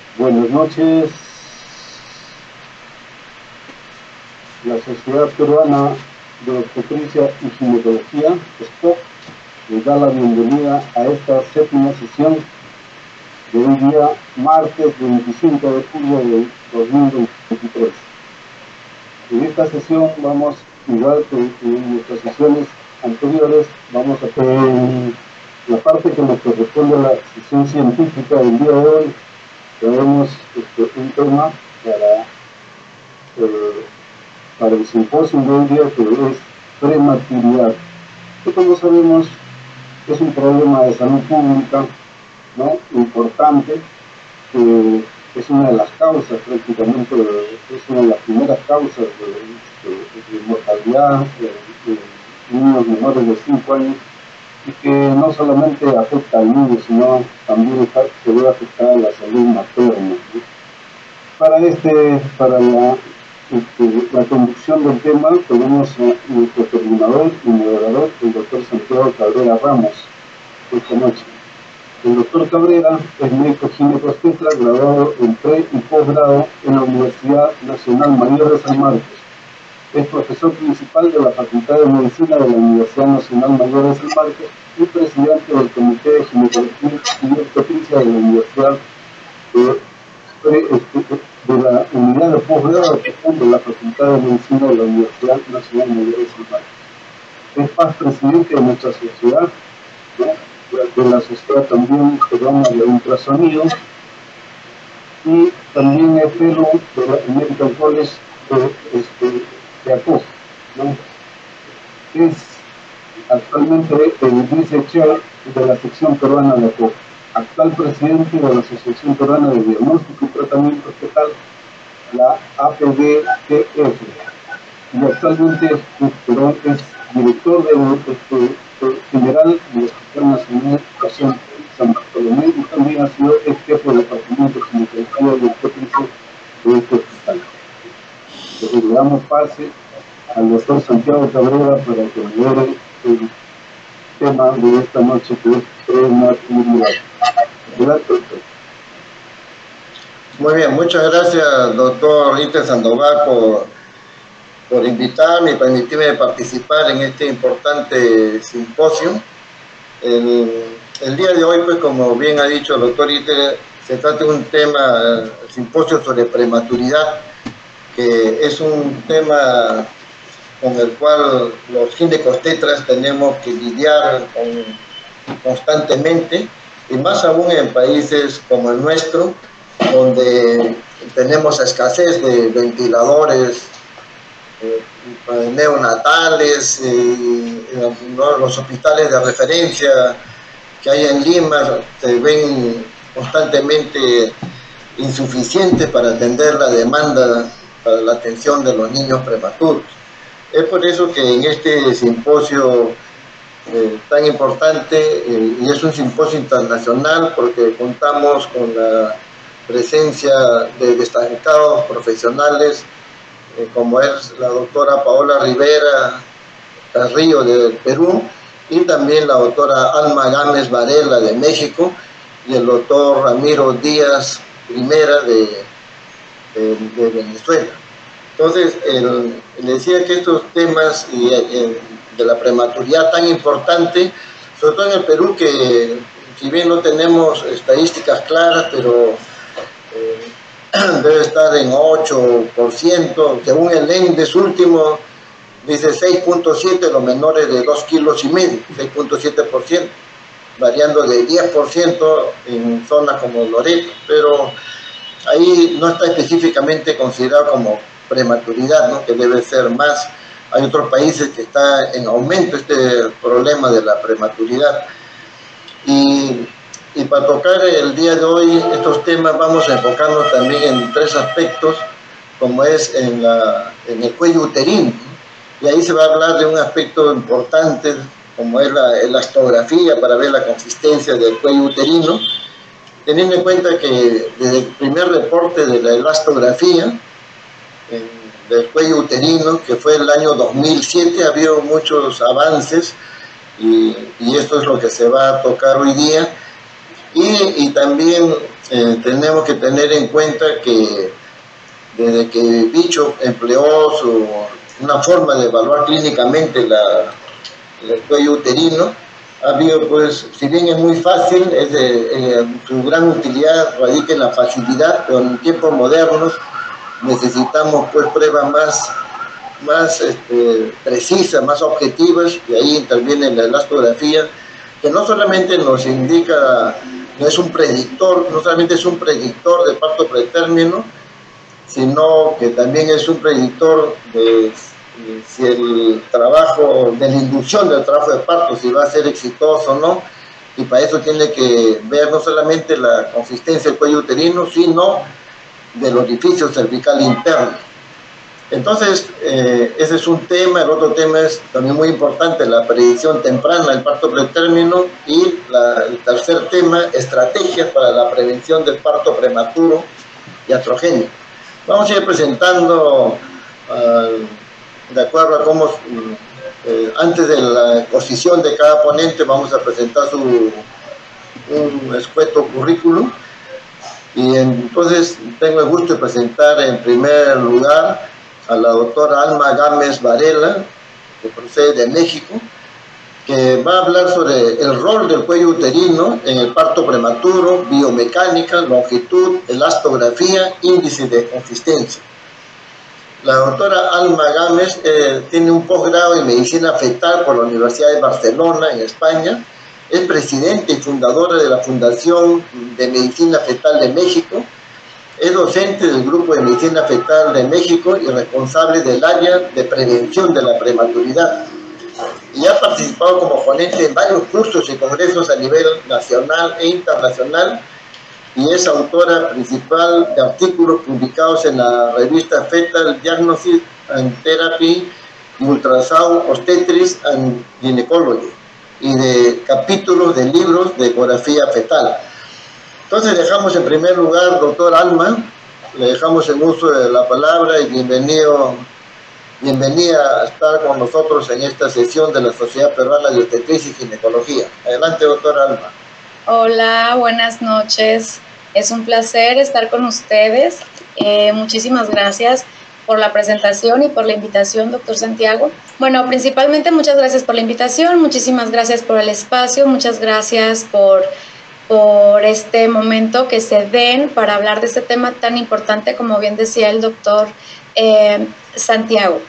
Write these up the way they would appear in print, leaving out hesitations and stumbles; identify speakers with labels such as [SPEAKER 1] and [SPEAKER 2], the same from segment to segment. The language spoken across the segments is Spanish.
[SPEAKER 1] Buenas noches. La Sociedad Peruana de Obstetricia y Ginecología, SPOG, les da la bienvenida a esta séptima sesión de hoy día, martes 25 de julio de 2023. En esta sesión vamos, igual que en nuestras sesiones anteriores, vamos a tener la parte que nos corresponde a la sesión científica del día de hoy. Tenemos un tema para el simposio de hoy día, que es prematuridad, que como sabemos es un problema de salud pública, ¿no?, importante, que es una de las causas, prácticamente es una de las primeras causas de mortalidad de niños menores de 5 años, y que no solamente afecta al niño, sino también se debe afectar a la salud materna, ¿no? Para la conducción del tema tenemos a nuestro coordinador y moderador, el doctor Santiago Cabrera Ramos, esta noche. El doctor Cabrera es médico ginecobstetra, graduado en pre y posgrado en la Universidad Nacional Mayor de San Marcos. Es profesor principal de la Facultad de Medicina de la Universidad Nacional Mayor de San Marcos y presidente del Comité de Ginecología y Obstetricia de la Universidad de la Unidad de Posgrado de la Facultad de Medicina de la Universidad Nacional Mayor de San Marcos. Es paz presidente de nuestra sociedad, ¿no?, de la sociedad también peruana de ultrasonido, y también es fellow de la Medical College de ACOF, ¿no? Es actualmente el vice-chair de la sección peruana de ACOF, actual presidente de la Asociación Peruana de Diagnóstico y Tratamiento Fetal, la APDTF, y actualmente es director general del Hospital Nacional de Educación San Bartolomé, y también ha sido ex jefe del Departamento de Ginecología y Obstetricia de este hospital. Entonces le damos pase al doctor Santiago Cabrera para que nos dé el tema de esta noche, que es prematuridad.
[SPEAKER 2] Muy bien, muchas gracias, doctor Iter Sandoval, por invitarme y permitirme participar en este importante simposio. El día de hoy, pues, como bien ha dicho el doctor Iter, se trata de un tema, simposio sobre prematuridad, que es un tema con el cual los ginecobstetras tenemos que lidiar constantemente, y más aún en países como el nuestro, donde tenemos escasez de ventiladores neonatales, los hospitales de referencia que hay en Lima se ven constantemente insuficientes para atender la demanda para la atención de los niños prematuros. Es por eso que en este simposio tan importante, y es un simposio internacional porque contamos con la presencia de destacados profesionales como es la doctora Paola Rivera Carrillo de Perú, y también la doctora Alma Gámez Varela de México, y el doctor Ramiro Díaz Primera de Venezuela. Entonces, le decía que estos temas de la prematuridad tan importante, sobre todo en el Perú, que si bien no tenemos estadísticas claras, pero debe estar en 8%, según el ENDES último, dice 6.7 los menores de 2,5 kilos, 6.7%, variando de 10% en zonas como Loreto, pero ahí no está específicamente considerado como prematuridad, ¿no?, que debe ser más. Hay otros países que está en aumento este problema de la prematuridad. Y para tocar el día de hoy estos temas vamos a enfocarnos también en 3 aspectos, como es en el cuello uterino, y ahí se va a hablar de un aspecto importante como es la elastografía, para ver la consistencia del cuello uterino, teniendo en cuenta que desde el primer reporte de la elastografía del cuello uterino, que fue el año 2007, ha habido muchos avances, y esto es lo que se va a tocar hoy día. Y también tenemos que tener en cuenta que desde que Bishop empleó una forma de evaluar clínicamente el cuello uterino, ha habido, pues, si bien es muy fácil, su gran utilidad radica en la facilidad, pero en tiempos modernos necesitamos, pues, pruebas más precisas, más objetivas, y ahí interviene la elastografía, que no solamente nos indica, no es un predictor, no solamente es un predictor de parto pretérmino, sino que también es un predictor de si el trabajo, de la inducción del trabajo de parto, si va a ser exitoso o no, y para eso tiene que ver no solamente la consistencia del cuello uterino, sino del orificio cervical interno. Entonces, ese es un tema. El otro tema es también muy importante, la predicción temprana del parto pretérmino, y el tercer tema, estrategias para la prevención del parto prematuro y iatrogénico. Vamos a ir presentando, de acuerdo a cómo, antes de la exposición de cada ponente, vamos a presentar un escueto currículum. Y entonces tengo el gusto de presentar en primer lugar a la doctora Alma Gámez Varela, que procede de México, que va a hablar sobre el rol del cuello uterino en el parto prematuro, biomecánica, longitud, elastografía, índice de consistencia. La doctora Alma Gámez tiene un posgrado en medicina fetal por la Universidad de Barcelona, en España. Es presidenta y fundadora de la Fundación de Medicina Fetal de México. Es docente del Grupo de Medicina Fetal de México y responsable del área de prevención de la prematuridad. Y ha participado como ponente en varios cursos y congresos a nivel nacional e internacional, y es autora principal de artículos publicados en la revista Fetal Diagnosis and Therapy y Ultrasound Obstetrics and Gynecology, y de capítulos de libros de ecografía fetal. Entonces dejamos en primer lugar, doctor Alma, le dejamos en uso de la palabra, y bienvenida a estar con nosotros en esta sesión de la Sociedad Peruana de Obstetricia y Ginecología. Adelante, doctor Alma.
[SPEAKER 3] Hola, buenas noches. Es un placer estar con ustedes. Muchísimas gracias por la presentación y por la invitación, doctor Santiago. Bueno, principalmente muchas gracias por la invitación, muchísimas gracias por el espacio, muchas gracias por este momento que se den para hablar de este tema tan importante, como bien decía el doctor Santiago.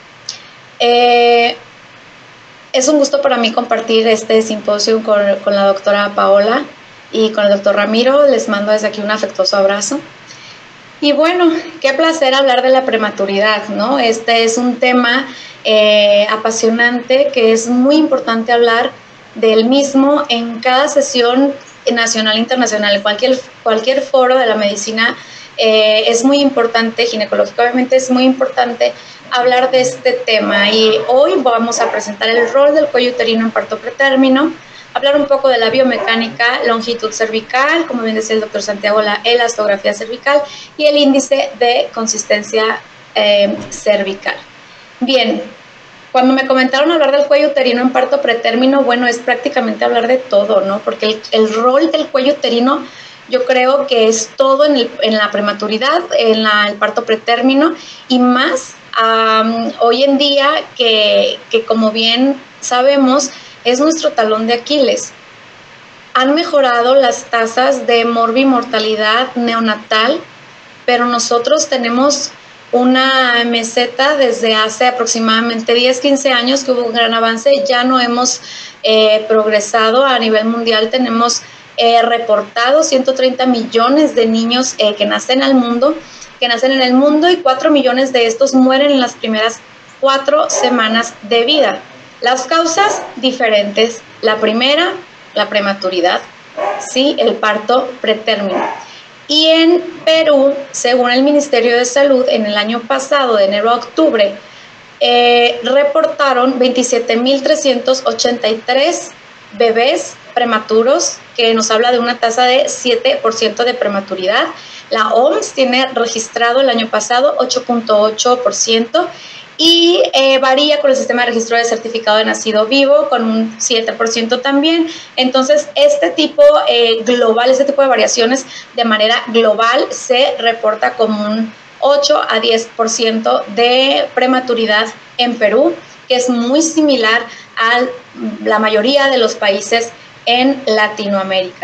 [SPEAKER 3] Es un gusto para mí compartir este simposio con la doctora Paola y con el doctor Ramiro. Les mando desde aquí un afectuoso abrazo. Y bueno, qué placer hablar de la prematuridad, ¿no? Este es un tema apasionante, que es muy importante hablar del mismo en cada sesión nacional e internacional, en cualquier foro de la medicina. Es muy importante, ginecológicamente es muy importante hablar de este tema, y hoy vamos a presentar el rol del cuello uterino en parto pretérmino, hablar un poco de la biomecánica, longitud cervical, como bien decía el doctor Santiago, la elastografía cervical y el índice de consistencia cervical. Bien, cuando me comentaron hablar del cuello uterino en parto pretérmino, bueno, es prácticamente hablar de todo, ¿no? Porque el rol del cuello uterino, yo creo que es todo en la prematuridad, en el parto pretérmino, y más hoy en día que como bien sabemos, es nuestro talón de Aquiles. Han mejorado las tasas de morbimortalidad neonatal, pero nosotros tenemos una meseta desde hace aproximadamente 10-15 años que hubo un gran avance. Ya no hemos progresado a nivel mundial. Tenemos reportados 130 millones de niños que nacen en el mundo, y 4 millones de estos mueren en las primeras 4 semanas de vida. Las causas diferentes. La primera, la prematuridad, sí, el parto pretérmino. Y en Perú, según el Ministerio de Salud, en el año pasado, de enero a octubre, reportaron 27.383 bebés prematuros, que nos habla de una tasa de 7% de prematuridad. La OMS tiene registrado el año pasado 8.8%, y varía con el sistema de registro de certificado de nacido vivo con un 7% también. Entonces, este tipo global, este tipo de variaciones de manera global se reporta como un 8 a 10% de prematuridad en Perú, que es muy similar a la mayoría de los países en Latinoamérica.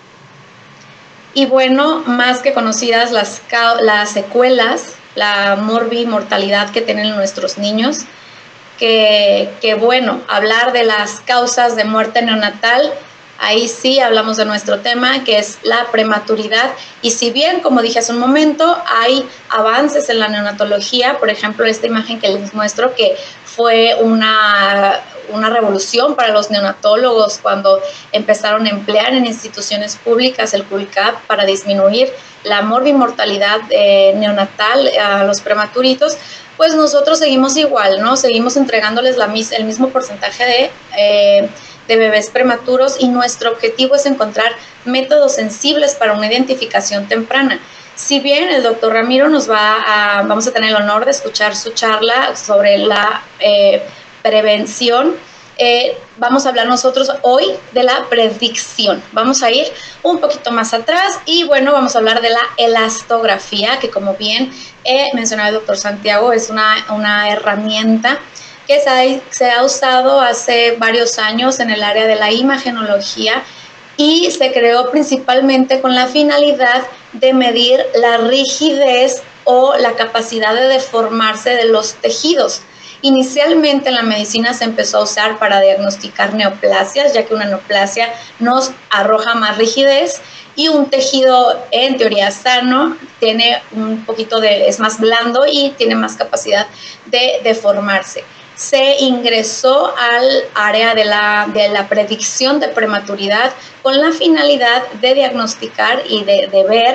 [SPEAKER 3] Y bueno, más que conocidas las secuelas, la mortalidad que tienen nuestros niños, que bueno, hablar de las causas de muerte neonatal, ahí sí hablamos de nuestro tema, que es la prematuridad. Y si bien, como dije hace un momento, hay avances en la neonatología, por ejemplo, esta imagen que les muestro, que fue una revolución para los neonatólogos cuando empezaron a emplear en instituciones públicas el CULCAP para disminuir la mortalidad neonatal a los prematuritos, pues nosotros seguimos igual, ¿no? Seguimos entregándoles el mismo porcentaje de bebés prematuros, y nuestro objetivo es encontrar métodos sensibles para una identificación temprana. Si bien el doctor Ramiro vamos a tener el honor de escuchar su charla sobre la prevención, vamos a hablar nosotros hoy de la predicción. Vamos a ir un poquito más atrás y bueno, vamos a hablar de la elastografía, que como bien mencionaba el doctor Santiago, es una herramienta que se ha usado hace varios años en el área de la imagenología y se creó principalmente con la finalidad de medir la rigidez o la capacidad de deformarse de los tejidos. Inicialmente en la medicina se empezó a usar para diagnosticar neoplasias, ya que una neoplasia nos arroja más rigidez y un tejido en teoría sano tiene es más blando y tiene más capacidad de deformarse. Se ingresó al área de la predicción de prematuridad con la finalidad de diagnosticar y de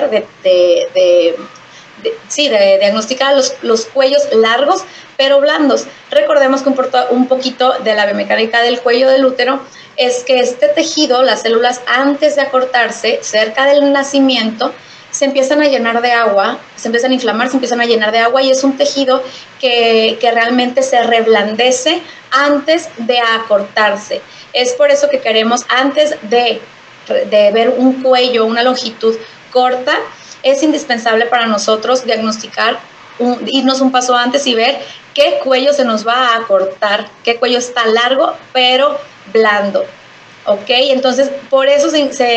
[SPEAKER 3] diagnosticar los cuellos largos pero blandos. Recordemos que un poquito de la biomecánica del cuello del útero es que este tejido, las células antes de acortarse, cerca del nacimiento, se empiezan a llenar de agua, se empiezan a inflamar, se empiezan a llenar de agua y es un tejido que realmente se reblandece antes de acortarse. Es por eso que queremos, antes de ver un cuello, una longitud corta, es indispensable para nosotros diagnosticar, irnos un paso antes y ver qué cuello se nos va a acortar, qué cuello está largo pero blando. ¿Ok? Entonces, por eso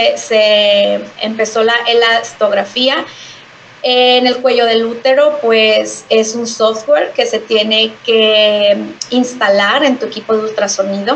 [SPEAKER 3] se empezó la elastografía. En el cuello del útero, pues es un software que se tiene que instalar en tu equipo de ultrasonido.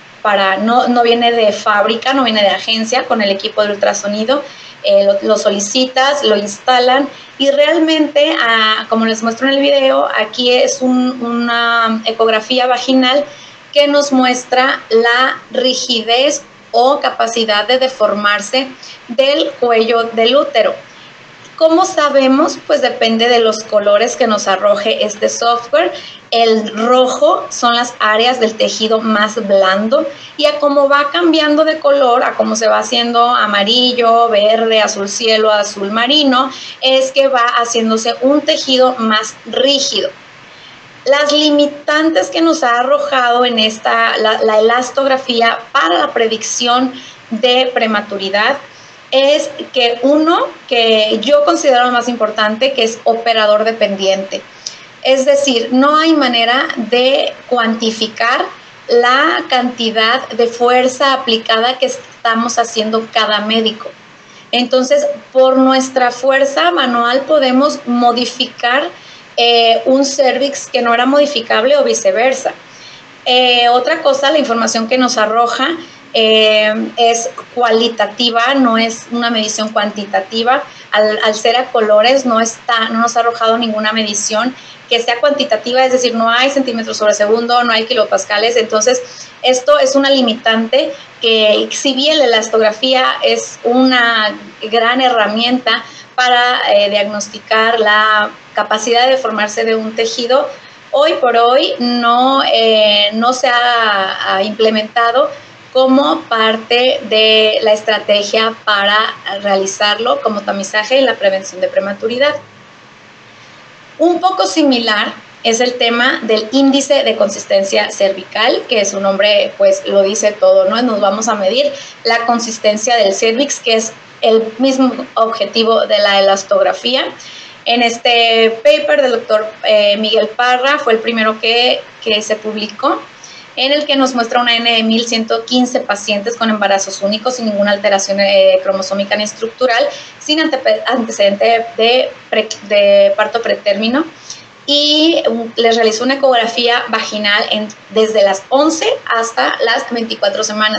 [SPEAKER 3] No viene de fábrica, no viene de agencia con el equipo de ultrasonido. Lo solicitas, lo instalan y realmente, como les muestro en el video, aquí es una ecografía vaginal que nos muestra la rigidez o capacidad de deformarse del cuello del útero. ¿Cómo sabemos? Pues depende de los colores que nos arroje este software. El rojo son las áreas del tejido más blando y a cómo va cambiando de color, a cómo se va haciendo amarillo, verde, azul cielo, azul marino, es que va haciéndose un tejido más rígido. Las limitantes que nos ha arrojado en la elastografía para la predicción de prematuridad es que que yo considero lo más importante, que es operador dependiente. Es decir, no hay manera de cuantificar la cantidad de fuerza aplicada que estamos haciendo cada médico. Entonces, por nuestra fuerza manual podemos modificar un cervix que no era modificable o viceversa. Otra cosa, la información que nos arroja es cualitativa, no es una medición cuantitativa. Al ser a colores no nos ha arrojado ninguna medición que sea cuantitativa, es decir, no hay centímetros sobre segundo, no hay kilopascales. Entonces, esto es una limitante que, si bien la elastografía es una gran herramienta para diagnosticar la capacidad de deformarse de un tejido, hoy por hoy no se ha implementado como parte de la estrategia para realizarlo como tamizaje en la prevención de prematuridad. Un poco similar es el tema del índice de consistencia cervical, que su nombre pues lo dice todo, ¿no? Nos vamos a medir la consistencia del cérvix, que es el mismo objetivo de la elastografía. En este paper del doctor Miguel Parra fue el primero que se publicó, en el que nos muestra una N de 1115 pacientes con embarazos únicos sin ninguna alteración cromosómica ni estructural, sin antecedente de parto pretérmino, y les realizó una ecografía vaginal desde las 11 hasta las 24 semanas.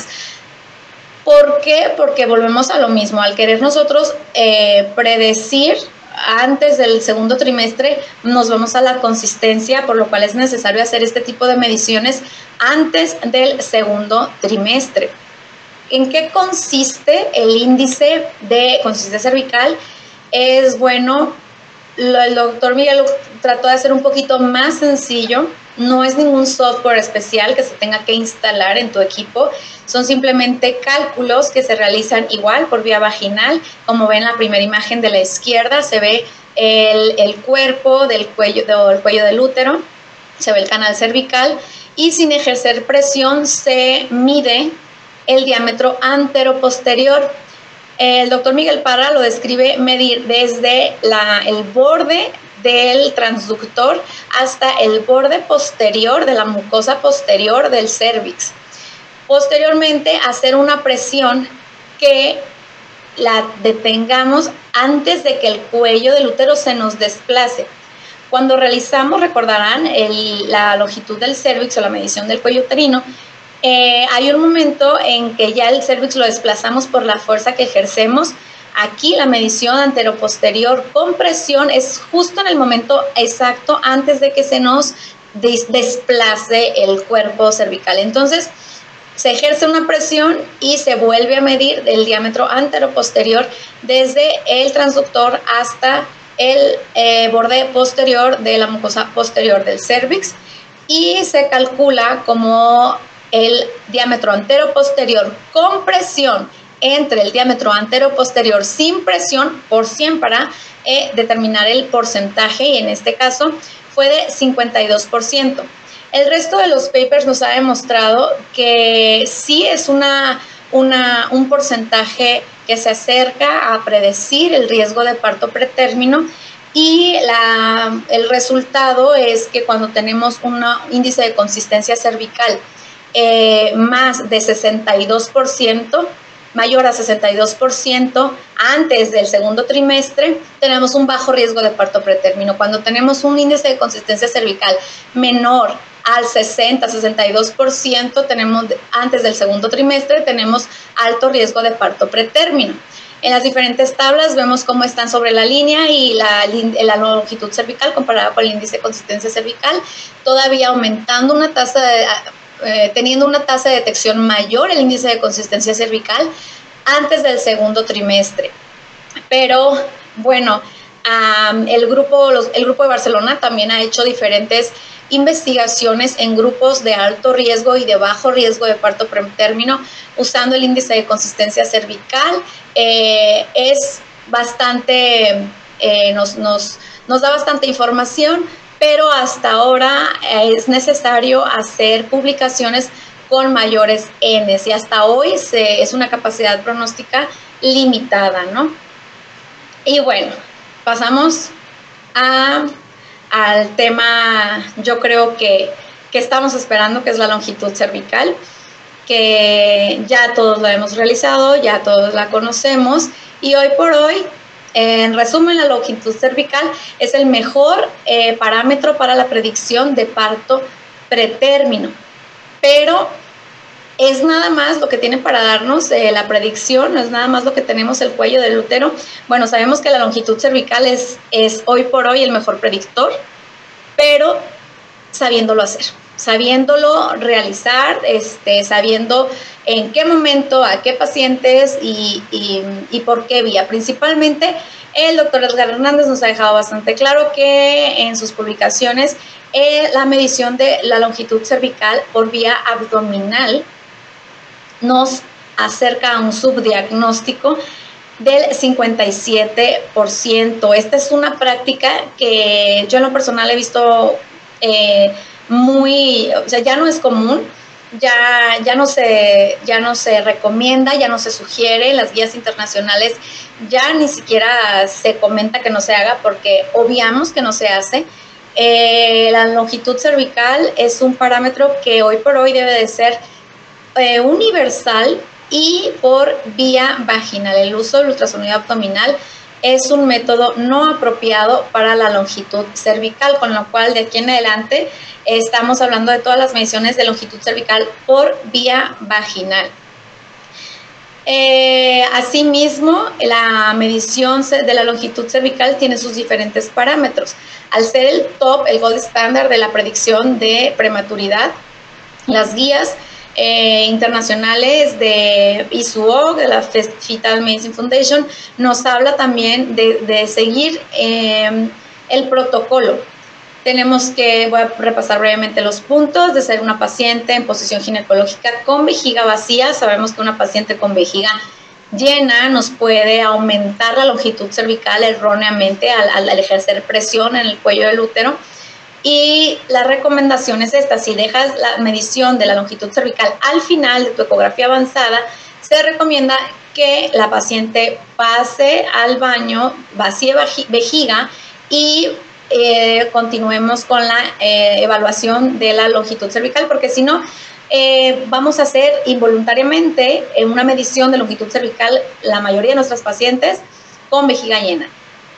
[SPEAKER 3] ¿Por qué? Porque volvemos a lo mismo, al querer nosotros predecir antes del segundo trimestre, nos vamos a la consistencia, por lo cual es necesario hacer este tipo de mediciones antes del segundo trimestre. ¿En qué consiste el índice de consistencia cervical? Es bueno, el doctor Miguel trató de hacer un poquito más sencillo. No es ningún software especial que se tenga que instalar en tu equipo. Son simplemente cálculos que se realizan igual por vía vaginal. Como ven en la primera imagen de la izquierda, se ve el cuerpo del cuello, el cuello del útero, se ve el canal cervical y sin ejercer presión se mide el diámetro anteroposterior. El doctor Miguel Parra lo describe medir desde el borde del transductor hasta el borde posterior de la mucosa posterior del cérvix. Posteriormente, hacer una presión que la detengamos antes de que el cuello del útero se nos desplace. Cuando realizamos, recordarán, la longitud del cérvix o la medición del cuello uterino, hay un momento en que ya el cérvix lo desplazamos por la fuerza que ejercemos. Aquí la medición anteroposterior con presión es justo en el momento exacto antes de que se nos desplace el cuerpo cervical. Entonces, se ejerce una presión y se vuelve a medir el diámetro anteroposterior desde el transductor hasta el borde posterior de la mucosa posterior del cérvix y se calcula como el diámetro anteroposterior con presión entre el diámetro anteroposterior sin presión por 100 para determinar el porcentaje, y en este caso fue de 52%. El resto de los papers nos ha demostrado que sí es un porcentaje que se acerca a predecir el riesgo de parto pretérmino, y el resultado es que cuando tenemos un índice de consistencia cervical más de 62%, mayor a 62% antes del segundo trimestre, tenemos un bajo riesgo de parto pretérmino. Cuando tenemos un índice de consistencia cervical menor al 60-62%, tenemos antes del segundo trimestre, tenemos alto riesgo de parto pretérmino. En las diferentes tablas vemos cómo están sobre la línea y la longitud cervical comparada con el índice de consistencia cervical, todavía aumentando una tasa teniendo una tasa de detección mayor el índice de consistencia cervical antes del segundo trimestre. Pero bueno, el grupo de Barcelona también ha hecho diferentes investigaciones en grupos de alto riesgo y de bajo riesgo de parto pretérmino usando el índice de consistencia cervical. Es bastante, nos da bastante información, pero hasta ahora es necesario hacer publicaciones con mayores Ns y hasta hoy es una capacidad pronóstica limitada, ¿no? Y bueno, pasamos al tema, yo creo que estamos esperando, que es la longitud cervical, que ya todos la hemos realizado, ya todos la conocemos, y hoy por hoy, en resumen, la longitud cervical es el mejor parámetro para la predicción de parto pretérmino, pero es nada más lo que tiene para darnos la predicción, no es nada más lo que tenemos el cuello del útero. Bueno, sabemos que la longitud cervical es hoy por hoy el mejor predictor, pero sabiéndolo hacer, sabiéndolo realizar, sabiendo en qué momento, a qué pacientes y por qué vía. Principalmente, el doctor Edgar Hernández nos ha dejado bastante claro que en sus publicaciones la medición de la longitud cervical por vía abdominal nos acerca a un subdiagnóstico del 57%. Esta es una práctica que yo en lo personal he visto o sea, ya no es común, ya no se recomienda, ya no se sugiere, las guías internacionales ya ni siquiera se comenta que no se haga porque obviamos que no se hace. La longitud cervical es un parámetro que hoy por hoy debe de ser universal y por vía vaginal. El uso del ultrasonido abdominal es un método no apropiado para la longitud cervical, con lo cual de aquí en adelante estamos hablando de todas las mediciones de longitud cervical por vía vaginal. Asimismo, la medición de la longitud cervical tiene sus diferentes parámetros. Al ser el top, el gold standard de la predicción de prematuridad, las guías internacionales de ISUOG, de la Fetal Medicine Foundation, nos habla también de seguir el protocolo. Tenemos que, voy a repasar brevemente los puntos, de ser una paciente en posición ginecológica con vejiga vacía. Sabemos que una paciente con vejiga llena nos puede aumentar la longitud cervical erróneamente al ejercer presión en el cuello del útero. Y la recomendación es esta: si dejas la medición de la longitud cervical al final de tu ecografía avanzada, se recomienda que la paciente pase al baño, vacíe vejiga y continuemos con la evaluación de la longitud cervical, porque si no, vamos a hacer involuntariamente una medición de longitud cervical la mayoría de nuestras pacientes con vejiga llena.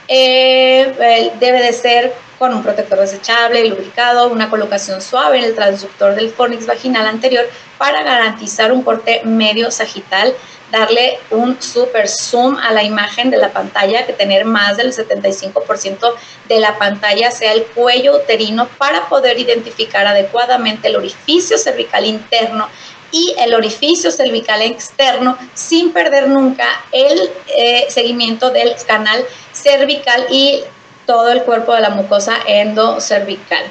[SPEAKER 3] Debe de ser con un protector desechable y lubricado, una colocación suave en el transductor del fornix vaginal anterior para garantizar un corte medio sagital, darle un super zoom a la imagen de la pantalla, que tener más del 75% de la pantalla sea el cuello uterino para poder identificar adecuadamente el orificio cervical interno y el orificio cervical externo sin perder nunca el seguimiento del canal cervical y todo el cuerpo de la mucosa endocervical.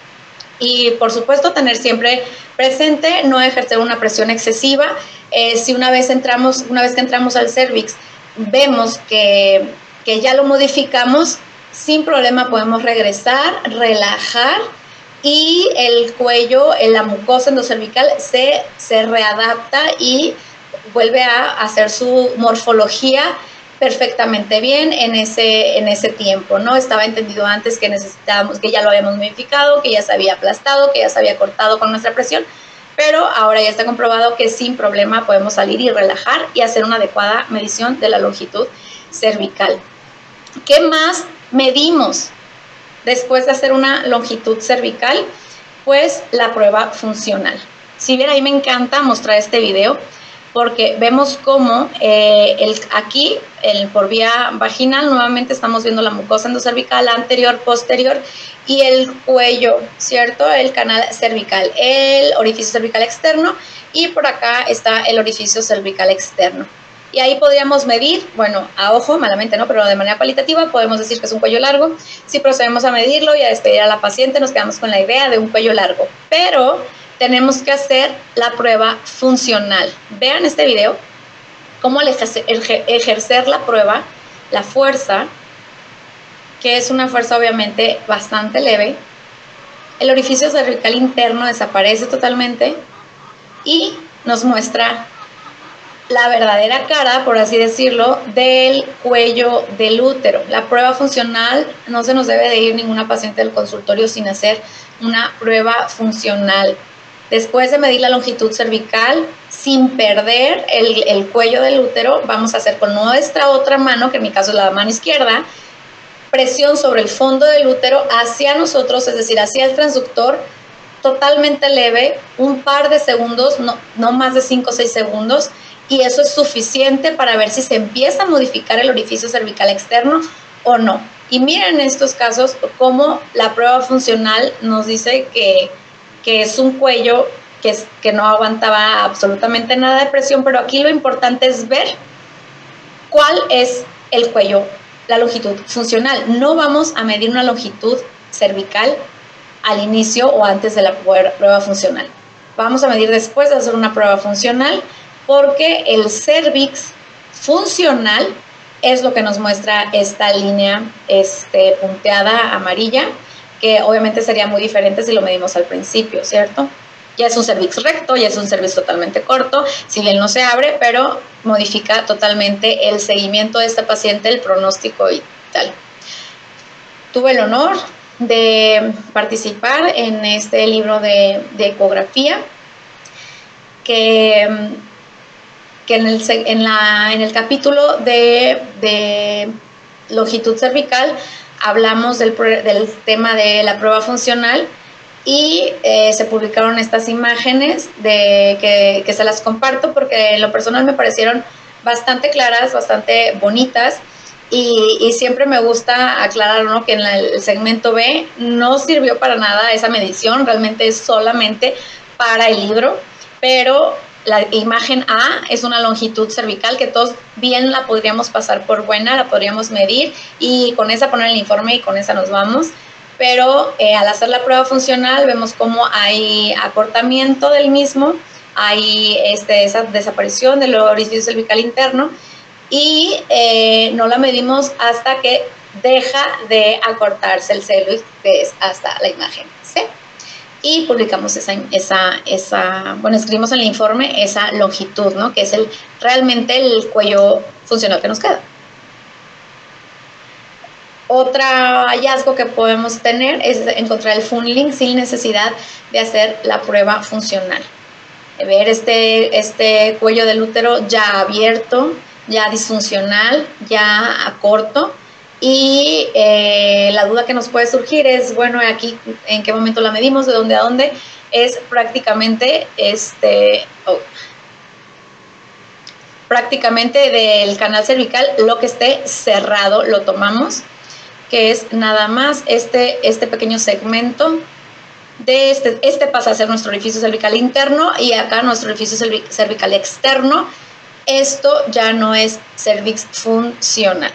[SPEAKER 3] Y por supuesto tener siempre presente no ejercer una presión excesiva. Si una vez que entramos al cervix vemos que ya lo modificamos, sin problema podemos regresar, relajar, y el cuello, la mucosa endocervical se readapta y vuelve a hacer su morfología perfectamente bien en ese tiempo, ¿no? Estaba entendido antes que necesitábamos, que ya lo habíamos modificado, que ya se había aplastado, que ya se había cortado con nuestra presión, pero ahora ya está comprobado que sin problema podemos salir y relajar y hacer una adecuada medición de la longitud cervical. ¿Qué más medimos después de hacer una longitud cervical? Pues la prueba funcional. Si bien a mí me encanta mostrar este video, porque vemos cómo aquí, por vía vaginal, nuevamente estamos viendo la mucosa endocervical anterior, posterior y el cuello, ¿cierto? El canal cervical, el orificio cervical externo, y por acá está el orificio cervical externo. Y ahí podríamos medir, bueno, a ojo, malamente no, pero de manera cualitativa podemos decir que es un cuello largo. Si procedemos a medirlo y a despedir a la paciente, nos quedamos con la idea de un cuello largo, pero tenemos que hacer la prueba funcional. Vean este video, cómo al ejercer la prueba, la fuerza, que es una fuerza obviamente bastante leve, el orificio cervical interno desaparece totalmente y nos muestra la verdadera cara, por así decirlo, del cuello del útero. La prueba funcional, no se nos debe de ir ninguna paciente del consultorio sin hacer una prueba funcional. Después de medir la longitud cervical, sin perder el cuello del útero, vamos a hacer con nuestra otra mano, que en mi caso es la mano izquierda, presión sobre el fondo del útero hacia nosotros, es decir, hacia el transductor, totalmente leve, un par de segundos, no más de 5 o 6 segundos, y eso es suficiente para ver si se empieza a modificar el orificio cervical externo o no. Y miren en estos casos cómo la prueba funcional nos dice que es un cuello que no aguantaba absolutamente nada de presión, pero aquí lo importante es ver cuál es el cuello, la longitud funcional. No vamos a medir una longitud cervical al inicio o antes de la prueba funcional. Vamos a medir después de hacer una prueba funcional, porque el cervix funcional es lo que nos muestra esta línea punteada amarilla, que obviamente sería muy diferente si lo medimos al principio, ¿cierto? Ya es un cervix recto, ya es un cervix totalmente corto, si bien no se abre, pero modifica totalmente el seguimiento de esta paciente, el pronóstico y tal. Tuve el honor de participar en este libro de ecografía, que en el capítulo de longitud cervical hablamos del tema de la prueba funcional y se publicaron estas imágenes que se las comparto porque en lo personal me parecieron bastante claras, bastante bonitas. Y siempre me gusta aclarar, ¿no?, que en el segmento B no sirvió para nada esa medición, realmente es solamente para el libro, pero la imagen A es una longitud cervical que todos bien la podríamos pasar por buena, la podríamos medir y con esa poner el informe y con esa nos vamos. Pero al hacer la prueba funcional vemos cómo hay acortamiento del mismo, hay esa desaparición del orificio cervical interno y no la medimos hasta que deja de acortarse el cervix, que es hasta la imagen C. Y publicamos escribimos en el informe esa longitud, ¿no?, que es realmente el cuello funcional que nos queda. Otro hallazgo que podemos tener es encontrar el funneling sin necesidad de hacer la prueba funcional. Ver este cuello del útero ya abierto, ya disfuncional, ya corto. Y la duda que nos puede surgir es, bueno, aquí en qué momento la medimos, de dónde a dónde. Es prácticamente del canal cervical, lo que esté cerrado lo tomamos, que es nada más este pequeño segmento de este pasa a ser nuestro orificio cervical interno y acá nuestro orificio cervical externo. Esto ya no es cervix funcional.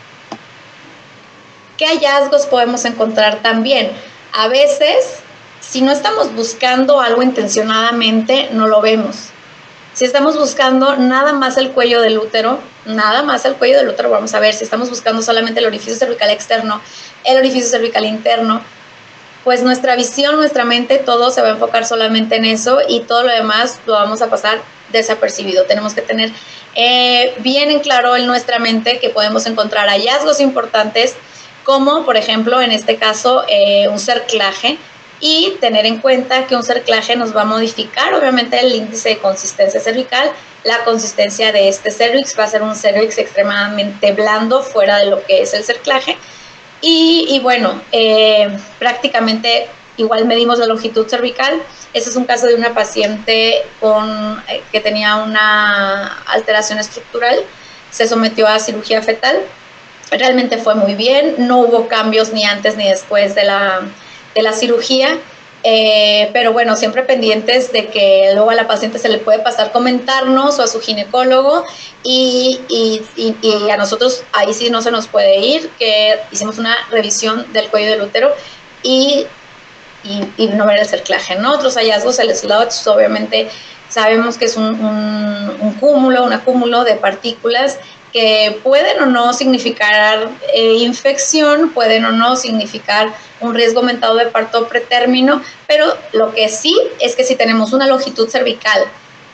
[SPEAKER 3] ¿Qué hallazgos podemos encontrar también? A veces, si no estamos buscando algo intencionadamente, no lo vemos. Si estamos buscando nada más el cuello del útero, vamos a ver. Si estamos buscando solamente el orificio cervical externo, el orificio cervical interno, pues nuestra visión, nuestra mente, todo se va a enfocar solamente en eso y todo lo demás lo vamos a pasar desapercibido. Tenemos que tener bien en claro en nuestra mente que podemos encontrar hallazgos importantes, como por ejemplo en este caso un cerclaje, y tener en cuenta que un cerclaje nos va a modificar obviamente el índice de consistencia cervical. La consistencia de este cervix va a ser un cervix extremadamente blando fuera de lo que es el cerclaje. Y bueno, prácticamente igual medimos la longitud cervical. Este es un caso de una paciente que tenía una alteración estructural, se sometió a cirugía fetal. Realmente fue muy bien, no hubo cambios ni antes ni después de la cirugía, pero bueno, siempre pendientes de que luego a la paciente se le puede pasar comentarnos o a su ginecólogo y a nosotros ahí sí no se nos puede ir, que hicimos una revisión del cuello del útero y no ver el cerclaje, ¿no? Otros hallazgos, el sludge, obviamente sabemos que es un acúmulo de partículas que pueden o no significar infección, pueden o no significar un riesgo aumentado de parto pretérmino, pero lo que sí es que si tenemos una longitud cervical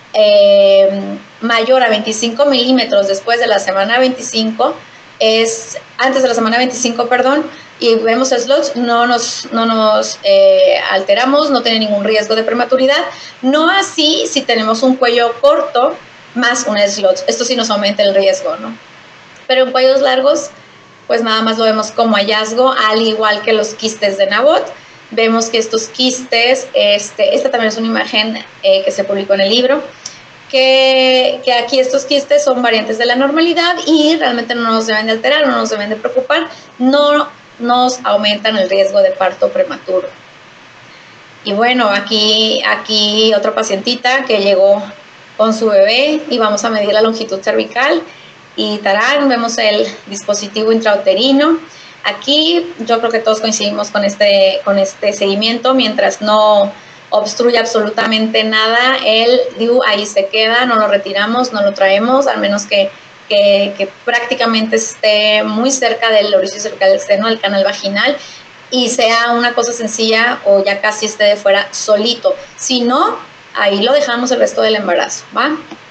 [SPEAKER 3] mayor a 25 milímetros después de la semana 25, antes de la semana 25, perdón, y vemos el sludge, no nos alteramos, no tiene ningún riesgo de prematuridad. No así si tenemos un cuello corto más un sludge. Esto sí nos aumenta el riesgo, ¿no? Pero en cuellos largos, pues nada más lo vemos como hallazgo, al igual que los quistes de Nabot. Vemos que estos quistes, esta también es una imagen que se publicó en el libro, que aquí estos quistes son variantes de la normalidad y realmente no nos deben de alterar, no nos deben de preocupar, no nos aumentan el riesgo de parto prematuro. Y bueno, aquí otra pacientita que llegó con su bebé y vamos a medir la longitud cervical y tarán, vemos el dispositivo intrauterino. Aquí yo creo que todos coincidimos con este seguimiento. Mientras no obstruya absolutamente nada, el DIU ahí se queda, no lo retiramos, no lo traemos, al menos que prácticamente esté muy cerca del orificio cervical externo, del canal vaginal, y sea una cosa sencilla o ya casi esté de fuera solito. Si no, ahí lo dejamos el resto del embarazo, ¿va?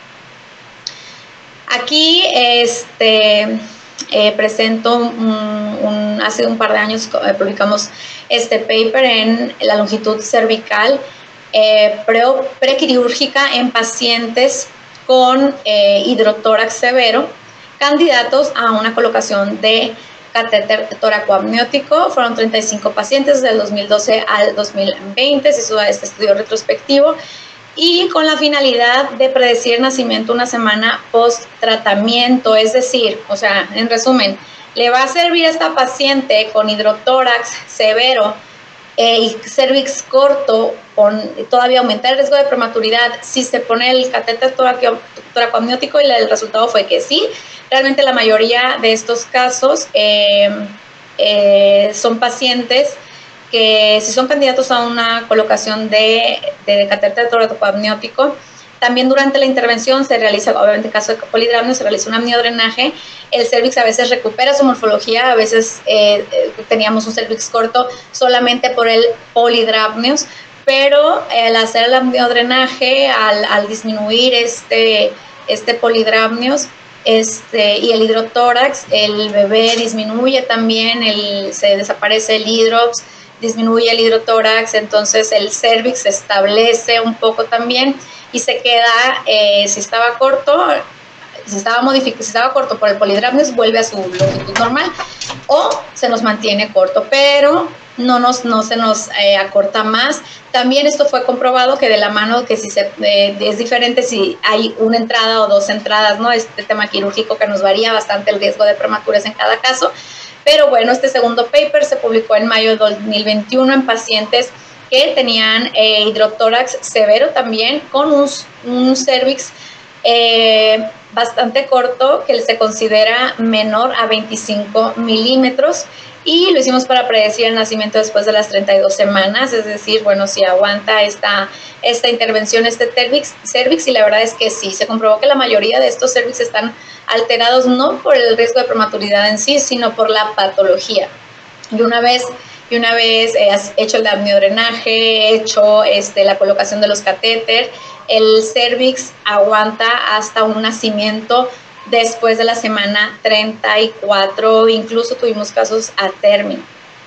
[SPEAKER 3] Aquí presento hace un par de años publicamos este paper en la longitud cervical prequirúrgica en pacientes con hidrotórax severo, candidatos a una colocación de catéter toracoamniótico. Fueron 35 pacientes del 2012 al 2020, se hizo este estudio retrospectivo y con la finalidad de predecir el nacimiento una semana post tratamiento, es decir, o sea, en resumen, le va a servir a esta paciente con hidrotórax severo y cervix corto, todavía aumentar el riesgo de prematuridad si se pone el catéter toracoamniótico, y el resultado fue que sí. Realmente la mayoría de estos casos son pacientes que si son candidatos a una colocación de catéter toracoamniótico, también durante la intervención se realiza, obviamente en caso de polidramnio, se realiza un amniodrenaje. El cervix a veces recupera su morfología, a veces teníamos un cervix corto solamente por el polidramnios, pero al hacer el amniodrenaje, al disminuir este polidramnios y el hidrotórax, el bebé disminuye también, se desaparece el hidrox, disminuye el hidrotórax, entonces el cervix se establece un poco también y se queda, si estaba corto por el polidramnios, vuelve a su longitud normal, o se nos mantiene corto, pero no se nos acorta más. También esto fue comprobado que de la mano, que si es diferente si hay una entrada o dos entradas, ¿no? Este tema quirúrgico que nos varía bastante el riesgo de prematuras en cada caso. Pero bueno, este segundo paper se publicó en mayo de 2021 en pacientes que tenían hidrotórax severo también, con un cervix bastante corto, que se considera menor a 25 milímetros, y lo hicimos para predecir el nacimiento después de las 32 semanas, es decir, bueno, si aguanta esta intervención este cervix, y la verdad es que sí, se comprobó que la mayoría de estos cervix están alterados no por el riesgo de prematuridad en sí, sino por la patología. Y una vez hecho el amniodrenaje, hecho la colocación de los catéter, el cervix aguanta hasta un nacimiento después de la semana 34, incluso tuvimos casos a término.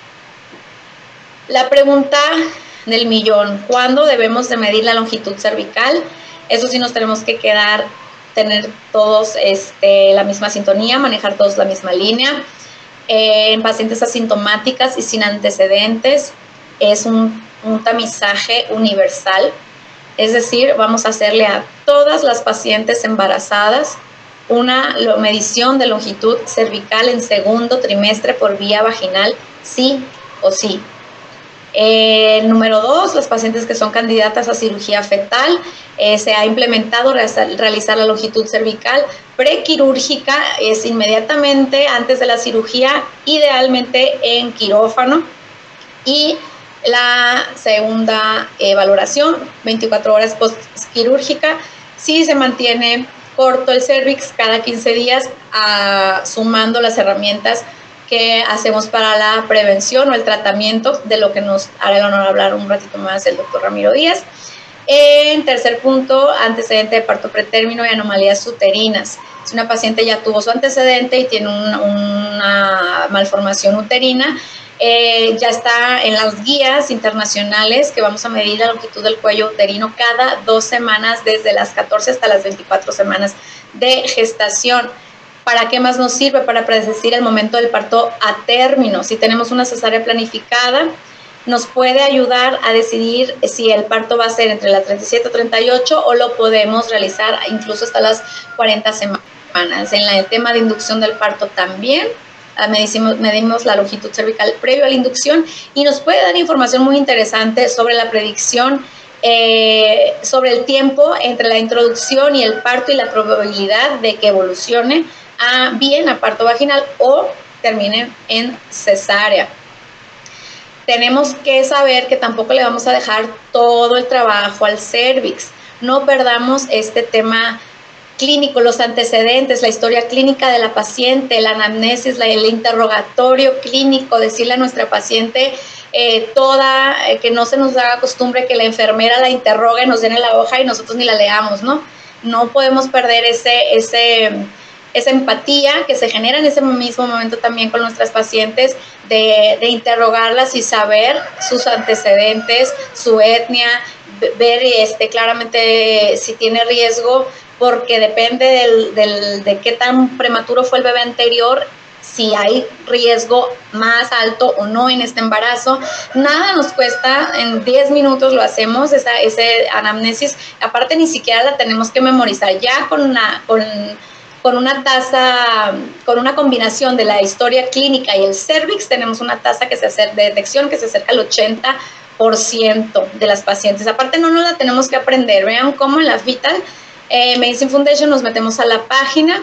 [SPEAKER 3] La pregunta del millón: ¿cuándo debemos de medir la longitud cervical? Eso sí, nos tenemos que tener todos la misma sintonía, manejar todos la misma línea. En pacientes asintomáticas y sin antecedentes es un tamizaje universal, es decir, vamos a hacerle a todas las pacientes embarazadas una medición de longitud cervical en segundo trimestre por vía vaginal, sí o sí. Número 2, las pacientes que son candidatas a cirugía fetal, se ha implementado realizar la longitud cervical prequirúrgica, es inmediatamente antes de la cirugía, idealmente en quirófano, y la segunda valoración, 24 horas postquirúrgica, si se mantiene corto el cervix cada 15 días, sumando las herramientas que hacemos para la prevención o el tratamiento, de lo que nos hará el honor hablar un ratito más el doctor Ramiro Díaz. En tercer punto, antecedente de parto pretérmino y anomalías uterinas. Si una paciente ya tuvo su antecedente y tiene una malformación uterina, ya está en las guías internacionales que vamos a medir la longitud del cuello uterino cada 2 semanas, desde las 14 hasta las 24 semanas de gestación. ¿Para qué más nos sirve? Para predecir el momento del parto a término. Si tenemos una cesárea planificada, nos puede ayudar a decidir si el parto va a ser entre las 37 o 38, o lo podemos realizar incluso hasta las 40 semanas. En el tema de inducción del parto también medimos la longitud cervical previo a la inducción, y nos puede dar información muy interesante sobre la predicción, sobre el tiempo entre la introducción y el parto, y la probabilidad de que evolucione bien a parto vaginal o termine en cesárea. Tenemos que saber que tampoco le vamos a dejar todo el trabajo al cervix. No perdamos este tema clínico, los antecedentes, la historia clínica de la paciente, la anamnesis, el interrogatorio clínico, decirle a nuestra paciente que no se nos haga costumbre que la enfermera la interrogue, nos den la hoja y nosotros ni la leamos, ¿no? No podemos perder esa empatía que se genera en ese mismo momento también con nuestras pacientes, de interrogarlas y saber sus antecedentes, su etnia, ver claramente si tiene riesgo, porque depende de qué tan prematuro fue el bebé anterior, si hay riesgo más alto o no en este embarazo. Nada nos cuesta, en 10 minutos lo hacemos, ese anamnesis. Aparte, ni siquiera la tenemos que memorizar. Ya con una tasa, con una combinación de la historia clínica y el cervix, tenemos una tasa de detección que se acerca al 80% de las pacientes. Aparte, no nos la tenemos que aprender. Vean cómo en la Vital Medicine Foundation nos metemos a la página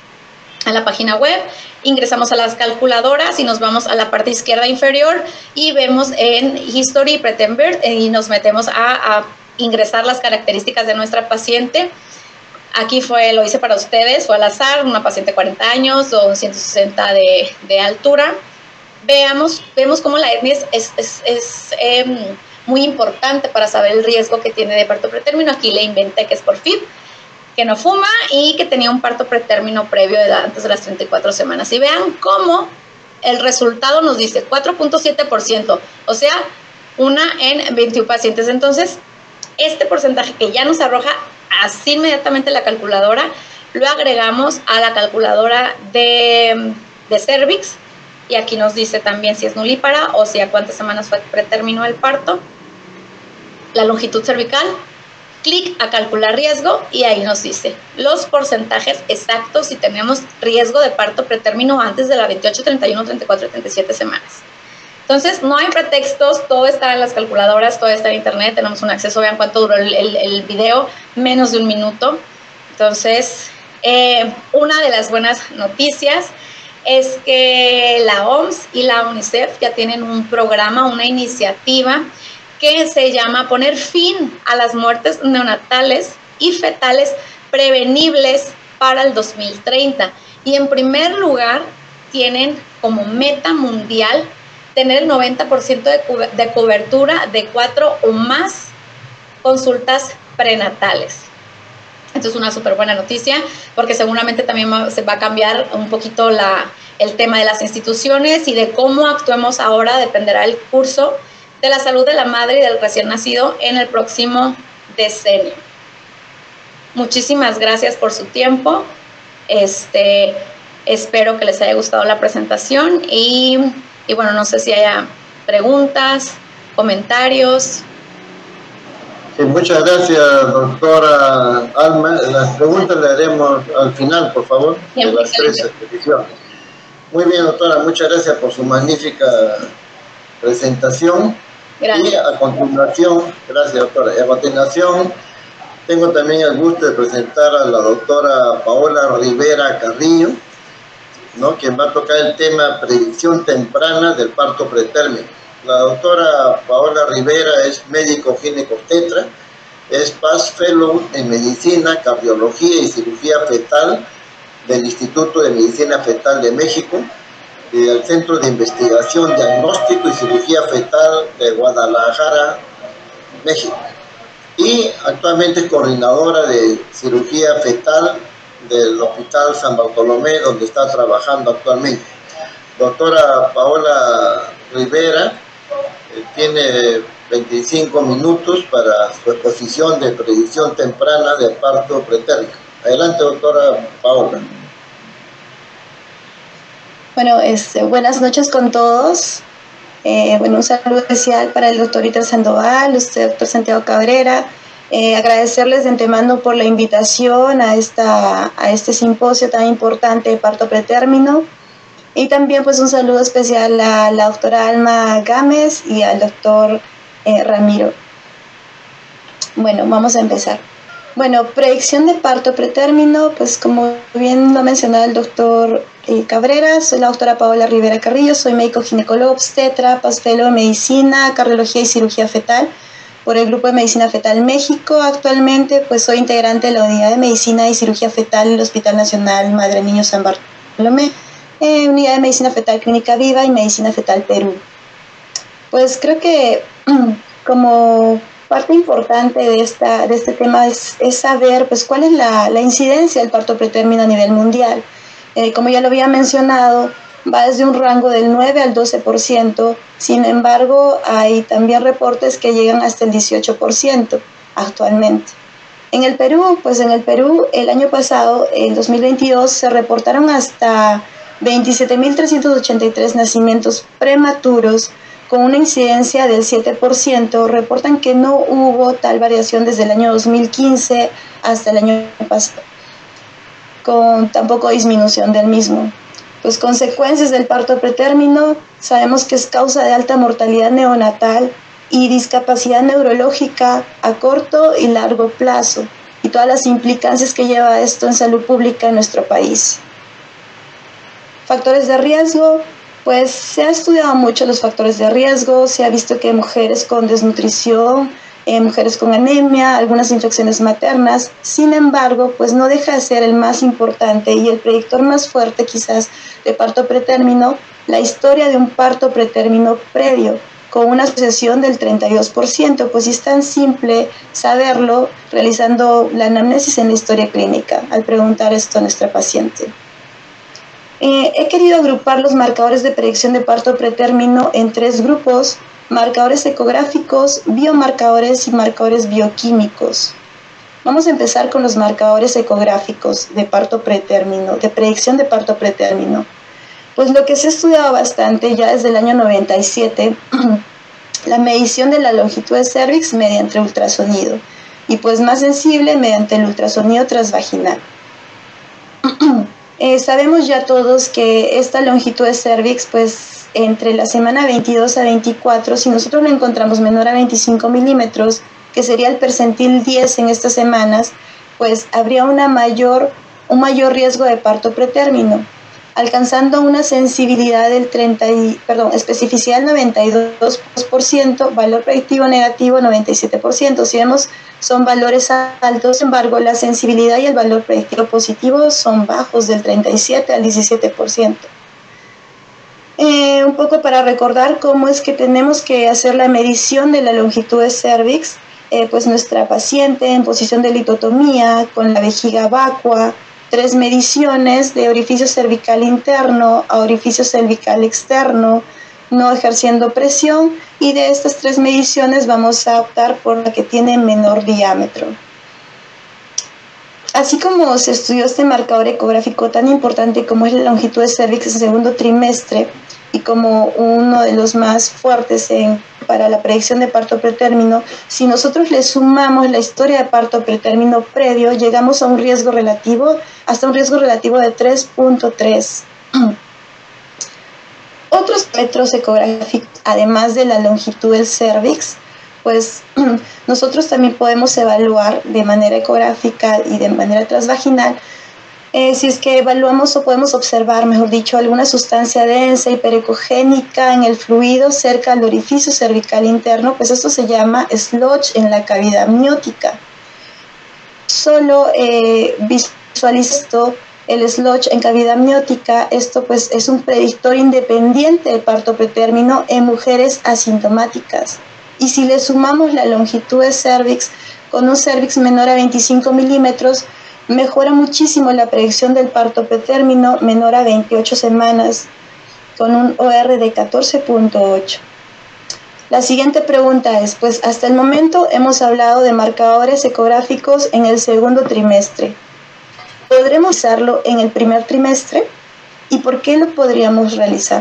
[SPEAKER 3] web, ingresamos a las calculadoras y nos vamos a la parte izquierda inferior y vemos en History Preterm Birth y nos metemos a ingresar las características de nuestra paciente. Aquí lo hice para ustedes, fue al azar, una paciente de 40 años o 160 de altura. Vemos cómo la etnia es muy importante para saber el riesgo que tiene de parto pretérmino. Aquí le inventé que es por FIB, que no fuma y que tenía un parto pretérmino previo de edad antes de las 34 semanas. Y vean cómo el resultado nos dice 4.7%, o sea, una en 21 pacientes. Entonces, este porcentaje que ya nos arroja así inmediatamente la calculadora, lo agregamos a la calculadora de cervix, y aquí nos dice también si es nulípara o si a cuántas semanas fue pretérmino el parto, la longitud cervical, clic a calcular riesgo y ahí nos dice los porcentajes exactos si tenemos riesgo de parto pretérmino antes de la 28, 31, 34 y 37 semanas. Entonces, no hay pretextos, todo está en las calculadoras, todo está en internet, tenemos un acceso, vean cuánto duró el video, menos de 1 minuto. Entonces, una de las buenas noticias es que la OMS y la UNICEF ya tienen un programa, una iniciativa que se llama Poner fin a las muertes neonatales y fetales prevenibles para el 2030. Y en primer lugar, tienen como meta mundial tener el 90% de cobertura de 4 o más consultas prenatales. Esto es una súper buena noticia, porque seguramente también se va a cambiar un poquito el tema de las instituciones, y de cómo actuemos ahora dependerá el curso de la salud de la madre y del recién nacido en el próximo decenio. Muchísimas gracias por su tiempo. Espero que les haya gustado la presentación y bueno, no sé si haya preguntas, comentarios.
[SPEAKER 2] Sí, muchas gracias, doctora Alma. Las preguntas las haremos al final, por favor, de las 3 exposiciones. Muy bien, doctora, muchas gracias por su magnífica presentación. Gracias. Y a continuación, gracias, doctora. Y a continuación, tengo también el gusto de presentar a la doctora Paola Rivera Carrillo, ¿no?, quien va a tocar el tema predicción temprana del parto pretérmino. La doctora Paola Rivera es médico ginecobstetra, es Past Fellow en Medicina, Cardiología y Cirugía Fetal del Instituto de Medicina Fetal de México, y del Centro de Investigación, Diagnóstico y Cirugía Fetal de Guadalajara, México. Y actualmente es coordinadora de cirugía fetal del Hospital San Bartolomé, donde está trabajando actualmente. Doctora Paola Rivera tiene 25 minutos para su exposición de predicción temprana del parto pretérmino. Adelante, doctora Paola.
[SPEAKER 4] Bueno, buenas noches con todos. Un saludo especial para el doctor Iter Sandoval, usted, doctor Santiago Cabrera. Agradecerles de antemano por la invitación a este simposio tan importante de parto pretérmino, y también pues un saludo especial a la doctora Alma Gámez y al doctor Ramiro. Bueno, vamos a empezar. Bueno, predicción de parto pretérmino, pues como bien lo ha mencionado el doctor Cabrera, soy la doctora Paola Rivera Carrillo, soy médico ginecólogo obstetra, Past Fellow en Medicina, Cardiología y Cirugía Fetal por el Grupo de Medicina Fetal México. Actualmente pues soy integrante de la Unidad de Medicina y Cirugía Fetal del Hospital Nacional Madre Niño San Bartolomé, Unidad de Medicina Fetal Clínica Viva y Medicina Fetal Perú. Pues creo que como parte importante de este tema es saber pues cuál es la incidencia del parto pretérmino a nivel mundial. Como ya lo había mencionado, va desde un rango del 9 al 12%, sin embargo hay también reportes que llegan hasta el 18% actualmente. En el Perú, el año pasado, el 2022, se reportaron hasta 27.383 nacimientos prematuros con una incidencia del 7%. Reportan que no hubo tal variación desde el año 2015 hasta el año pasado, con tampoco disminución del mismo. Pues consecuencias del parto pretérmino, sabemos que es causa de alta mortalidad neonatal y discapacidad neurológica a corto y largo plazo, y todas las implicancias que lleva esto en salud pública en nuestro país. Factores de riesgo, pues se ha estudiado mucho los factores de riesgo, se ha visto que mujeres con desnutrición, mujeres con anemia, algunas infecciones maternas. Sin embargo, pues no deja de ser el más importante y el predictor más fuerte quizás de parto pretérmino, la historia de un parto pretérmino previo, con una asociación del 32%, pues es tan simple saberlo realizando la anamnesis en la historia clínica, al preguntar esto a nuestra paciente. He querido agrupar los marcadores de predicción de parto pretérmino en 3 grupos: marcadores ecográficos, biomarcadores y marcadores bioquímicos. Vamos a empezar con los marcadores ecográficos de parto pretérmino, de predicción de parto pretérmino. Pues lo que se ha estudiado bastante ya desde el año 97, la medición de la longitud de cervix mediante ultrasonido, y pues más sensible mediante el ultrasonido transvaginal. Sabemos ya todos que esta longitud de cervix, pues entre la semana 22 a 24, si nosotros la encontramos menor a 25 milímetros, que sería el percentil 10 en estas semanas, pues habría un mayor riesgo de parto pretérmino, alcanzando una sensibilidad del especificidad del 92%, valor predictivo negativo 97%. Si vemos, son valores altos, sin embargo, la sensibilidad y el valor predictivo positivo son bajos, del 37 al 17%. Un poco para recordar cómo es que tenemos que hacer la medición de la longitud de cervix, pues nuestra paciente en posición de litotomía, con la vejiga vacua, 3 mediciones de orificio cervical interno a orificio cervical externo, no ejerciendo presión, y de estas 3 mediciones vamos a optar por la que tiene menor diámetro. Así como se estudió este marcador ecográfico tan importante como es la longitud de cervix en segundo trimestre, y como uno de los más fuertes para la predicción de parto pretérmino, si nosotros le sumamos la historia de parto pretérmino previo, llegamos a un riesgo relativo, hasta un riesgo relativo de 3.3. Otros parámetros ecográficos, además de la longitud del cervix, pues nosotros también podemos evaluar de manera ecográfica y de manera transvaginal, si es que evaluamos o podemos observar, mejor dicho, alguna sustancia densa hiperecogénica en el fluido cerca al orificio cervical interno, pues esto se llama sludge en la cavidad amniótica. Solo visualizo el sludge en cavidad amniótica. Esto pues es un predictor independiente de parto pretérmino en mujeres asintomáticas. Y si le sumamos la longitud de cervix con un cervix menor a 25 milímetros, mejora muchísimo la predicción del parto pretérmino menor a 28 semanas, con un OR de 14.8. La siguiente pregunta es, pues hasta el momento hemos hablado de marcadores ecográficos en el segundo trimestre. ¿Podremos usarlo en el primer trimestre? ¿Y por qué lo podríamos realizar?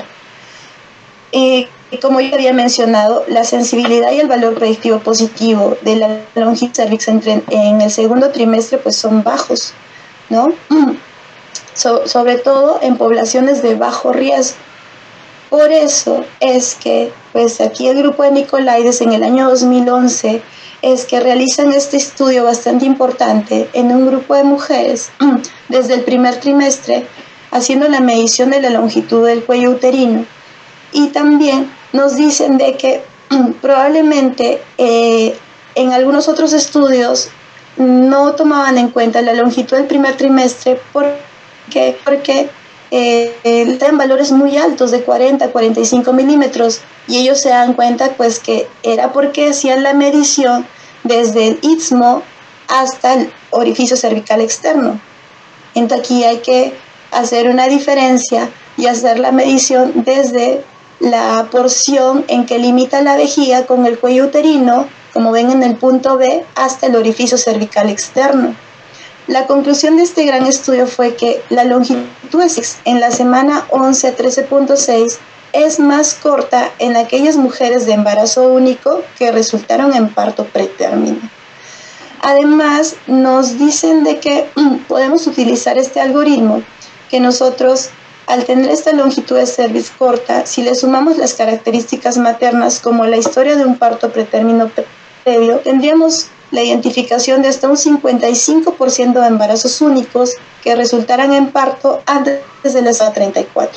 [SPEAKER 4] Como ya había mencionado, la sensibilidad y el valor predictivo positivo de la longitud cervix en el segundo trimestre pues son bajos, ¿no? Sobre todo en poblaciones de bajo riesgo. Por eso es que pues aquí el grupo de Nicolaides en el año 2011 es que realizan este estudio bastante importante en un grupo de mujeres desde el primer trimestre, haciendo la medición de la longitud del cuello uterino. Y también nos dicen de que probablemente en algunos otros estudios no tomaban en cuenta la longitud del primer trimestre porque dan valores muy altos de 40 a 45 milímetros, y ellos se dan cuenta pues que era porque hacían la medición desde el istmo hasta el orificio cervical externo. Entonces aquí hay que hacer una diferencia y hacer la medición desde la porción en que limita la vejiga con el cuello uterino, como ven en el punto B, hasta el orificio cervical externo. La conclusión de este gran estudio fue que la longitud en la semana 11 a 13.6 es más corta en aquellas mujeres de embarazo único que resultaron en parto pretérmino. Además, nos dicen de que podemos utilizar este algoritmo, que nosotros, al tener esta longitud de cervix corta, si le sumamos las características maternas como la historia de un parto pretérmino previo, tendríamos la identificación de hasta un 55% de embarazos únicos que resultaran en parto antes de la semana 34.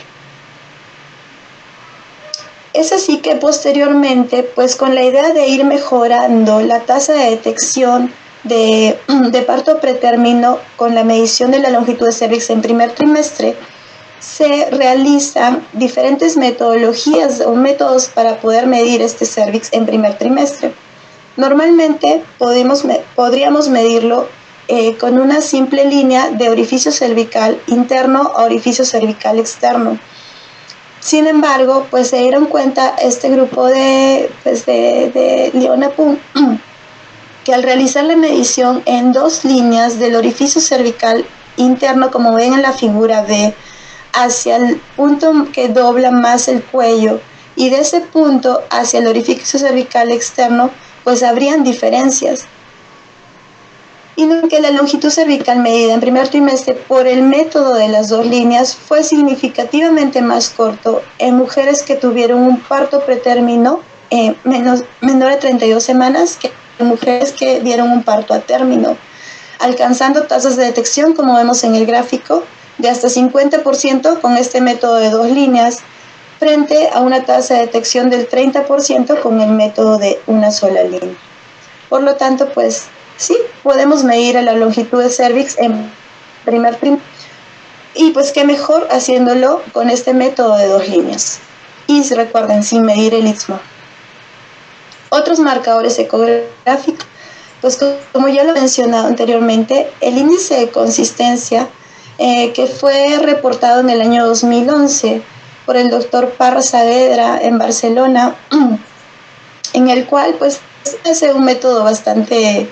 [SPEAKER 4] Es así que posteriormente, pues con la idea de ir mejorando la tasa de detección de parto pretérmino con la medición de la longitud de cervix en primer trimestre, se realizan diferentes metodologías o métodos para poder medir este cervix en primer trimestre. Normalmente podríamos medirlo con una simple línea de orificio cervical interno a orificio cervical externo. Sin embargo, pues se dieron cuenta este grupo de Leona-Pung que al realizar la medición en dos líneas del orificio cervical interno, como ven en la figura B, hacia el punto que dobla más el cuello y de ese punto hacia el orificio cervical externo, pues habrían diferencias. Y no que la longitud cervical medida en primer trimestre por el método de las dos líneas fue significativamente más corto en mujeres que tuvieron un parto pretérmino menor de 32 semanas que en mujeres que dieron un parto a término, alcanzando tasas de detección, como vemos en el gráfico, de hasta 50% con este método de dos líneas, frente a una tasa de detección del 30% con el método de una sola línea. Por lo tanto, pues sí, podemos medir la longitud de cervix en primer trimestre, y pues qué mejor haciéndolo con este método de dos líneas. Y recuerden, sin medir el istmo. Otros marcadores ecográficos, pues como ya lo he mencionado anteriormente, el índice de consistencia que fue reportado en el año 2011 por el doctor Parra Saavedra en Barcelona, en el cual pues hace un método bastante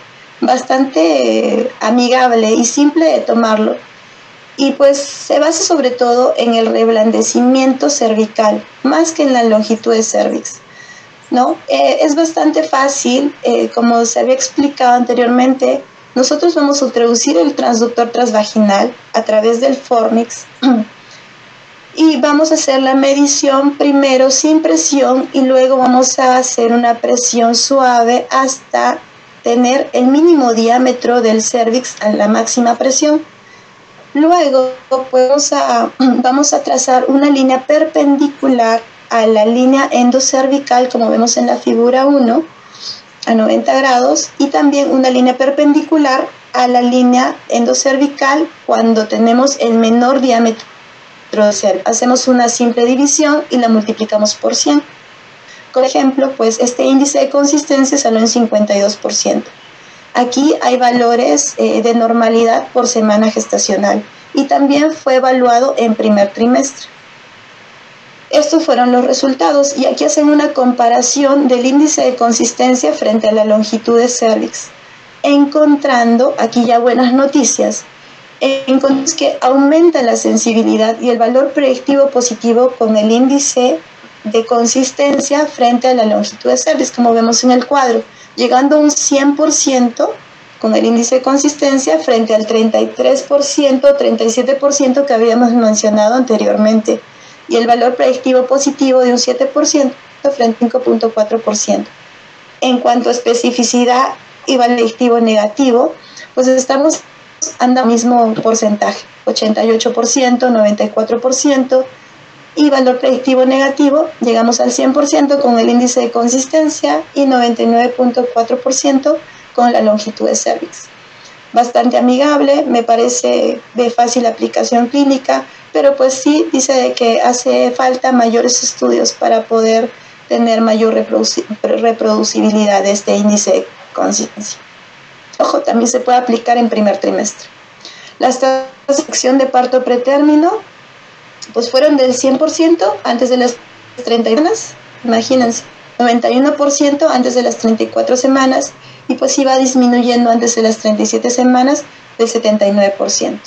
[SPEAKER 4] amigable y simple de tomarlo, y pues se basa sobre todo en el reblandecimiento cervical más que en la longitud de cervix, ¿no? Es bastante fácil, como se había explicado anteriormente. Nosotros vamos a introducir el transductor transvaginal a través del fornix y vamos a hacer la medición primero sin presión y luego vamos a hacer una presión suave hasta tener el mínimo diámetro del cervix a la máxima presión. Luego pues, vamos a trazar una línea perpendicular a la línea endocervical, como vemos en la figura 1, a 90 grados, y también una línea perpendicular a la línea endocervical cuando tenemos el menor diámetro del cervix. Hacemos una simple división y la multiplicamos por 100. Por ejemplo, pues este índice de consistencia salió en 52%. Aquí hay valores de normalidad por semana gestacional y también fue evaluado en primer trimestre. Estos fueron los resultados y aquí hacen una comparación del índice de consistencia frente a la longitud de cervix, encontrando, aquí ya buenas noticias, encontramos que aumenta la sensibilidad y el valor predictivo positivo con el índice de consistencia frente a la longitud de cervix, como vemos en el cuadro, llegando a un 100% con el índice de consistencia frente al 33%, 37% que habíamos mencionado anteriormente, y el valor predictivo positivo de un 7% frente a 5.4%. En cuanto a especificidad y valor predictivo negativo, pues estamos andando al mismo porcentaje, 88%, 94%, y valor predictivo negativo, llegamos al 100% con el índice de consistencia y 99.4% con la longitud de cervix. Bastante amigable, me parece de fácil aplicación clínica, pero pues sí dice de que hace falta mayores estudios para poder tener mayor reproducibilidad de este índice de consistencia. Ojo, también se puede aplicar en primer trimestre. Las tasas de sección de parto pretérmino pues fueron del 100% antes de las 30 semanas, imagínense, 91% antes de las 34 semanas y pues iba disminuyendo antes de las 37 semanas del 79%.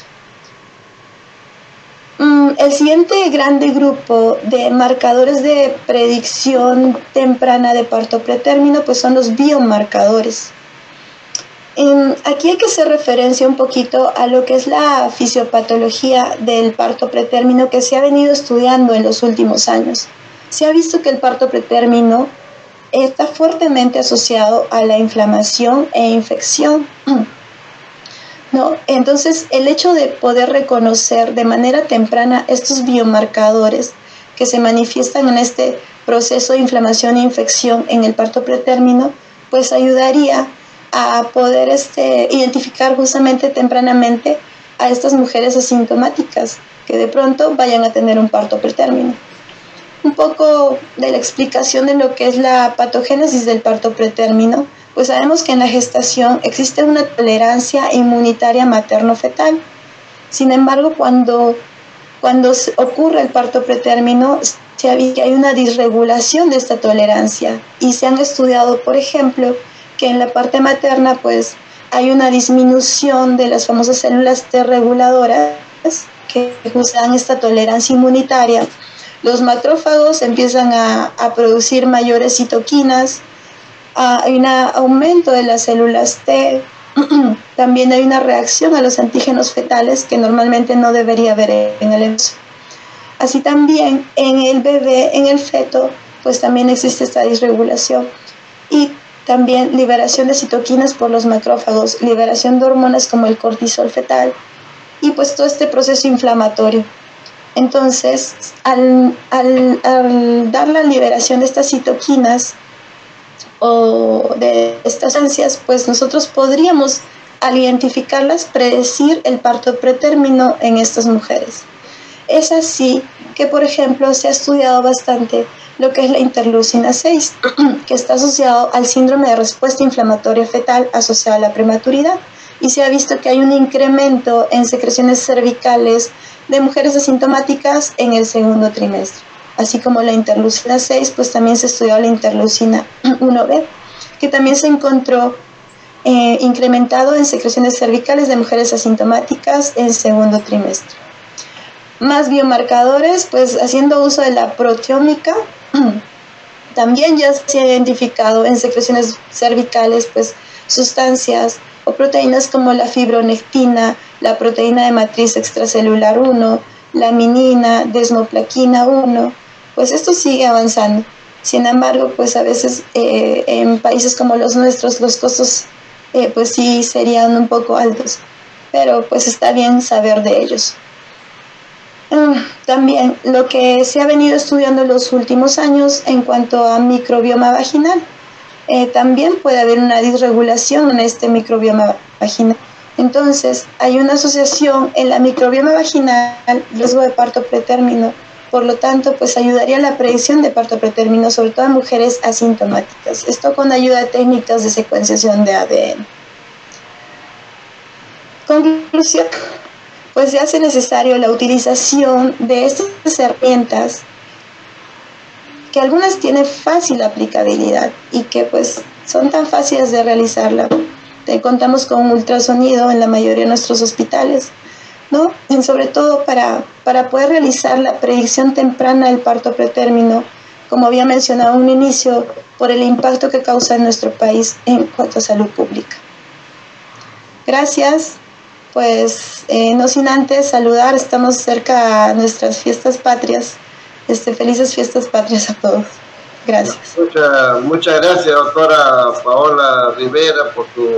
[SPEAKER 4] El siguiente grande grupo de marcadores de predicción temprana de parto pretérmino pues son los biomarcadores. Aquí hay que hacer referencia un poquito a lo que es la fisiopatología del parto pretérmino que se ha venido estudiando en los últimos años. Se ha visto que el parto pretérmino está fuertemente asociado a la inflamación e infección. ¿No? Entonces, el hecho de poder reconocer de manera temprana estos biomarcadores que se manifiestan en este proceso de inflamación e infección en el parto pretérmino, pues ayudaría a poder identificar justamente tempranamente a estas mujeres asintomáticas que de pronto vayan a tener un parto pretérmino. Un poco de la explicación de lo que es la patogénesis del parto pretérmino, pues sabemos que en la gestación existe una tolerancia inmunitaria materno-fetal. Sin embargo, cuando ocurre el parto pretérmino, se ha visto que hay una disregulación de esta tolerancia y se han estudiado, por ejemplo, que en la parte materna pues hay una disminución de las famosas células T reguladoras que usan esta tolerancia inmunitaria. Los macrófagos empiezan a producir mayores citoquinas, hay un aumento de las células T, también hay una reacción a los antígenos fetales que normalmente no debería haber en el embarazo. Así también en el bebé, en el feto, pues también existe esta disregulación. Y también liberación de citoquinas por los macrófagos, liberación de hormonas como el cortisol fetal y pues todo este proceso inflamatorio. Entonces, al dar la liberación de estas citoquinas o de estas sustancias, pues nosotros podríamos, al identificarlas, predecir el parto pretérmino en estas mujeres. Es así que, por ejemplo, se ha estudiado bastante lo que es la interleucina 6, que está asociado al síndrome de respuesta inflamatoria fetal asociado a la prematuridad, y se ha visto que hay un incremento en secreciones cervicales de mujeres asintomáticas en el segundo trimestre. Así como la interleucina 6, pues también se estudió la interleucina 1B, que también se encontró incrementado en secreciones cervicales de mujeres asintomáticas en segundo trimestre. Más biomarcadores, pues haciendo uso de la proteómica, también ya se ha identificado en secreciones cervicales pues sustancias o proteínas como la fibronectina, la proteína de matriz extracelular 1, la minina, desmoplaquina 1, pues esto sigue avanzando. Sin embargo, pues a veces en países como los nuestros los costos pues sí serían un poco altos, pero pues está bien saber de ellos. También lo que se ha venido estudiando en los últimos años en cuanto a microbioma vaginal, también puede haber una disregulación en este microbioma vaginal. Entonces, hay una asociación en la microbioma vaginal, riesgo de parto pretérmino, por lo tanto, pues ayudaría a la predicción de parto pretérmino, sobre todo en mujeres asintomáticas. Esto con ayuda de técnicas de secuenciación de ADN. Conclusión. Pues se hace necesario la utilización de estas herramientas que algunas tienen fácil aplicabilidad y que pues son tan fáciles de realizarla. Contamos con un ultrasonido en la mayoría de nuestros hospitales, ¿no? Sobre todo para poder realizar la predicción temprana del parto pretérmino, como había mencionado en un inicio, por el impacto que causa en nuestro país en cuanto a salud pública. Gracias. Pues no sin antes saludar, estamos cerca a nuestras fiestas patrias. Felices fiestas patrias a todos. Gracias.
[SPEAKER 2] Muchas gracias, doctora Paola Rivera, por su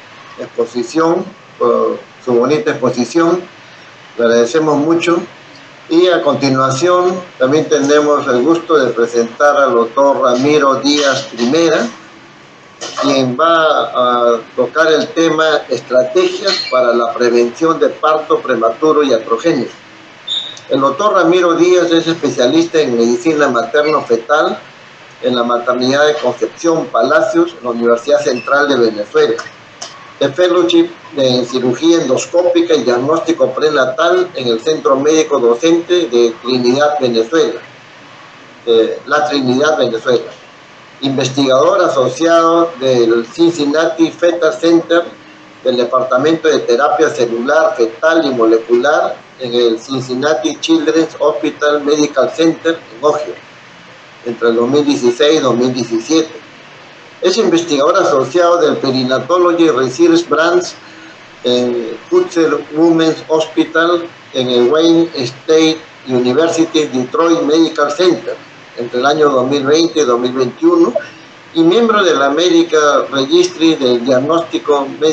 [SPEAKER 2] exposición, por su bonita exposición. Le agradecemos mucho. Y a continuación también tenemos el gusto de presentar al doctor Ramiro Díaz Primera, quien va a tocar el tema estrategias para la prevención de parto prematuro y iatrogénico. El doctor Ramiro Díaz es especialista en medicina materno-fetal en la maternidad de Concepción Palacios, en la Universidad Central de Venezuela. Es fellowship en cirugía endoscópica y diagnóstico prenatal en el Centro Médico Docente de Trinidad, Venezuela. La Trinidad, Venezuela. Investigador asociado del Cincinnati Fetal Center del Departamento de Terapia Celular, Fetal y Molecular en el Cincinnati Children's Hospital Medical Center en Ohio, entre el 2016 y 2017. Es investigador asociado del Perinatology Research Branch en Kutzer Women's Hospital en el Wayne State University Detroit Medical Center entre el año 2020 y 2021 y miembro de la American Registry del Diagnostic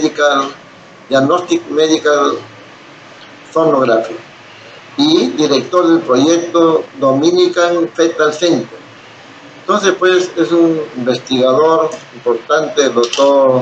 [SPEAKER 2] Medical Sonography y director del proyecto Dominican Fetal Center. Entonces, pues, es un investigador importante, el doctor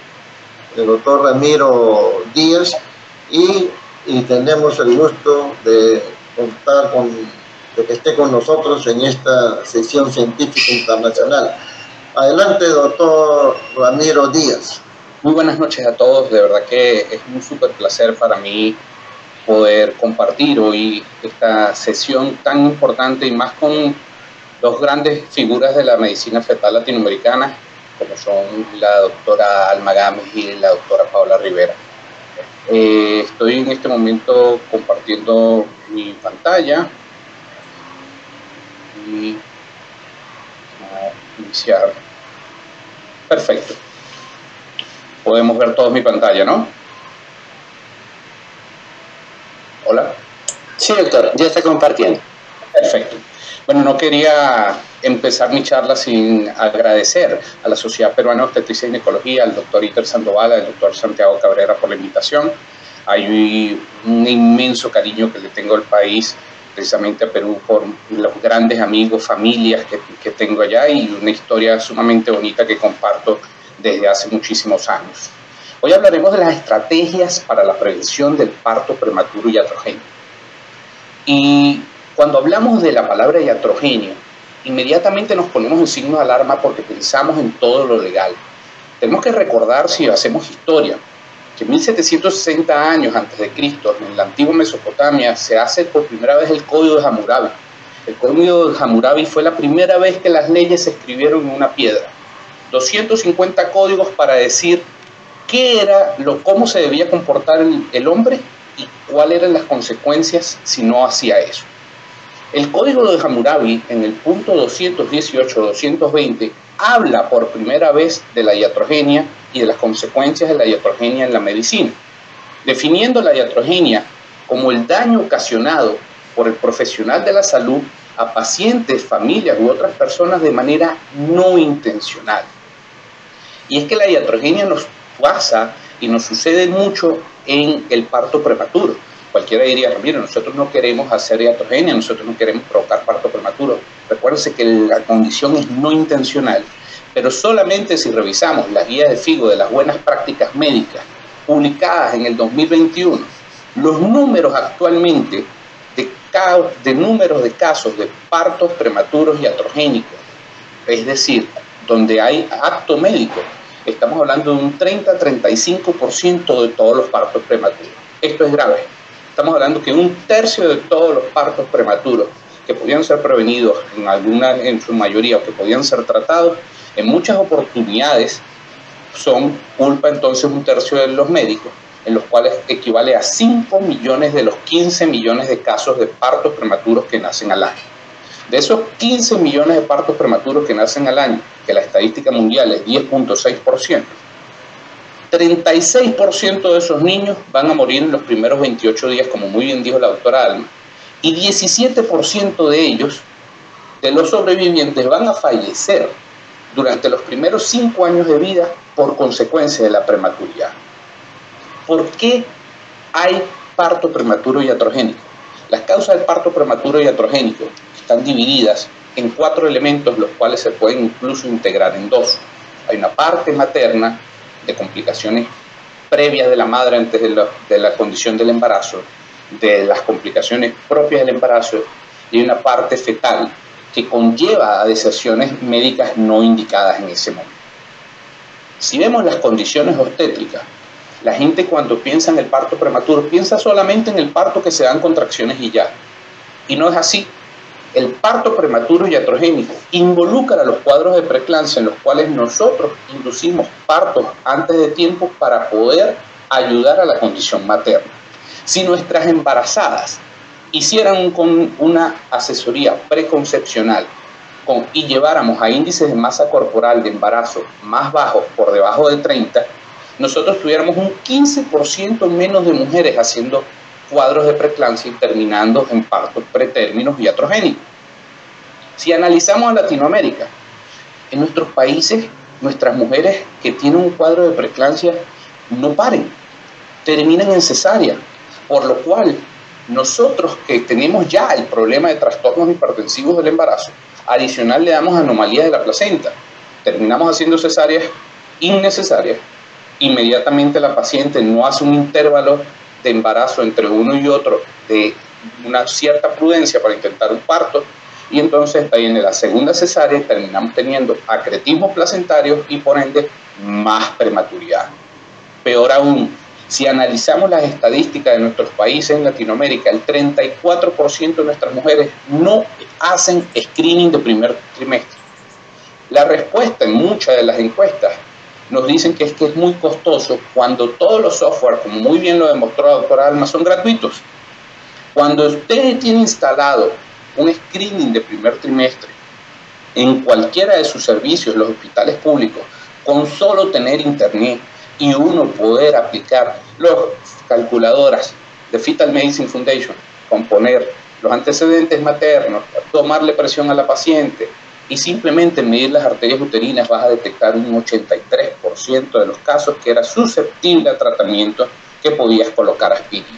[SPEAKER 2] Ramiro Díaz, y tenemos el gusto de contar de que esté con nosotros en esta sesión científica internacional. Adelante, doctor Ramiro Díaz.
[SPEAKER 5] Muy buenas noches a todos, de verdad que es un súper placer para mí poder compartir hoy esta sesión tan importante y más con dos grandes figuras de la medicina fetal latinoamericana, como son la doctora Alma Gámez y la doctora Paola Rivera. Estoy en este momento compartiendo mi pantalla y iniciar. Perfecto. Podemos ver todos mi pantalla, ¿no? Hola.
[SPEAKER 6] Sí, doctor, ya está compartiendo.
[SPEAKER 5] Perfecto. Bueno, no quería empezar mi charla sin agradecer a la Sociedad Peruana de Obstetricia y Ginecología, al doctor Iter Sandoval, al doctor Santiago Cabrera por la invitación. Hay un inmenso cariño que le tengo al país, precisamente a Perú, por los grandes amigos, familias que tengo allá y una historia sumamente bonita que comparto desde hace muchísimos años. Hoy hablaremos de las estrategias para la prevención del parto prematuro y iatrogénico. Y cuando hablamos de la palabra iatrogénio, inmediatamente nos ponemos en signo de alarma porque pensamos en todo lo legal. Tenemos que recordar, si hacemos historia, que 1760 años antes de Cristo, en la antigua Mesopotamia, se hace por primera vez el Código de Hammurabi. El Código de Hammurabi fue la primera vez que las leyes se escribieron en una piedra. 250 códigos para decir qué era, cómo se debía comportar el hombre y cuáles eran las consecuencias si no hacía eso. El Código de Hammurabi, en el punto 218-220, habla por primera vez de la iatrogenia y de las consecuencias de la iatrogenia en la medicina, definiendo la iatrogenia como el daño ocasionado por el profesional de la salud a pacientes, familias u otras personas de manera no intencional. Y es que la iatrogenia nos pasa y nos sucede mucho en el parto prematuro. Cualquiera diría, mira, nosotros no queremos hacer iatrogenia, nosotros no queremos provocar parto prematuro. Recuérdense que la condición es no intencional, pero solamente si revisamos las guías de FIGO de las buenas prácticas médicas publicadas en el 2021, los números actualmente de números de casos de partos prematuros y iatrogénicos, es decir, donde hay acto médico, estamos hablando de un 30-35% de todos los partos prematuros. Esto es grave. Estamos hablando que un tercio de todos los partos prematuros que podían ser prevenidos en su mayoría o que podían ser tratados, en muchas oportunidades son culpa entonces un tercio de los médicos, en los cuales equivale a 5 millones de los 15 millones de casos de partos prematuros que nacen al año. De esos 15 millones de partos prematuros que nacen al año, que la estadística mundial es 10.6%, 36% de esos niños van a morir en los primeros 28 días, como muy bien dijo la doctora Alma, y 17% de ellos, de los sobrevivientes, van a fallecer durante los primeros 5 años de vida por consecuencia de la prematuridad. ¿Por qué hay parto prematuro y iatrogénico? Las causas del parto prematuro y iatrogénico están divididas en 4 elementos, los cuales se pueden incluso integrar en 2. Hay una parte materna de complicaciones previas de la madre antes de la condición del embarazo, de las complicaciones propias del embarazo, y una parte fetal que conlleva a decisiones médicas no indicadas en ese momento. Si vemos las condiciones obstétricas, la gente cuando piensa en el parto prematuro piensa solamente en el parto que se dan contracciones y ya. Y no es así. El parto prematuro y iatrogénico involucra a los cuadros de preeclampsia en los cuales nosotros inducimos partos antes de tiempo para poder ayudar a la condición materna. Si nuestras embarazadas hicieran una asesoría preconcepcional y lleváramos a índices de masa corporal de embarazo más bajos, por debajo de 30, nosotros tuviéramos un 15% menos de mujeres haciendo cuadros de preeclampsia y terminando en partos pretérminos y iatrogénicos. Si analizamos a Latinoamérica, en nuestros países, nuestras mujeres que tienen un cuadro de preeclampsia no paren, terminan en cesárea, por lo cual nosotros que tenemos ya el problema de trastornos hipertensivos del embarazo, adicional le damos anomalías de la placenta, terminamos haciendo cesáreas innecesarias, inmediatamente la paciente no hace un intervalo de embarazo entre uno y otro de una cierta prudencia para intentar un parto, y entonces viene la segunda cesárea y terminamos teniendo acretismos placentarios y por ende más prematuridad. Peor aún, si analizamos las estadísticas de nuestros países en Latinoamérica, el 34% de nuestras mujeres no hacen screening de primer trimestre. La respuesta en muchas de las encuestas nos dicen que es muy costoso cuando todos los software, como muy bien lo demostró la doctora Alma, son gratuitos. Cuando usted tiene instalado un screening de primer trimestre en cualquiera de sus servicios, los hospitales públicos, con solo tener internet y uno poder aplicar las calculadoras de Fetal Medicine Foundation, componer los antecedentes maternos, tomarle presión a la paciente y simplemente medir las arterias uterinas, vas a detectar un 83% de los casos que era susceptible a tratamiento que podías colocar aspirina.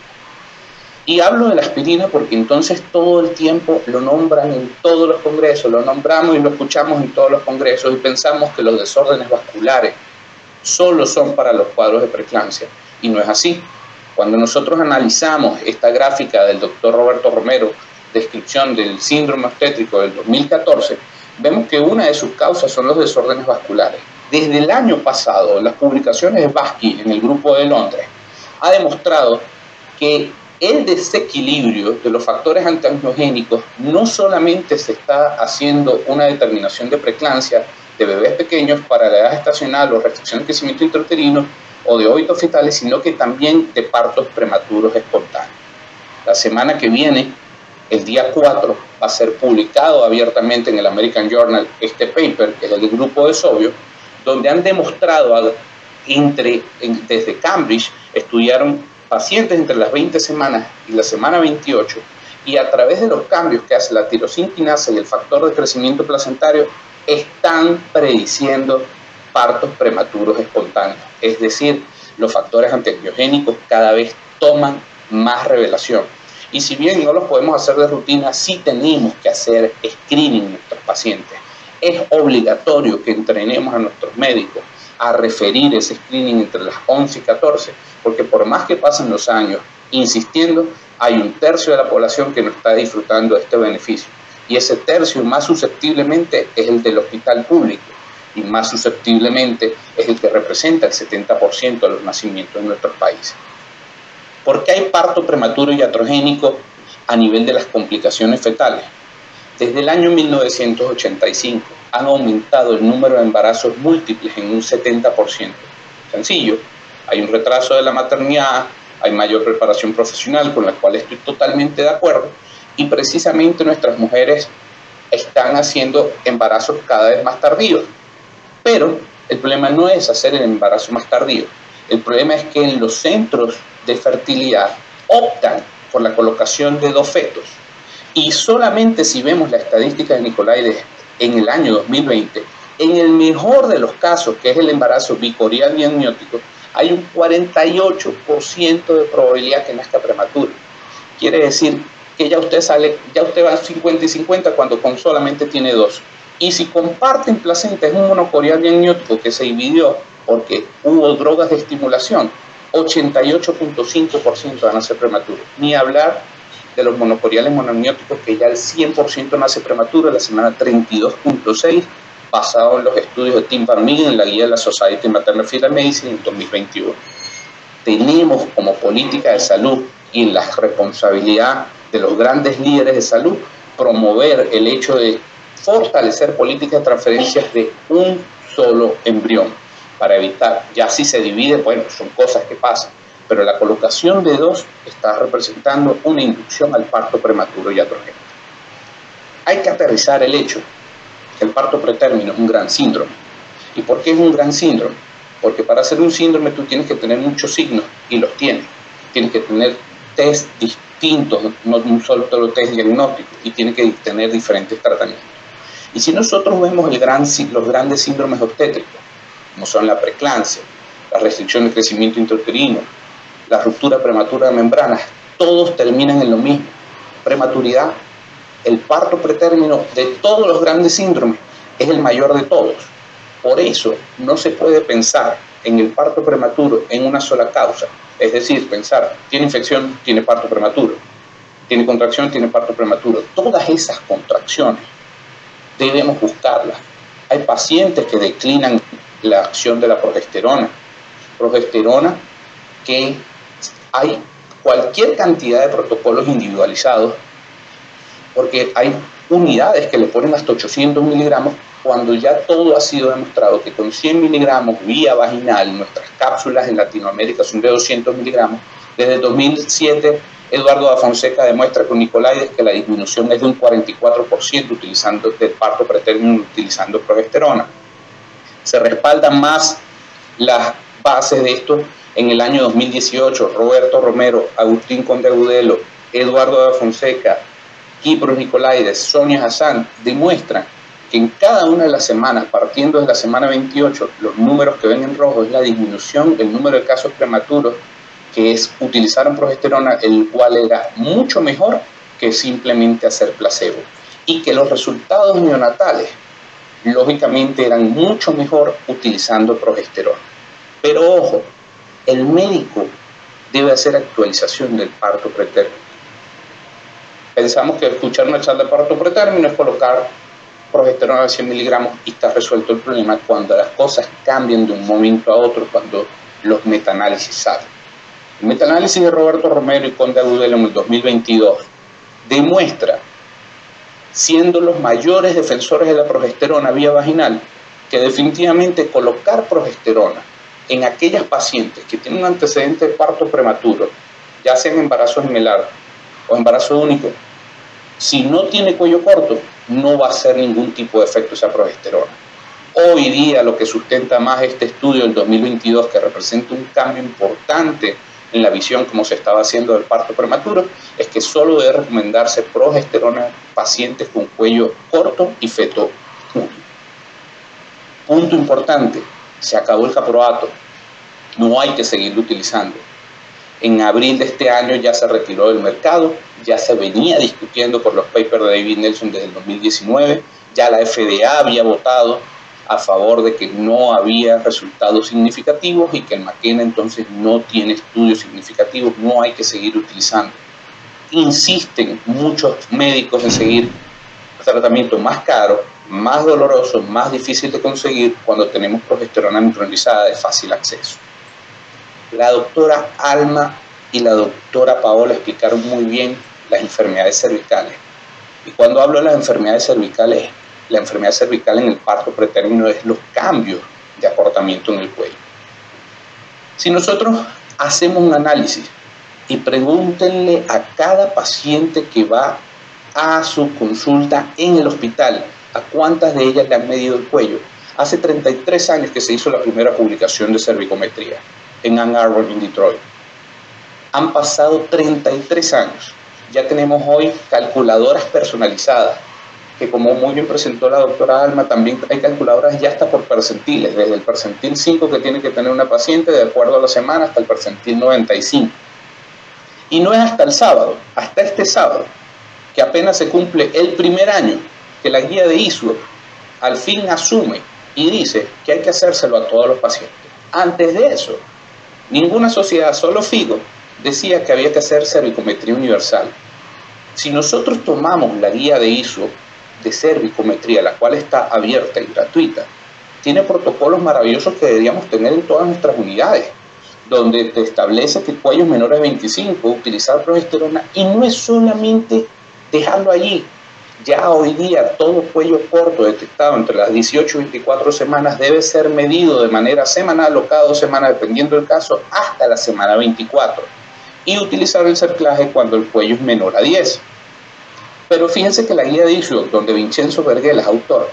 [SPEAKER 5] Y hablo de la aspirina porque entonces todo el tiempo lo nombran en todos los congresos, lo nombramos y lo escuchamos en todos los congresos y pensamos que los desórdenes vasculares solo son para los cuadros de preeclampsia, y no es así. Cuando nosotros analizamos esta gráfica del doctor Roberto Romero, descripción del síndrome obstétrico del 2014, vemos que una de sus causas son los desórdenes vasculares. Desde el año pasado, las publicaciones de Baski en el grupo de Londres ha demostrado que el desequilibrio de los factores antiangiogénicos no solamente se está haciendo una determinación de preeclampsia de bebés pequeños para la edad gestacional o restricción de crecimiento intrauterino o de óbitos fetales, sino que también de partos prematuros espontáneos. La semana que viene, el día 4, va a ser publicado abiertamente en el American Journal este paper, que es el del grupo de Sobio, donde han demostrado, desde Cambridge, estudiaron pacientes entre las 20 semanas y la semana 28, y a través de los cambios que hace la tirosinquinasa y el factor de crecimiento placentario, están prediciendo partos prematuros espontáneos. Es decir, los factores antiangiogénicos cada vez toman más revelación. Y si bien no los podemos hacer de rutina, sí tenemos que hacer screening en nuestros pacientes. Es obligatorio que entrenemos a nuestros médicos a referir ese screening entre las 11 y 14, porque por más que pasen los años insistiendo, hay un tercio de la población que no está disfrutando de este beneficio. Y ese tercio más susceptiblemente es el del hospital público, y más susceptiblemente es el que representa el 70% de los nacimientos en nuestros países. ¿Por qué hay parto prematuro y iatrogénico a nivel de las complicaciones fetales? Desde el año 1985 han aumentado el número de embarazos múltiples en un 70%. Sencillo, hay un retraso de la maternidad, hay mayor preparación profesional, con la cual estoy totalmente de acuerdo, y precisamente nuestras mujeres están haciendo embarazos cada vez más tardíos. Pero el problema no es hacer el embarazo más tardío, el problema es que en los centros de fertilidad optan por la colocación de 2 fetos. Y solamente si vemos la estadística de Nicolaides en el año 2020, en el mejor de los casos, que es el embarazo bicorial y amniótico, hay un 48% de probabilidad que nazca prematuro. Quiere decir que ya usted va a 50 y 50 cuando solamente tiene 2. Y si comparten placenta, es un monocorial amniótico que se dividió porque hubo drogas de estimulación, 88.5% van a ser prematuros. Ni hablar de los monocoriales monoamnióticos, que ya el 100% nace prematuro en la semana 32.6, basado en los estudios de Tim Van Meegen en la guía de la Society Maternal Fetal Medicine en 2021. Tenemos como política de salud y en la responsabilidad de los grandes líderes de salud promover el hecho de fortalecer políticas de transferencias de un solo embrión para evitar, ya si se divide, bueno, son cosas que pasan, pero la colocación de 2 está representando una inducción al parto prematuro y atrogénico. Hay que aterrizar el hecho que el parto pretérmino es un gran síndrome. ¿Y por qué es un gran síndrome? Porque para hacer un síndrome tú tienes que tener muchos signos, y los tienes. Tienes que tener test distintos, no un solo test diagnóstico, y tienes que tener diferentes tratamientos. Y si nosotros vemos los grandes síndromes obstétricos, como son la preeclampsia, la restricción de crecimiento intrauterino, la ruptura prematura de membranas, todos terminan en lo mismo: prematuridad. El parto pretérmino de todos los grandes síndromes es el mayor de todos. Por eso no se puede pensar en el parto prematuro en una sola causa. Es decir, pensar, tiene infección, tiene parto prematuro, tiene contracción, tiene parto prematuro. Todas esas contracciones debemos buscarlas. Hay pacientes que declinan la acción de la progesterona que hay cualquier cantidad de protocolos individualizados, porque hay unidades que le ponen hasta 800 miligramos, cuando ya todo ha sido demostrado que con 100 miligramos vía vaginal, nuestras cápsulas en Latinoamérica son de 200 miligramos. Desde 2007, Eduardo da Fonseca demuestra con Nicolaides que la disminución es de un 44% del parto pretérmino utilizando progesterona. Se respaldan más las bases de esto en el año 2018. Roberto Romero, Agustín Conde Agudelo, Eduardo da Fonseca, Kipros Nicolaides, Sonia Hassan demuestran que en cada una de las semanas, partiendo de la semana 28, los números que ven en rojo es la disminución del número de casos prematuros que utilizaron progesterona, el cual era mucho mejor que simplemente hacer placebo, y que los resultados neonatales lógicamente eran mucho mejor utilizando progesterona. Pero ojo, el médico debe hacer actualización del parto pretérmino. Pensamos que escuchar una charla de parto pretérmino es colocar progesterona de 100 miligramos y está resuelto el problema, cuando las cosas cambian de un momento a otro, cuando los metaanálisis salen. El metaanálisis de Roberto Romero y Conde Agudelo en el 2022 demuestra, siendo los mayores defensores de la progesterona vía vaginal, que definitivamente colocar progesterona en aquellas pacientes que tienen un antecedente de parto prematuro, ya sean embarazo gemelar o embarazo único, si no tiene cuello corto, no va a hacer ningún tipo de efecto esa progesterona. Hoy día lo que sustenta más este estudio del 2022, que representa un cambio importante en la visión como se estaba haciendo del parto prematuro, es que solo debe recomendarse progesterona en pacientes con cuello corto y feto único. Punto importante, se acabó el caproato, no hay que seguirlo utilizando. En abril de este año ya se retiró del mercado, ya se venía discutiendo por los papers de David Nelson desde el 2019, ya la FDA había votado a favor de que no había resultados significativos y que el McKenna entonces no tiene estudios significativos, no hay que seguir utilizando. Insisten muchos médicos en seguir tratamiento más caro, más doloroso, más difícil de conseguir cuando tenemos progesterona micronizada de fácil acceso. La doctora Alma y la doctora Paola explicaron muy bien las enfermedades cervicales. Y cuando hablo de las enfermedades cervicales, la enfermedad cervical en el parto pretérmino es los cambios de acortamiento en el cuello. Si nosotros hacemos un análisis y pregúntenle a cada paciente que va a su consulta en el hospital a cuántas de ellas le han medido el cuello. Hace 33 años que se hizo la primera publicación de cervicometría en Ann Arbor, en Detroit. Han pasado 33 años. Ya tenemos hoy calculadoras personalizadas, que como muy bien presentó la doctora Alma, también hay calculadoras ya hasta por percentiles, desde el percentil 5 que tiene que tener una paciente de acuerdo a la semana hasta el percentil 95. Y no es hasta el sábado, hasta este sábado, que apenas se cumple el primer año que la guía de ISUO al fin asume y dice que hay que hacérselo a todos los pacientes. Antes de eso, ninguna sociedad, solo FIGO, decía que había que hacer cervicometría universal. Si nosotros tomamos la guía de ISUO de cervicometría, la cual está abierta y gratuita, tiene protocolos maravillosos que deberíamos tener en todas nuestras unidades, donde te establece que cuellos menores de 25, utilizar progesterona, y no es solamente dejarlo allí. Ya hoy día todo cuello corto detectado entre las 18 y 24 semanas debe ser medido de manera semanal o cada 2 semanas, dependiendo del caso, hasta la semana 24. Y utilizar el cerclaje cuando el cuello es menor a 10. Pero fíjense que la guía de ISUO, donde Vincenzo Verghela es autor,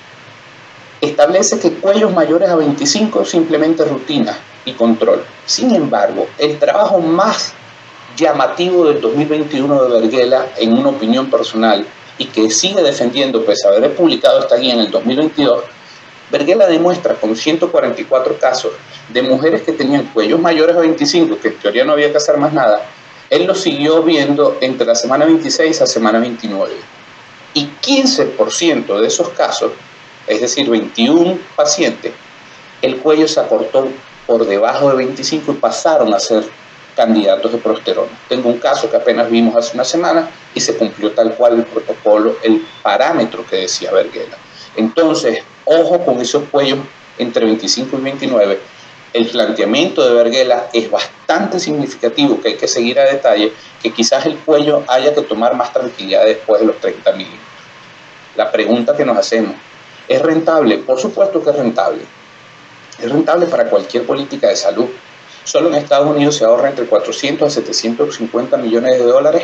[SPEAKER 5] establece que cuellos mayores a 25 simplemente rutina y control. Sin embargo, el trabajo más llamativo del 2021 de Verghela, en una opinión personal, y que sigue defendiendo pese a haber publicado esta guía en el 2022, Verghela demuestra con 144 casos de mujeres que tenían cuellos mayores a 25, que en teoría no había que hacer más nada. Él lo siguió viendo entre la semana 26 a semana 29. Y 15% de esos casos, es decir, 21 pacientes, el cuello se acortó por debajo de 25 y pasaron a ser candidatos de progesterona. Tengo un caso que apenas vimos hace una semana y se cumplió tal cual el protocolo, el parámetro que decía Verghela. Entonces, ojo con esos cuellos entre 25 y 29. El planteamiento de Verghela es bastante significativo, que hay que seguir a detalle, que quizás el cuello haya que tomar más tranquilidad después de los 30 milímetros. La pregunta que nos hacemos, ¿es rentable? Por supuesto que es rentable. Es rentable para cualquier política de salud. Solo en Estados Unidos se ahorra entre 400 a 750 millones de dólares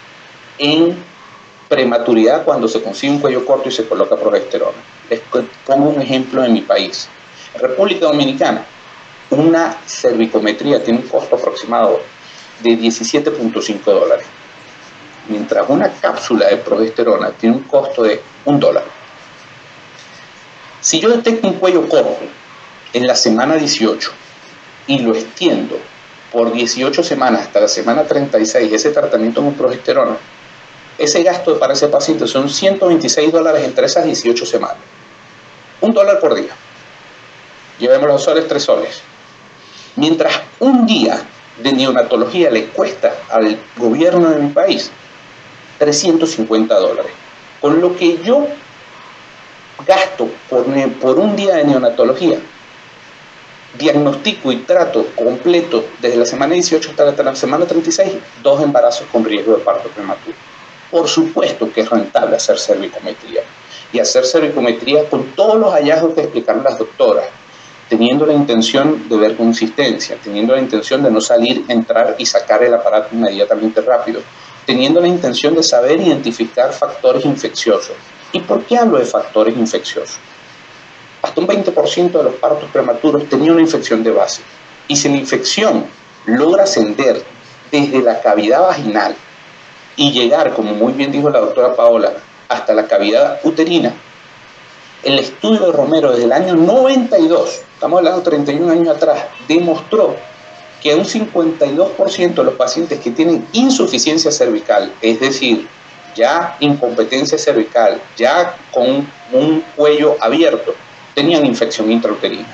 [SPEAKER 5] en prematuridad cuando se consigue un cuello corto y se coloca progesterona. Les pongo un ejemplo en mi país. En República Dominicana, una cervicometría tiene un costo aproximado de 17.5 dólares, mientras una cápsula de progesterona tiene un costo de $1. Si yo detecto un cuello corto en la semana 18 y lo extiendo por 18 semanas hasta la semana 36, ese tratamiento con progesterona, ese gasto para ese paciente son $126 entre esas 18 semanas. $1 por día. Llevemos los soles, 3 soles. Mientras un día de neonatología le cuesta al gobierno de mi país $350. Con lo que yo gasto por un día de neonatología, diagnostico y trato completo desde la semana 18 hasta la semana 36, 2 embarazos con riesgo de parto prematuro. Por supuesto que es rentable hacer cervicometría, y hacer cervicometría con todos los hallazgos que explicaron las doctoras, teniendo la intención de ver consistencia, teniendo la intención de no salir, entrar y sacar el aparato inmediatamente rápido, teniendo la intención de saber identificar factores infecciosos. ¿Y por qué hablo de factores infecciosos? Hasta un 20% de los partos prematuros tenían una infección de base. Y si la infección logra ascender desde la cavidad vaginal y llegar, como muy bien dijo la doctora Paola, hasta la cavidad uterina, el estudio de Romero desde el año 92, estamos hablando de 31 años atrás, demostró que un 52% de los pacientes que tienen insuficiencia cervical, es decir, ya incompetencia cervical, ya con un cuello abierto, tenían infección intrauterina.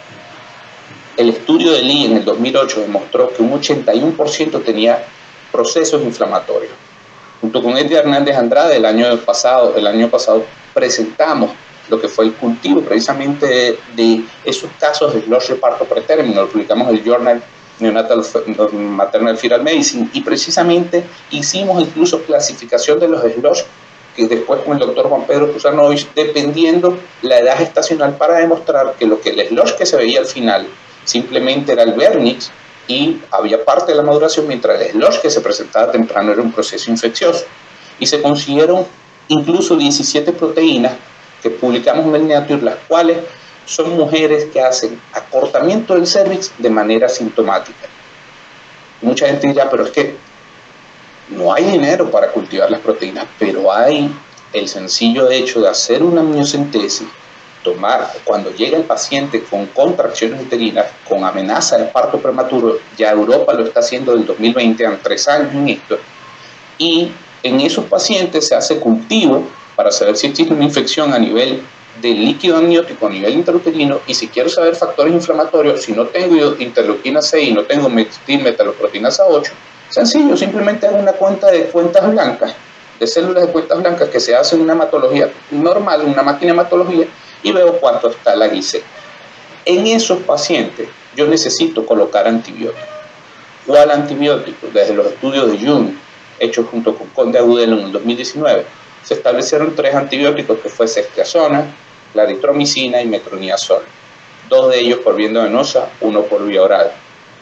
[SPEAKER 5] El estudio de Lee en el 2008 demostró que un 81% tenía procesos inflamatorios. Junto con Edgar Hernández Andrade, el año pasado presentamos lo que fue el cultivo precisamente de esos casos de SLOSH de parto pretérmino. Lo publicamos en el Journal Neonatal Maternal Fetal Medicine, y precisamente hicimos incluso clasificación de los SLOSH, que después con el doctor Juan Pedro Kusanovich, dependiendo la edad gestacional, para demostrar que lo que el SLOSH que se veía al final simplemente era el vernix y había parte de la maduración, mientras el SLOSH que se presentaba temprano era un proceso infeccioso. Y se consiguieron incluso 17 proteínas que publicamos en el Nature, las cuales son mujeres que hacen acortamiento del cervix de manera sintomática. Mucha gente dirá, pero es que no hay dinero para cultivar las proteínas, pero hay el sencillo hecho de hacer una amniocentesis, tomar, cuando llega el paciente con contracciones uterinas, con amenaza de parto prematuro, ya Europa lo está haciendo del 2020, han 3 años en esto, y En esos pacientes se hace cultivo para saber si existe una infección a nivel de líquido amniótico, a nivel intrauterino, y si quiero saber factores inflamatorios, si no tengo interleuquina 6 y no tengo metalloproteinasa 8, sencillo, simplemente hago una cuenta de cuentas blancas, de células de cuentas blancas que se hace en una hematología normal, una máquina de hematología, y veo cuánto está la glicemia. En esos pacientes yo necesito colocar antibióticos. ¿Cuál antibiótico? Desde los estudios de Jung, hechos junto con Conde Agudelo en el 2019, se establecieron 3 antibióticos, que fue ceftriaxona, claritromicina y metronidazol. 2 de ellos por vía venosa, 1 por vía oral.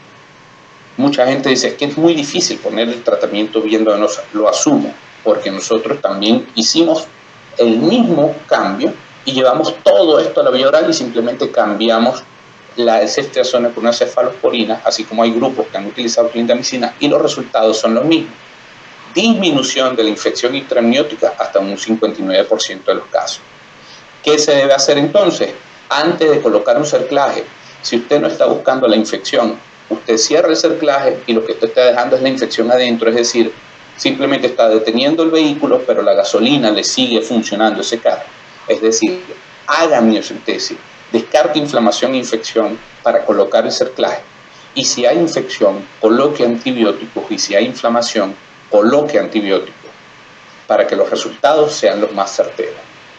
[SPEAKER 5] Mucha gente dice que es muy difícil poner el tratamiento vía venosa. Lo asumo, porque nosotros también hicimos el mismo cambio y llevamos todo esto a la vía oral y simplemente cambiamos la ceftriaxona por una cefalosporina, así como hay grupos que han utilizado clindamicina y los resultados son los mismos. Disminución de la infección intraamniótica hasta un 59% de los casos. ¿Qué se debe hacer entonces? Antes de colocar un cerclaje, si usted no está buscando la infección, usted cierra el cerclaje y lo que usted está dejando es la infección adentro, es decir, simplemente está deteniendo el vehículo, pero la gasolina le sigue funcionando ese carro. Es decir, haga amniocentesis, descarte inflamación e infección para colocar el cerclaje. Y si hay infección, coloque antibióticos, y si hay inflamación, coloque antibióticos para que los resultados sean los más certeros.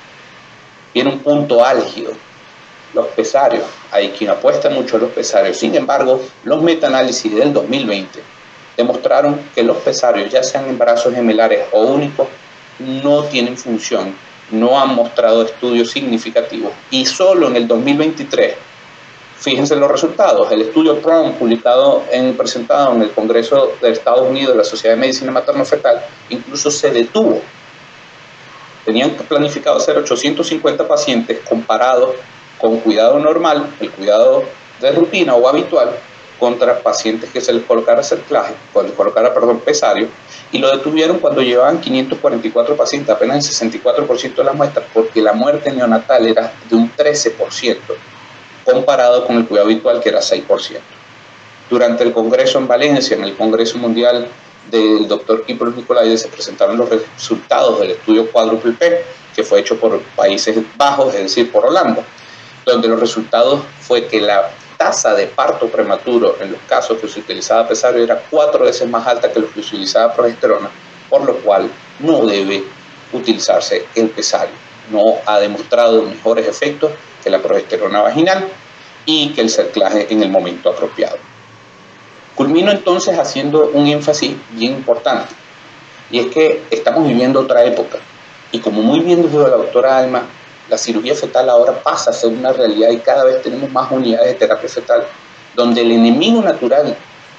[SPEAKER 5] Viene un punto álgido, los pesarios. Hay quien apuesta mucho a los pesarios. Sin embargo, los metaanálisis del 2020 demostraron que los pesarios, ya sean embarazos gemelares o únicos, no tienen función, no han mostrado estudios significativos. Y solo en el 2023, fíjense los resultados, el estudio PROM presentado en el Congreso de Estados Unidos de la Sociedad de Medicina Materno-Fetal, incluso se detuvo. Tenían planificado hacer 850 pacientes comparados con cuidado normal, el cuidado de rutina o habitual, contra pacientes que se les colocara cerclaje, pesario, y lo detuvieron cuando llevaban 544 pacientes, apenas el 64% de las muestras, porque la muerte neonatal era de un 13%, comparado con el cuidado habitual, que era 6%. Durante el congreso en Valencia, en el Congreso Mundial del Dr. Kyprios Nicolaides, se presentaron los resultados del estudio cuádruple P, que fue hecho por Países Bajos, es decir, por Holanda, donde los resultados fue que la tasa de parto prematuro en los casos que se utilizaba pesario era 4 veces más alta que los que se utilizaba progesterona, por lo cual no debe utilizarse el pesario. No ha demostrado mejores efectos que la progesterona vaginal y que el cerclaje en el momento apropiado. Culmino entonces haciendo un énfasis bien importante, y es que estamos viviendo otra época, y como muy bien dijo la doctora Alma, la cirugía fetal ahora pasa a ser una realidad y cada vez tenemos más unidades de terapia fetal, donde el enemigo natural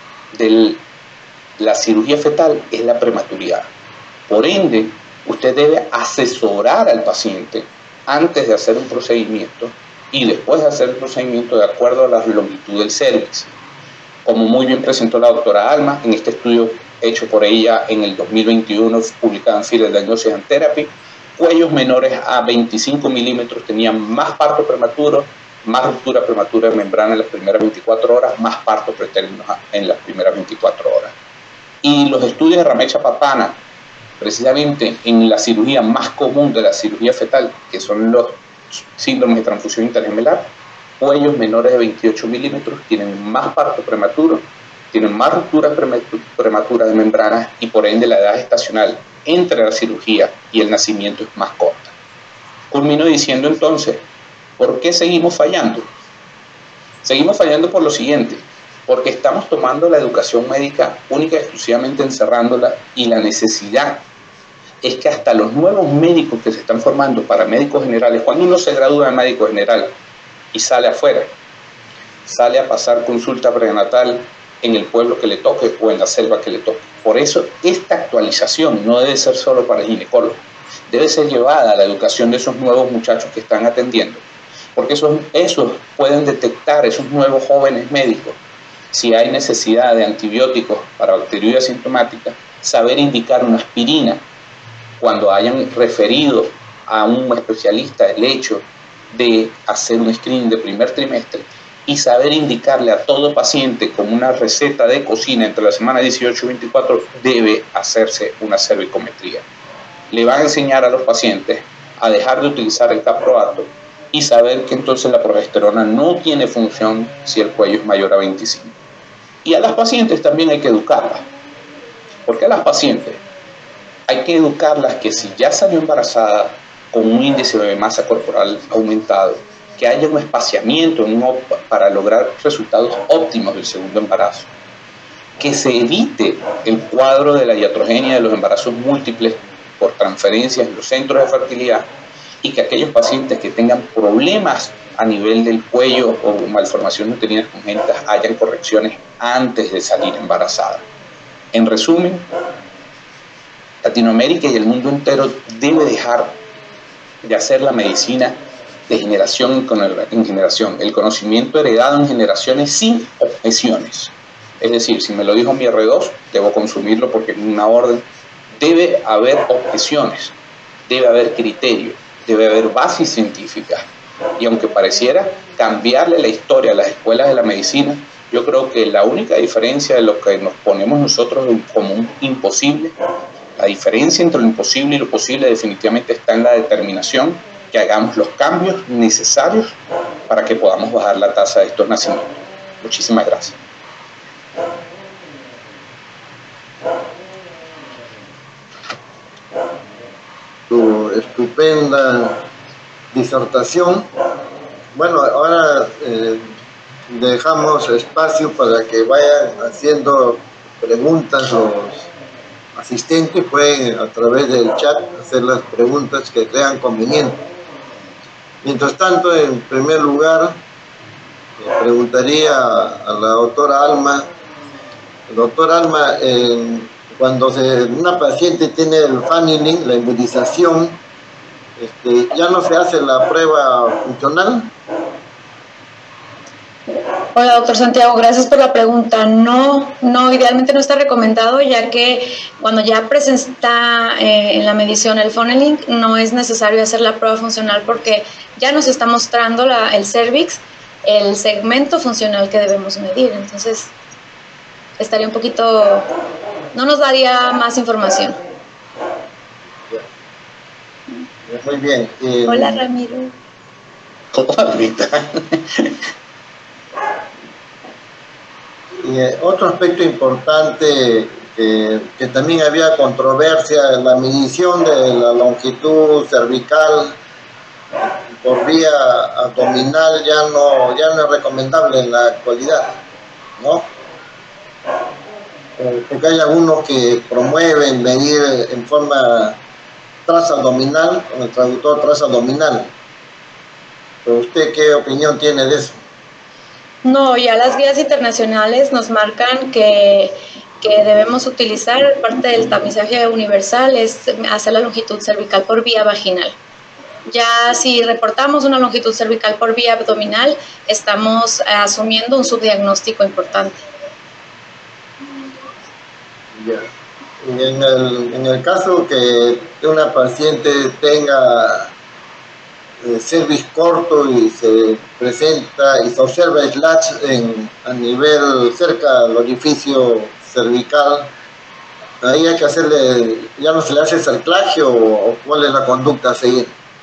[SPEAKER 5] de la cirugía fetal es la prematuridad. Por ende, usted debe asesorar al paciente antes de hacer un procedimiento y después de hacer el procedimiento de acuerdo a la longitud del cervix. Como muy bien presentó la doctora Alma, en este estudio hecho por ella en el 2021, publicado en Field Diagnosis and Therapy, cuellos menores a 25 milímetros tenían más parto prematuro, más ruptura prematura de membrana en las primeras 24 horas, más parto pretérmino en las primeras 24 horas. Y los estudios de Ramecha Papana, precisamente en la cirugía más común de la cirugía fetal, que son los síndromes de transfusión intergemelar, cuellos menores de 28 milímetros tienen más parto prematuro, tienen más ruptura prematura de membranas y por ende la edad gestacional entre la cirugía y el nacimiento es más corta. Culmino diciendo entonces, ¿por qué seguimos fallando? Seguimos fallando por lo siguiente, porque estamos tomando la educación médica única y exclusivamente encerrándola, y la necesidad es que hasta los nuevos médicos que se están formando para médicos generales, cuando uno se gradúa de médico general y sale afuera, sale a pasar consulta prenatal en el pueblo que le toque o en la selva que le toque. Por eso esta actualización no debe ser solo para el ginecólogo, debe ser llevada a la educación de esos nuevos muchachos que están atendiendo, porque esos pueden detectar, esos nuevos jóvenes médicos, si hay necesidad de antibióticos para bacteriuria asintomática, saber indicar una aspirina cuando hayan referido a un especialista el hecho de hacer un screening de primer trimestre, y saber indicarle a todo paciente como una receta de cocina entre la semana 18 y 24 debe hacerse una cervicometría. Le van a enseñar a los pacientes a dejar de utilizar el caproato y saber que entonces la progesterona no tiene función si el cuello es mayor a 25. Y a las pacientes también hay que educarlas. Porque a las pacientes hay que educarlas que si ya salió embarazada con un índice de masa corporal aumentado, que haya un espaciamiento para lograr resultados óptimos del segundo embarazo, que se evite el cuadro de la iatrogenia de los embarazos múltiples por transferencias en los centros de fertilidad, y que aquellos pacientes que tengan problemas a nivel del cuello o malformaciones uterinas congénitas hayan correcciones antes de salir embarazada. En resumen, Latinoamérica y el mundo entero debe dejar de hacer la medicina de generación en generación, el conocimiento heredado en generaciones sin objeciones. Es decir, si me lo dijo mi R2, debo consumirlo porque es una orden. Debe haber objeciones, debe haber criterio, debe haber bases científicas. Y aunque pareciera cambiarle la historia a las escuelas de la medicina, yo creo que la única diferencia de lo que nos ponemos nosotros como un imposible, la diferencia entre lo imposible y lo posible definitivamente está en la determinación que hagamos los cambios necesarios para que podamos bajar la tasa de estos nacimientos. Muchísimas gracias.
[SPEAKER 2] Tu estupenda disertación. Bueno, ahora dejamos espacio para que vayan haciendo preguntas los asistentes, pueden a través del chat hacer las preguntas que crean conveniente. Mientras tanto, en primer lugar, preguntaría a la doctora Alma. Doctora Alma, cuando una paciente tiene el funneling, la embolización, ¿ya no se hace la prueba funcional?
[SPEAKER 3] Hola, doctor Santiago, gracias por la pregunta. No, idealmente no está recomendado, ya que cuando ya presenta en la medición el funneling, no es necesario hacer la prueba funcional porque ya nos está mostrando el cervix, el segmento funcional que debemos medir. Entonces, estaría un poquito, no nos daría más información.
[SPEAKER 2] Muy bien.
[SPEAKER 3] Hola, Ramiro.
[SPEAKER 5] Hola, Rita.
[SPEAKER 2] Otro aspecto importante que también había controversia en la medición de la longitud cervical por vía abdominal ya no es recomendable en la actualidad, ¿no? Porque hay algunos que promueven medir en forma transabdominal, con el traductor transabdominal. ¿Pero usted qué opinión tiene de eso?
[SPEAKER 3] No, ya las guías internacionales nos marcan que debemos utilizar parte del tamizaje universal, es hacer la longitud cervical por vía vaginal. Ya si reportamos una longitud cervical por vía abdominal, estamos asumiendo un subdiagnóstico importante.
[SPEAKER 2] Ya. En el caso que una paciente tenga cervix corto y se presenta y se observa slats a nivel cerca del orificio cervical, ahí hay que hacerle, ya no se le hace cerclaje o cuál es la conducta a seguir.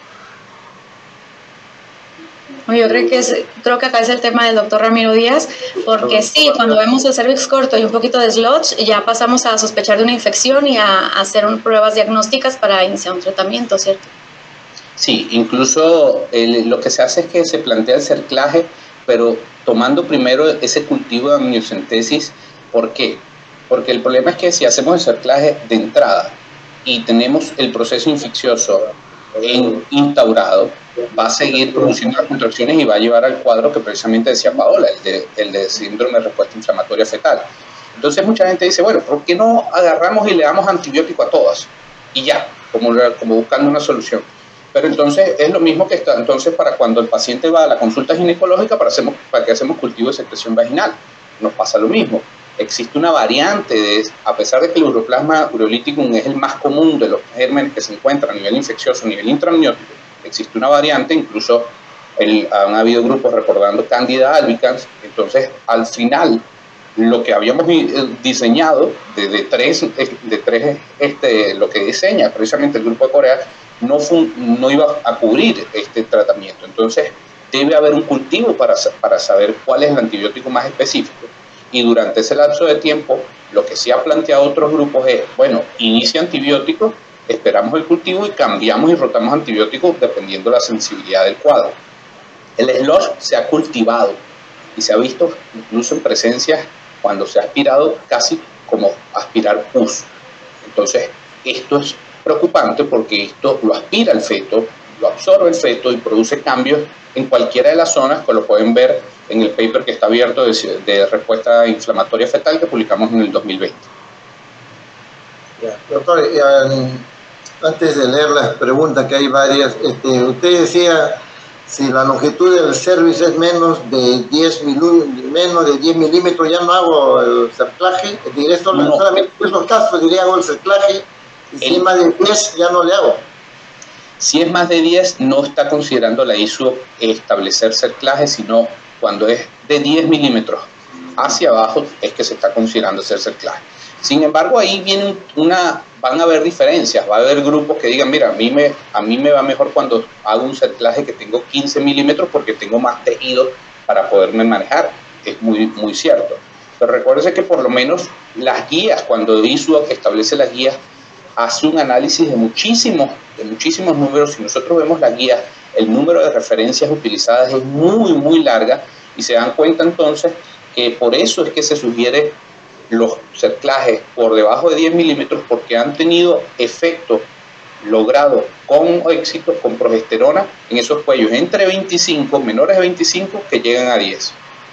[SPEAKER 3] Yo creo que acá es el tema del doctor Ramiro Díaz, porque sí, cuando vemos el cervix corto y un poquito de slots, ya pasamos a sospechar de una infección y a hacer pruebas diagnósticas para iniciar un tratamiento, ¿cierto?
[SPEAKER 5] Sí, incluso lo que se hace es que se plantea el cerclaje, pero tomando primero ese cultivo de amniocentesis. ¿Por qué? Porque el problema es que si hacemos el cerclaje de entrada y tenemos el proceso infeccioso instaurado, va a seguir produciendo las contracciones y va a llevar al cuadro que precisamente decía Paola, el de síndrome de respuesta inflamatoria fetal. Entonces mucha gente dice, bueno, ¿por qué no agarramos y le damos antibiótico a todas? Y ya, como buscando una solución. Pero entonces es lo mismo que entonces para cuando el paciente va a la consulta ginecológica para que hacemos cultivo de secreción vaginal. Nos pasa lo mismo. Existe una variante, a pesar de que el uroplasma ureolíticum es el más común de los gérmenes que se encuentran a nivel infeccioso, a nivel intraamniótico, existe una variante, incluso Han habido grupos recordando Candida albicans. Entonces, al final, lo que habíamos diseñado de tres, lo que diseña precisamente el Grupo de Corea, no iba a cubrir este tratamiento. Entonces, debe haber un cultivo para saber cuál es el antibiótico más específico. Y durante ese lapso de tiempo, lo que sí ha planteado otros grupos es, bueno, inicia antibióticos, esperamos el cultivo y cambiamos y rotamos antibióticos dependiendo de la sensibilidad del cuadro. El slush se ha cultivado y se ha visto incluso en presencias cuando se ha aspirado casi como aspirar pus. Entonces, esto es preocupante porque esto lo aspira el feto, lo absorbe el feto y produce cambios en cualquiera de las zonas, que lo pueden ver en el paper que está abierto de respuesta inflamatoria fetal que publicamos en el 2020.
[SPEAKER 2] Doctor, antes de leer las preguntas, que hay varias, usted decía, si la longitud del cervix es menos de 10 milímetros, ya no hago el cerclaje, solamente en esos casos diría hago el cerclaje, y si es más de 10 ya no le hago.
[SPEAKER 5] Si es más de 10, no está considerando la ISO establecer cerclaje, sino cuando es de 10 milímetros hacia abajo es que se está considerando hacer cerclaje. Sin embargo, ahí viene van a haber diferencias, va a haber grupos que digan, mira, a mí me va mejor cuando hago un cerclaje que tengo 15 milímetros porque tengo más tejido para poderme manejar. Es muy, muy cierto. Pero recuérdese que por lo menos las guías, cuando ISO establece las guías, hace un análisis de muchísimos números. Si nosotros vemos las guías, el número de referencias utilizadas es muy, muy larga y se dan cuenta entonces que por eso es que se sugiere los cerclajes por debajo de 10 milímetros porque han tenido efecto logrado con éxito con progesterona en esos cuellos entre 25, menores de 25 que llegan a 10.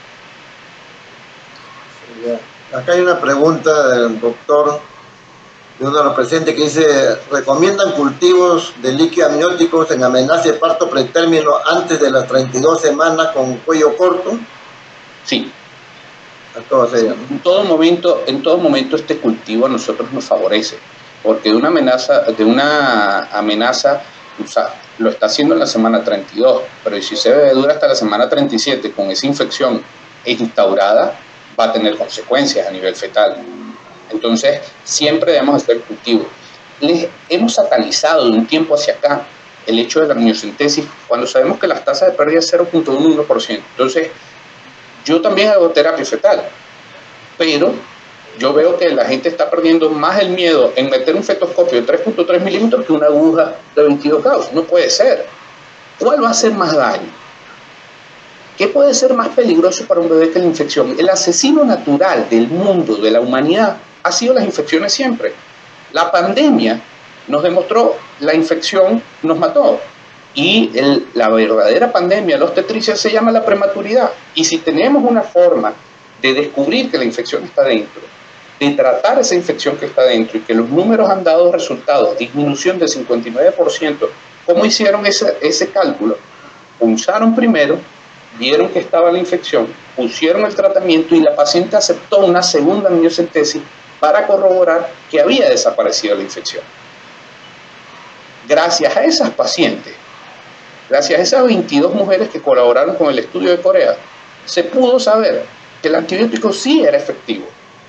[SPEAKER 2] Acá hay una pregunta del doctor de uno de los presentes que dice, ¿recomiendan cultivos de líquidos amnióticos en amenaza de parto pretérmino antes de las 32 semanas con cuello corto?
[SPEAKER 5] Sí. En todo momento este cultivo a nosotros nos favorece, porque de una amenaza o sea, lo está haciendo en la semana 32, pero si se dura hasta la semana 37 con esa infección instaurada, va a tener consecuencias a nivel fetal. Entonces, siempre debemos hacer cultivo. Hemos satanizado de un tiempo hacia acá el hecho de la amniocentesis, cuando sabemos que las tasas de pérdida es 0.11%. Entonces, yo también hago terapia fetal, pero yo veo que la gente está perdiendo más el miedo en meter un fetoscopio de 3.3 milímetros que una aguja de 22 Gauss. No puede ser. ¿Cuál va a hacer más daño? ¿Qué puede ser más peligroso para un bebé que la infección? El asesino natural del mundo, de la humanidad, ha sido las infecciones siempre. La pandemia nos demostró la infección nos mató. Y la verdadera pandemia, la obstetricia, se llama la prematuridad. Y si tenemos una forma de descubrir que la infección está dentro, de tratar esa infección que está dentro y que los números han dado resultados, disminución del 59%, ¿cómo hicieron ese cálculo? Punzaron primero, vieron que estaba la infección, pusieron el tratamiento y la paciente aceptó una segunda amniocentesis para corroborar que había desaparecido la infección. Gracias a esas pacientes, gracias a esas 22 mujeres que colaboraron con el estudio de Corea, se pudo saber que el antibiótico sí era efectivo.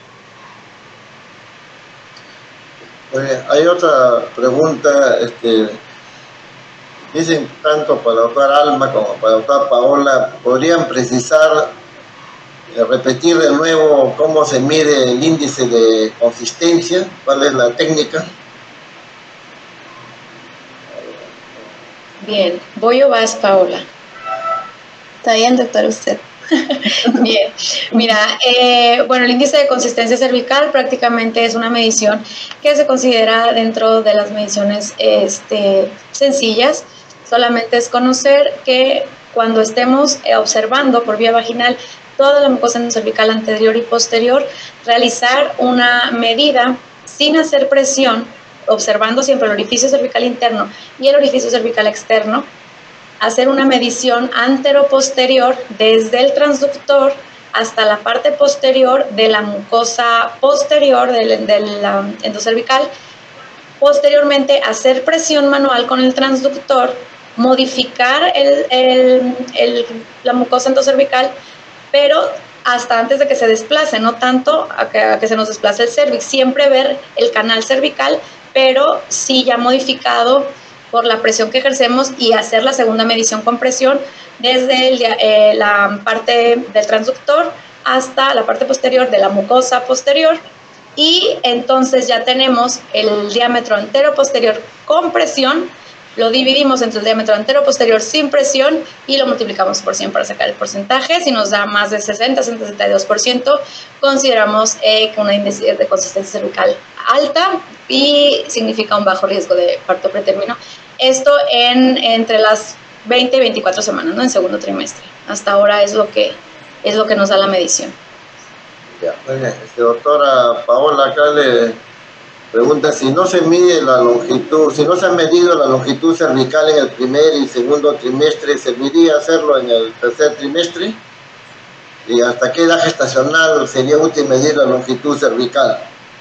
[SPEAKER 2] Hay otra pregunta, dicen tanto para la doctora Alma como para la doctora Paola, ¿podrían precisar, repetir de nuevo cómo se mide el índice de consistencia? ¿Cuál es la técnica?
[SPEAKER 3] Bien, ¿voy o vas, Paola?
[SPEAKER 4] Está bien, doctor, usted.
[SPEAKER 3] Bien, mira, bueno, el índice de consistencia cervical prácticamente es una medición que se considera dentro de las mediciones sencillas. Solamente es conocer que cuando estemos observando por vía vaginal toda la mucosa cervical anterior y posterior, realizar una medida sin hacer presión, observando siempre el orificio cervical interno y el orificio cervical externo, hacer una medición antero-posterior desde el transductor hasta la parte posterior de la mucosa posterior del endocervical. Posteriormente, hacer presión manual con el transductor modificar la mucosa endocervical, pero hasta antes de que se desplace, no tanto a que se nos desplace el cervix, siempre ver el canal cervical, pero sí ya modificado por la presión que ejercemos y hacer la segunda medición con presión desde la parte del transductor hasta la parte posterior de la mucosa posterior, y entonces ya tenemos el diámetro antero-posterior con presión, lo dividimos entre el diámetro antero-posterior sin presión y lo multiplicamos por 100 para sacar el porcentaje. Si nos da más de 60-62%, consideramos que una índice de consistencia cervical alta y significa un bajo riesgo de parto pretérmino. Esto entre las 20 y 24 semanas, ¿no? En segundo trimestre. Hasta ahora es lo que nos da la medición.
[SPEAKER 2] Ya, muy bien. Doctora Paola, acá le pregunta si no se mide la longitud, si no se ha medido la longitud cervical en el primer y segundo trimestre, ¿serviría hacerlo en el tercer trimestre? ¿Y hasta qué edad gestacional sería útil medir la longitud cervical?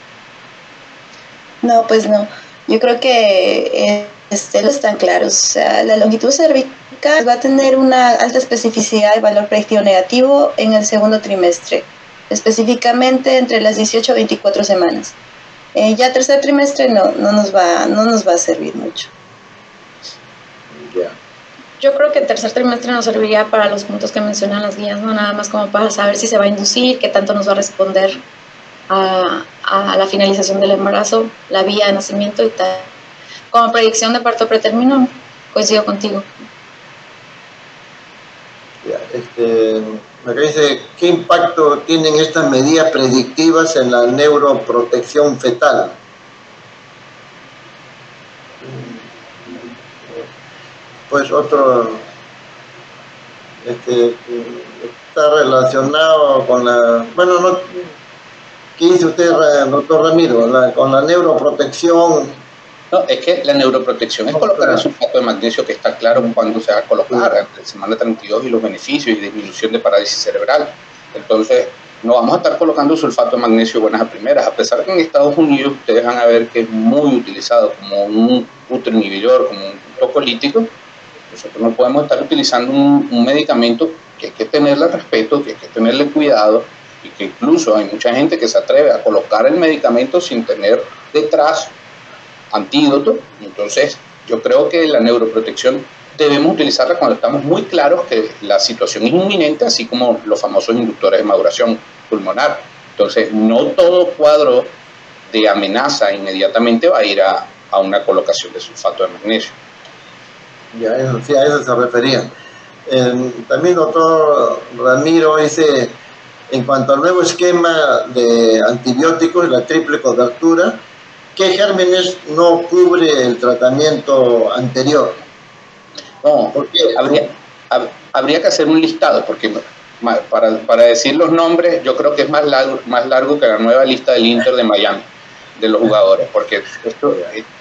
[SPEAKER 4] No, pues no. Yo creo que no están claros. O sea, la longitud cervical va a tener una alta especificidad y valor predictivo negativo en el segundo trimestre, específicamente entre las 18 a 24 semanas. Ya tercer trimestre no nos va a servir mucho.
[SPEAKER 2] Yeah.
[SPEAKER 3] Yo creo que el tercer trimestre nos serviría para los puntos que mencionan las guías, no nada más como para saber si se va a inducir, qué tanto nos va a responder a la finalización del embarazo, la vía de nacimiento y tal. Como predicción de parto pretérmino, coincido contigo.
[SPEAKER 2] Acá dice, ¿qué impacto tienen estas medidas predictivas en la neuroprotección fetal? Pues otro, está relacionado con la, bueno, no, ¿qué dice usted, doctor Ramiro? Con la neuroprotección.
[SPEAKER 5] No, es que la neuroprotección es colocar el sulfato de magnesio, que está claro cuándo se va a colocar, entre semana 32, y los beneficios y disminución de parálisis cerebral. Entonces, no vamos a estar colocando sulfato de magnesio buenas a primeras, a pesar de que en Estados Unidos ustedes van a ver que es muy utilizado como un útero inhibidor, como un tocolítico. Nosotros no podemos estar utilizando un medicamento que hay que tenerle respeto, que hay que tenerle cuidado, y que incluso hay mucha gente que se atreve a colocar el medicamento sin tener detrás antídoto. Entonces, yo creo que la neuroprotección debemos utilizarla cuando estamos muy claros que la situación es inminente, así como los famosos inductores de maduración pulmonar. Entonces, no todo cuadro de amenaza inmediatamente va a ir a una colocación de sulfato de magnesio.
[SPEAKER 2] Ya, sí, a eso se refería. También, doctor Ramiro, dice, en cuanto al nuevo esquema de antibióticos, la triple cobertura, ¿qué gérmenes no cubre el tratamiento anterior?
[SPEAKER 5] No, habría que hacer un listado, porque para decir los nombres, yo creo que es más largo que la nueva lista del Inter de Miami, de los jugadores, porque esto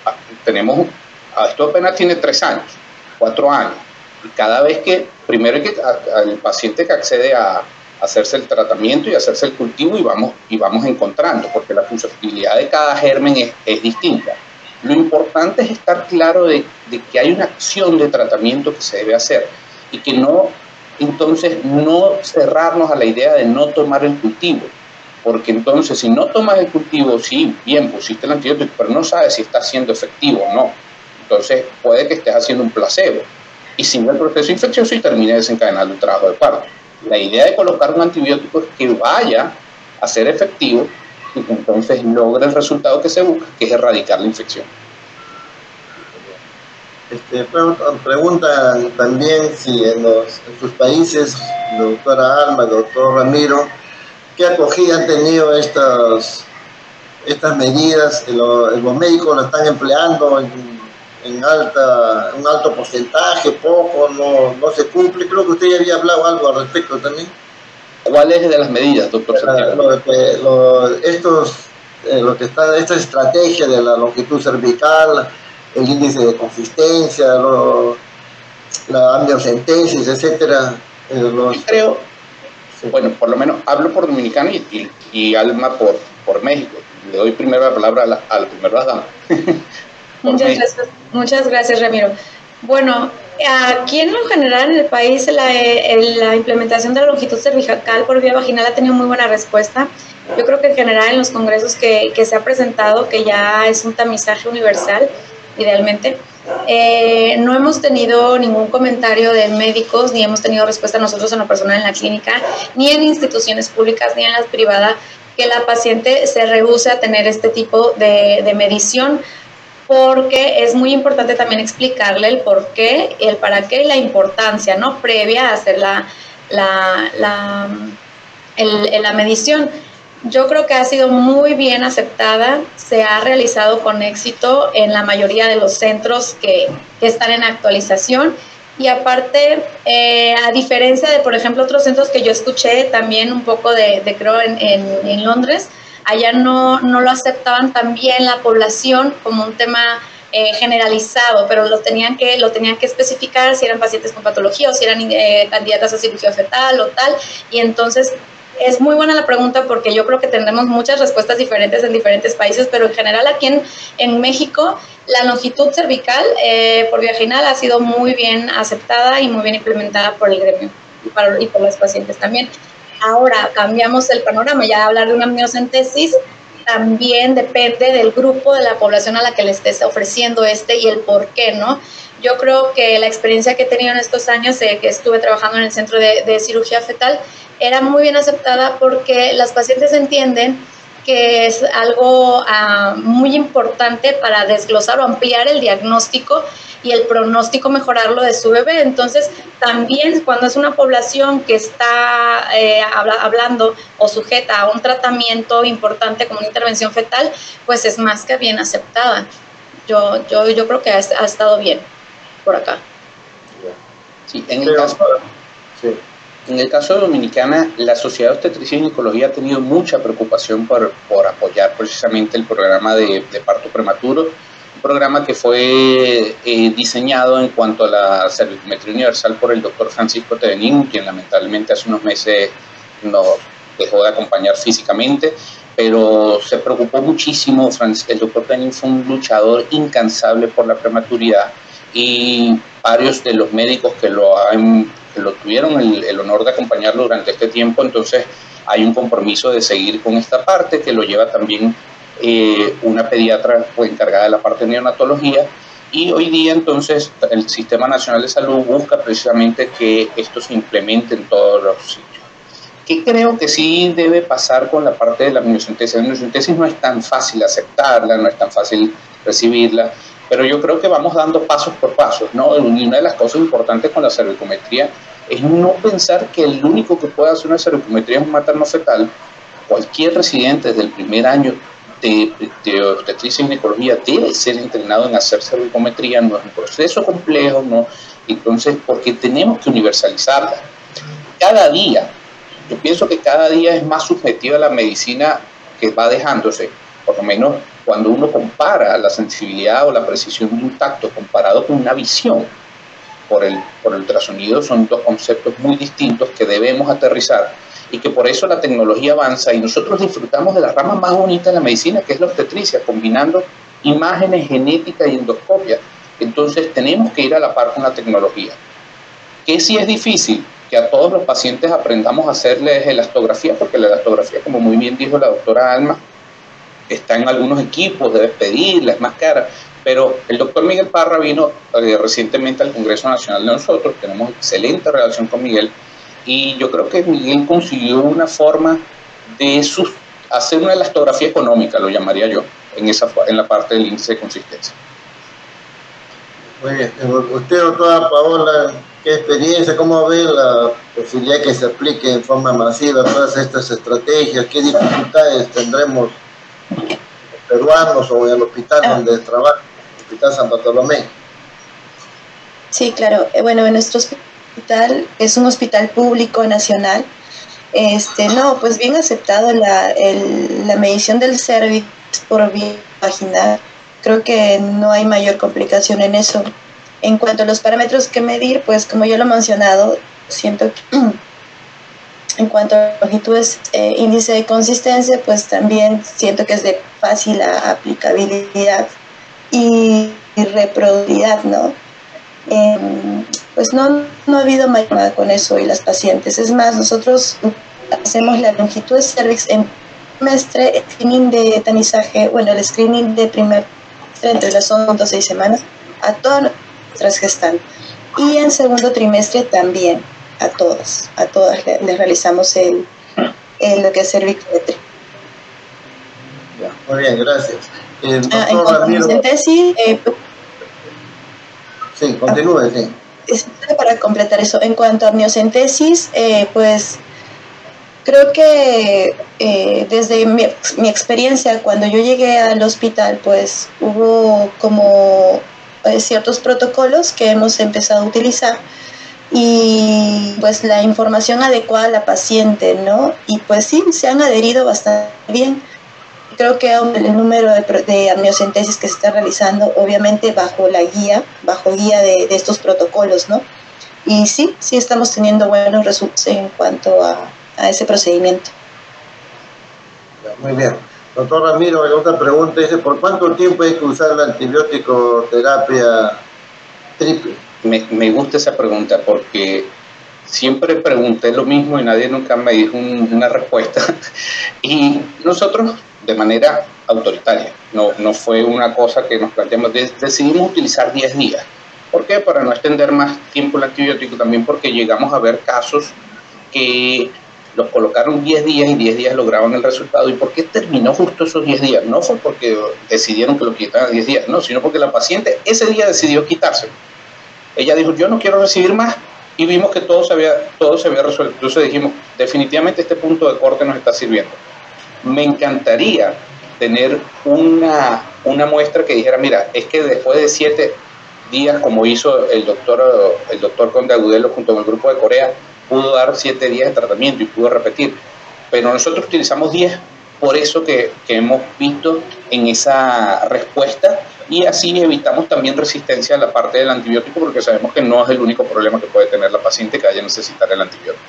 [SPEAKER 5] apenas tiene 3 años, 4 años, y cada vez que, primero hay que al paciente que accede a hacerse el tratamiento y hacerse el cultivo, y vamos encontrando, porque la susceptibilidad de cada germen es distinta. Lo importante es estar claro de que hay una acción de tratamiento que se debe hacer, y que entonces no cerrarnos a la idea de no tomar el cultivo, porque entonces si no tomas el cultivo, sí, bien, pusiste el antibiótico, pero no sabes si está siendo efectivo o no. Entonces puede que estés haciendo un placebo y siga el proceso infeccioso y termine desencadenando el trabajo de parto. La idea de colocar un antibiótico es que vaya a ser efectivo y que entonces logre el resultado que se busca, que es erradicar la infección.
[SPEAKER 2] Preguntan también si en sus países, doctora Alma, doctor Ramiro, ¿qué acogida han tenido estas medidas? Los médicos las están empleando en un alto porcentaje, poco, no se cumple. Creo que usted ya había hablado algo al respecto también.
[SPEAKER 5] ¿Cuáles de las medidas, doctor Santiago?
[SPEAKER 2] Esta estrategia de la longitud cervical, el índice de consistencia, la amniocentesis, etcétera.
[SPEAKER 5] Yo creo, bueno, por lo menos hablo por Dominicana y Alma por México. Le doy primero la palabra a la primera dama.
[SPEAKER 3] Muchas gracias, Ramiro. Bueno, aquí en lo general en el país la implementación de la longitud cervical por vía vaginal ha tenido muy buena respuesta. Yo creo que en general en los congresos que se ha presentado, que ya es un tamizaje universal, idealmente, no hemos tenido ningún comentario de médicos, ni hemos tenido respuesta nosotros en lo personal en la clínica, ni en instituciones públicas, ni en las privadas, que la paciente se rehúse a tener este tipo de medición, porque es muy importante también explicarle el por qué, el para qué y la importancia, ¿no? Previa a hacer la medición. Yo creo que ha sido muy bien aceptada, se ha realizado con éxito en la mayoría de los centros que están en actualización, y aparte, a diferencia de, por ejemplo, otros centros que yo escuché también un poco creo, en Londres, allá no lo aceptaban tan bien la población como un tema generalizado, pero lo tenían que especificar si eran pacientes con patología o si eran candidatas a cirugía fetal o tal, y entonces es muy buena la pregunta, porque yo creo que tendremos muchas respuestas diferentes en diferentes países, pero en general aquí en México la longitud cervical por vía vaginal ha sido muy bien aceptada y muy bien implementada por el gremio y por los pacientes también. Ahora cambiamos el panorama, ya hablar de una amniocentesis también depende del grupo de la población a la que le estés ofreciendo y el por qué, ¿no? Yo creo que la experiencia que he tenido en estos años que estuve trabajando en el centro de cirugía fetal era muy bien aceptada, porque las pacientes entienden que es algo muy importante para desglosar o ampliar el diagnóstico y el pronóstico, mejorarlo de su bebé. Entonces, también cuando es una población que está hablando o sujeta a un tratamiento importante como una intervención fetal, pues es más que bien aceptada. Yo creo que ha estado bien por acá.
[SPEAKER 5] Sí, en el caso de Dominicana, la Sociedad de Obstetricia y Ginecología ha tenido mucha preocupación por apoyar precisamente el programa de parto prematuro, un programa que fue diseñado en cuanto a la cervicometría universal por el doctor Francisco Tevenin, quien lamentablemente hace unos meses nos dejó de acompañar físicamente, pero se preocupó muchísimo. El doctor Tevenin fue un luchador incansable por la prematuridad, y varios de los médicos que lo tuvieron el honor de acompañarlo durante este tiempo. Entonces hay un compromiso de seguir con esta parte, que lo lleva también una pediatra encargada de la parte de neonatología, y hoy día entonces el Sistema Nacional de Salud busca precisamente que esto se implemente en todos los sitios. ¿Qué creo que sí debe pasar con la parte de la amniocentesis? La amniocentesis no es tan fácil aceptarla, no es tan fácil recibirla, pero yo creo que vamos dando pasos por pasos, ¿no? Y una de las cosas importantes con la cervicometría es no pensar que el único que puede hacer una cervicometría es un materno fetal. Cualquier residente desde el primer año de obstetricia y ginecología debe ser entrenado en hacer cervicometría. No es un proceso complejo, ¿no? Entonces, porque tenemos que universalizarla. Cada día, yo pienso que cada día es más subjetiva la medicina que va dejándose, por lo menos cuando uno compara la sensibilidad o la precisión de un tacto comparado con una visión por el ultrasonido, son dos conceptos muy distintos que debemos aterrizar, y que por eso la tecnología avanza y nosotros disfrutamos de la rama más bonita de la medicina, que es la obstetricia, combinando imágenes, genética y endoscopia. Entonces tenemos que ir a la par con la tecnología. ¿Qué sí es difícil? Que a todos los pacientes aprendamos a hacerles elastografía, porque la elastografía, como muy bien dijo la doctora Alma, está en algunos equipos, debes pedirla, es más cara, pero el doctor Miguel Parra vino recientemente al Congreso Nacional de nosotros, tenemos excelente relación con Miguel, y yo creo que Miguel consiguió una forma de hacer una elastografía económica, lo llamaría yo, en la parte del índice de consistencia.
[SPEAKER 2] Muy bien. Usted, doctora Paola, ¿qué experiencia, cómo ve la posibilidad que se aplique en forma masiva todas estas estrategias? ¿Qué dificultades tendremos peruanos o en el hospital donde trabaja, el Hospital San Bartolomé?
[SPEAKER 4] Sí, claro. Bueno, en nuestro hospital es un hospital público nacional. No, pues bien aceptado la medición del cervix por vía vaginal. Creo que no hay mayor complicación en eso. En cuanto a los parámetros que medir, pues como yo lo he mencionado, siento que en cuanto a longitudes, índice de consistencia, pues también siento que es de fácil aplicabilidad y reproducibilidad, ¿no? pues no ha habido nada con eso y las pacientes. Es más, nosotros hacemos la longitud de cervix en trimestre, el screening de tamizaje, bueno, el screening de primer trimestre entre las 11 y 6 semanas a todas nuestras gestantes. Y en segundo trimestre también a todas les realizamos lo que es cervicmetría.
[SPEAKER 2] Muy bien, gracias.
[SPEAKER 4] En cuanto a amniocentesis,
[SPEAKER 2] sí, continúe, sí.
[SPEAKER 4] Para completar eso, en cuanto a amniocentesis, pues creo que desde mi experiencia, cuando yo llegué al hospital, pues hubo como ciertos protocolos que hemos empezado a utilizar y pues la información adecuada a la paciente, ¿no? Y pues sí, se han adherido bastante bien. Creo que el número de amniocentesis que se está realizando, obviamente bajo guía de estos protocolos, ¿no? Y sí estamos teniendo buenos resultados en cuanto a ese procedimiento.
[SPEAKER 2] Muy bien. Doctor Ramiro, hay otra pregunta, dice, ¿por cuánto tiempo hay que usar la antibiótico terapia triple?
[SPEAKER 5] Me gusta esa pregunta porque siempre pregunté lo mismo y nadie nunca me dijo una respuesta. Y nosotros, de manera autoritaria, no fue una cosa que nos planteamos, decidimos utilizar 10 días. ¿Por qué? Para no extender más tiempo el antibiótico, también porque llegamos a ver casos que los colocaron 10 días y 10 días lograban el resultado. ¿Y por qué terminó justo esos 10 días? No fue porque decidieron que lo quitaran 10 días, no, sino porque la paciente ese día decidió quitárselo. Ella dijo, yo no quiero recibir más, y vimos que todo se había resuelto. Entonces dijimos, definitivamente este punto de corte nos está sirviendo. Me encantaría tener una muestra que dijera, mira, es que después de 7 días, como hizo el doctor Conde Agudelo junto con el grupo de Corea, pudo dar 7 días de tratamiento y pudo repetir. Pero nosotros utilizamos 10, por eso que hemos visto en esa respuesta, y así evitamos también resistencia a la parte del antibiótico, porque sabemos que no es el único problema que puede tener la paciente que vaya a necesitar el antibiótico.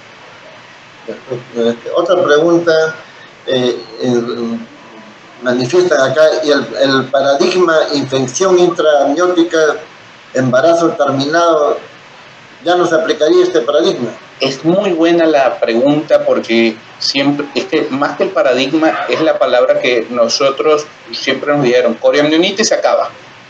[SPEAKER 2] Otra pregunta, manifiestan acá, y el paradigma infección intraamniótica, embarazo terminado, ¿ya no se aplicaría este paradigma?
[SPEAKER 5] Es muy buena la pregunta porque siempre, es que más que el paradigma es la palabra que nosotros siempre nos dijeron, coriamnionitis se acaba.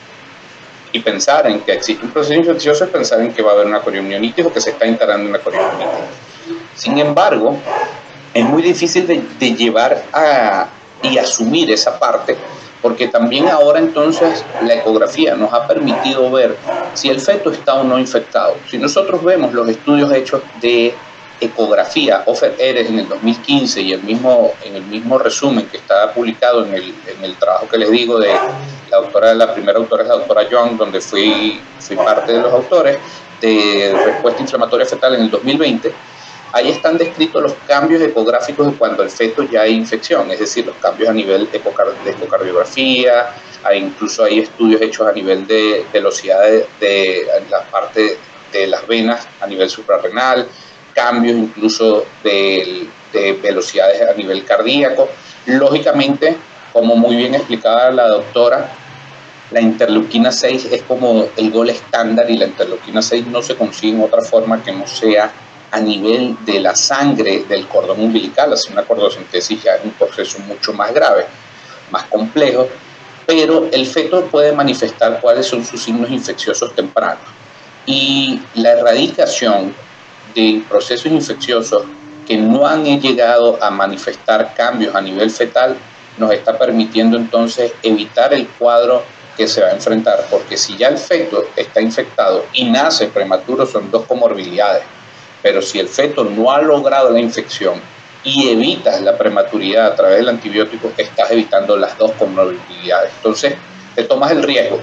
[SPEAKER 5] Y pensar en que existe un proceso infeccioso es pensar en que va a haber una coriamnionitis o que se está integrando una coriamnionitis. Sin embargo, es muy difícil de llevar y asumir esa parte, porque también ahora entonces la ecografía nos ha permitido ver si el feto está o no infectado. Si nosotros vemos los estudios hechos de ecografía, Offer-Eres en el 2015 y en el mismo resumen que está publicado en el trabajo que les digo de la primera autora es la doctora Young, donde fui parte de los autores, de respuesta inflamatoria fetal en el 2020, ahí están descritos los cambios ecográficos de cuando el feto ya hay infección, es decir, los cambios a nivel de ecocardiografía, incluso hay estudios hechos a nivel de velocidad de la parte de las venas a nivel suprarrenal, cambios incluso de velocidades a nivel cardíaco. Lógicamente, como muy bien explicaba la doctora, la interleuquina 6 es como el gol estándar y la interleuquina 6 no se consigue en otra forma que no sea a nivel de la sangre del cordón umbilical. Así una cordocentesis ya es un proceso mucho más grave, más complejo, pero el feto puede manifestar cuáles son sus signos infecciosos tempranos. Y la erradicación de procesos infecciosos que no han llegado a manifestar cambios a nivel fetal nos está permitiendo entonces evitar el cuadro que se va a enfrentar, porque si ya el feto está infectado y nace prematuro son 2 comorbilidades, pero si el feto no ha logrado la infección y evitas la prematuridad a través del antibiótico, estás evitando las 2 comorbilidades. Entonces, te tomas el riesgo.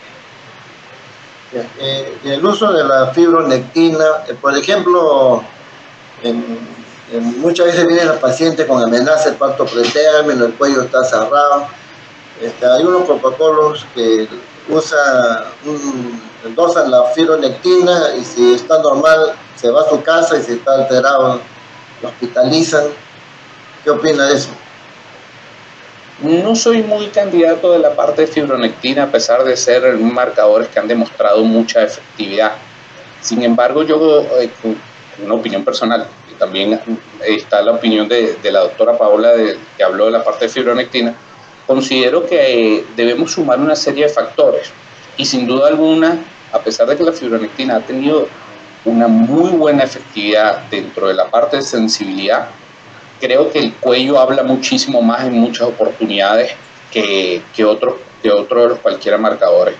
[SPEAKER 2] El uso de la fibronectina, por ejemplo, muchas veces viene la paciente con amenaza de parto pretérmino, el cuello está cerrado. Hay unos protocolos que dosan la fibronectina y si está normal se va a su casa y si está alterado lo hospitalizan. ¿Qué opina de eso?
[SPEAKER 5] No soy muy candidato de la parte de fibronectina, a pesar de ser marcadores que han demostrado mucha efectividad. Sin embargo, yo, con una opinión personal, y también está la opinión de la doctora Paola, que habló de la parte de fibronectina, considero que debemos sumar una serie de factores. Y sin duda alguna, a pesar de que la fibronectina ha tenido una muy buena efectividad dentro de la parte de sensibilidad, creo que el cuello habla muchísimo más en muchas oportunidades que otros de los cualquiera marcadores.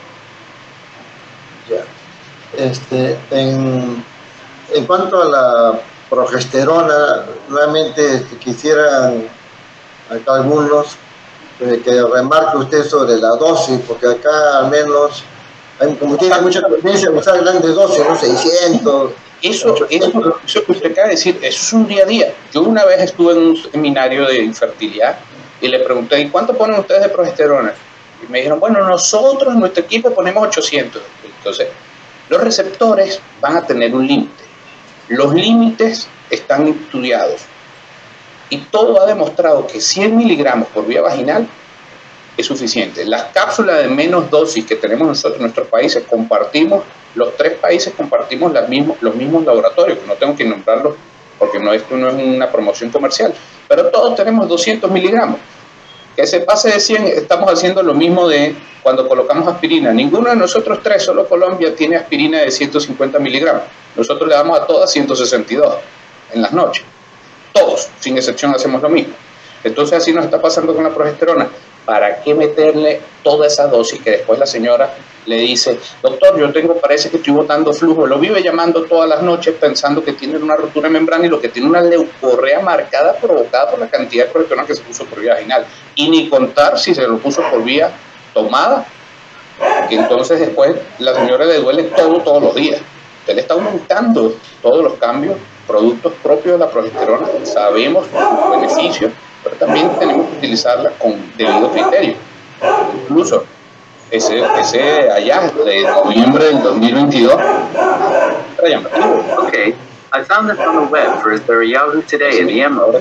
[SPEAKER 2] En cuanto a la progesterona, nuevamente quisieran acá algunos que remarque usted sobre la dosis, porque acá al menos, como tiene mucha tendencia a usar grandes dosis, ¿no? 600.
[SPEAKER 5] Eso que usted acaba de decir, eso es un día a día. Yo una vez estuve en un seminario de infertilidad y le pregunté, ¿y cuánto ponen ustedes de progesterona? Y me dijeron, bueno, nosotros en nuestro equipo ponemos 800. Entonces, los receptores van a tener un límite. Los límites están estudiados. Y todo ha demostrado que 100 miligramos por vía vaginal es suficiente. Las cápsulas de menos dosis que tenemos nosotros en nuestros países, los 3 países compartimos los mismos laboratorios, que no tengo que nombrarlos porque esto no es una promoción comercial, pero todos tenemos 200 miligramos. Que se pase de 100, estamos haciendo lo mismo de cuando colocamos aspirina. Ninguno de nosotros 3, solo Colombia, tiene aspirina de 150 miligramos. Nosotros le damos a todas 162 en las noches. Todos, sin excepción, hacemos lo mismo. Entonces así nos está pasando con la progesterona. ¿Para qué meterle toda esa dosis que después la señora le dice, doctor, parece que estoy botando flujo? Lo vive llamando todas las noches pensando que tiene una rotura de membrana y lo que tiene una leucorrea marcada provocada por la cantidad de progesterona que se puso por vía vaginal. Y ni contar si se lo puso por vía tomada, que entonces después la señora le duele todos los días. Usted le está aumentando todos los cambios, productos propios de la progesterona. Sabemos sus beneficios, pero también tenemos que utilizarla con debido criterio. Incluso ese hallazgo de noviembre del 2022 era llamativo.
[SPEAKER 6] Okay, I found this on the web for the Yahoo Today in the EMO.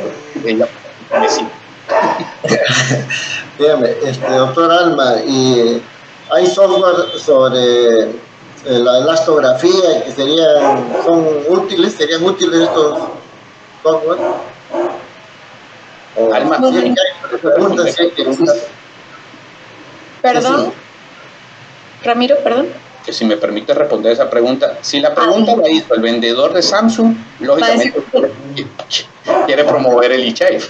[SPEAKER 2] Dígame, doctor Alma, ¿y hay software sobre la elastografía que serían útiles estos software?
[SPEAKER 5] Alma,
[SPEAKER 3] perdón, Ramiro, perdón.
[SPEAKER 5] Que si me permite responder esa pregunta, si la pregunta la hizo el vendedor de Samsung, lógicamente quiere promover el eShave.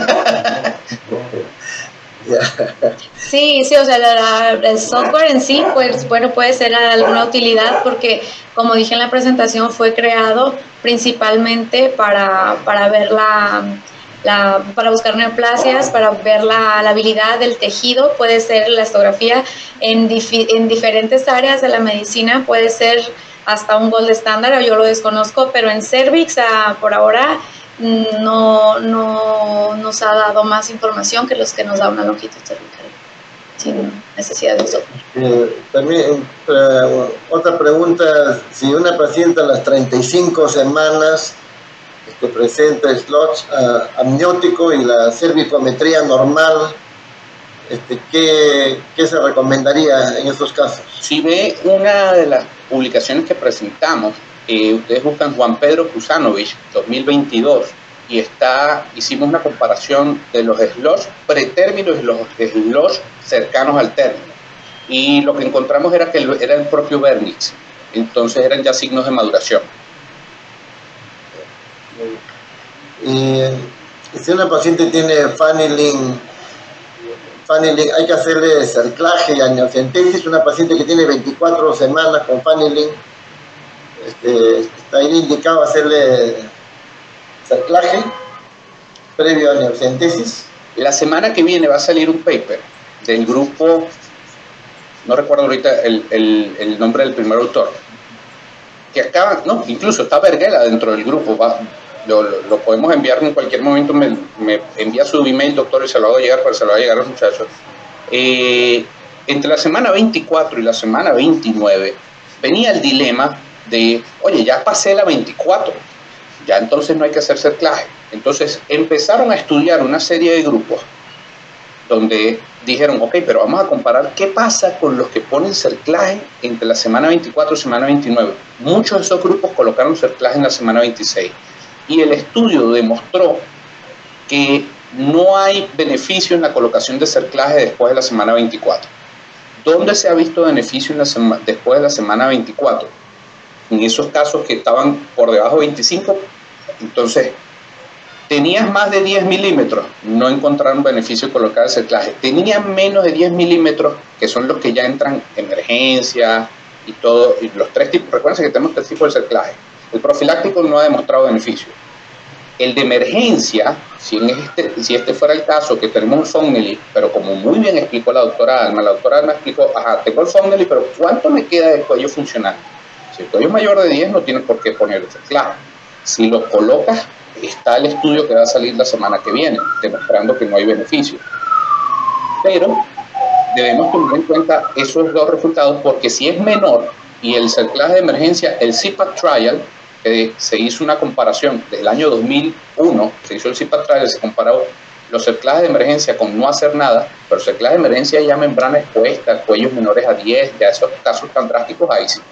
[SPEAKER 3] Sí, o sea, el software en sí, pues bueno, puede ser de alguna utilidad porque, como dije en la presentación, fue creado principalmente para ver para buscar neoplasias, para ver la habilidad del tejido. Puede ser la elastografía en diferentes áreas de la medicina, puede ser hasta un gold estándar, yo lo desconozco, pero en cervix por ahora no nos ha dado más información que los que nos da una longitud cervical, sin necesidad de software.
[SPEAKER 2] También otra pregunta, si una paciente a las 35 semanas presenta slots amniótico y la cervicometría normal, ¿qué se recomendaría en estos casos?
[SPEAKER 5] Si ve una de las publicaciones que presentamos, ustedes buscan Juan Pedro Kusanovich 2022 y hicimos una comparación de los slots pretérminos y los slots cercanos al término, y lo que encontramos era que era el propio vernix, entonces eran ya signos de maduración.
[SPEAKER 2] Y si una paciente tiene funneling, hay que hacerle cerclaje y amniocentesis. Una paciente que tiene 24 semanas con funneling, está ahí indicado hacerle cerclaje previo a amniocentesis.
[SPEAKER 5] La semana que viene va a salir un paper del grupo, no recuerdo ahorita el nombre del primer autor, que incluso está Berguela dentro del grupo. Lo podemos enviar en cualquier momento, me envía su email, doctor, y se lo hago llegar, pero se lo va a llegar a los muchachos. Entre la semana 24 y la semana 29 venía el dilema de, oye, ya pasé la 24, ya entonces no hay que hacer cerclaje. Entonces empezaron a estudiar una serie de grupos donde dijeron, ok, pero vamos a comparar qué pasa con los que ponen cerclaje entre la semana 24 y semana 29. Muchos de esos grupos colocaron cerclaje en la semana 26 y el estudio demostró que no hay beneficio en la colocación de cerclaje después de la semana 24. ¿Dónde se ha visto beneficio después de la semana 24? En esos casos que estaban por debajo de 25, entonces tenías más de 10 milímetros, no encontraron beneficio de colocar el cerclaje. Tenías menos de 10 milímetros, que son los que ya entran en emergencia y todo, y los tres tipos, recuerden que tenemos tres tipos de cerclaje. El profiláctico no ha demostrado beneficio. El de emergencia, si este fuera el caso, que tenemos un Fonelli, pero como muy bien explicó la doctora Alma explicó, ajá, tengo el Fonelli, pero ¿cuánto me queda del cuello funcional? Si el cuello es mayor de 10, no tienes por qué poner el cerclaje. Si lo colocas, está el estudio que va a salir la semana que viene, demostrando que no hay beneficio. Pero debemos tener en cuenta esos dos resultados, porque si es menor y el cerclaje de emergencia, el CPAC Trial, se hizo una comparación del año 2001, se hizo el CPAC Trial, se comparó los cerclajes de emergencia con no hacer nada, pero cerclaje de emergencia ya membrana expuesta, cuellos menores a 10, ya esos casos tan drásticos ahí sí.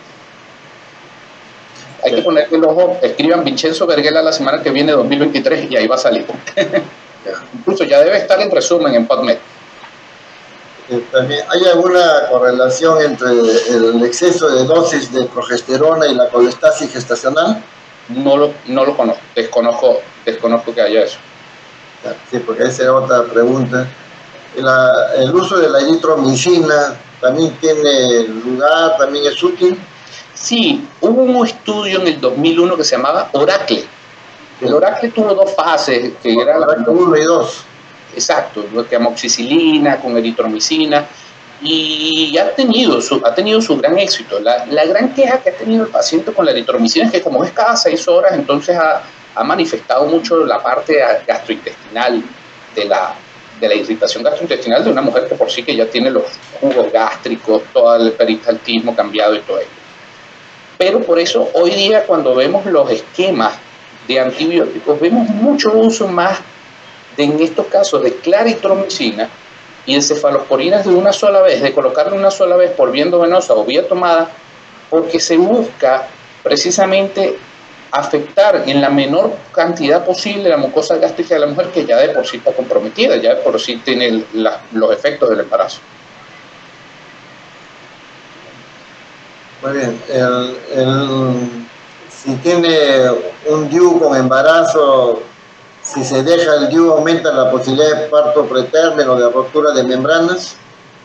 [SPEAKER 5] Hay que ponerle el ojo, escriban Vincenzo Verghela la semana que viene, 2023, y ahí va a salir. Incluso ya debe estar en resumen en PubMed.
[SPEAKER 2] También, ¿hay alguna correlación entre el exceso de dosis de progesterona y la colestasis gestacional?
[SPEAKER 5] No lo conozco, desconozco que haya eso.
[SPEAKER 2] Sí, porque esa es otra pregunta. El uso de la eritromicina también tiene lugar, también es útil.
[SPEAKER 5] Sí, hubo un estudio en el 2001 que se llamaba Oracle. El Oracle tuvo dos fases, que era la
[SPEAKER 2] 1 y 2.
[SPEAKER 5] Exacto, que amoxicilina con eritromicina, y ha tenido su gran éxito. La gran queja que ha tenido el paciente con la eritromicina es que como es cada 6 horas, entonces ha manifestado mucho la parte gastrointestinal de la irritación gastrointestinal de una mujer que por sí que ya tiene los jugos gástricos, todo el peristaltismo cambiado y todo esto. Pero por eso hoy día cuando vemos los esquemas de antibióticos, vemos mucho uso más en estos casos de claritromicina y de cefalosporinas de una sola vez, de colocarle una sola vez por vía endovenosa o vía tomada, porque se busca precisamente afectar en la menor cantidad posible la mucosa gástrica de la mujer, que ya de por sí está comprometida, ya de por sí tiene los efectos del embarazo.
[SPEAKER 2] Muy bien. Si tiene un DIU con embarazo, si se deja el DIU, aumenta la posibilidad de parto pretérmino o de rotura de membranas.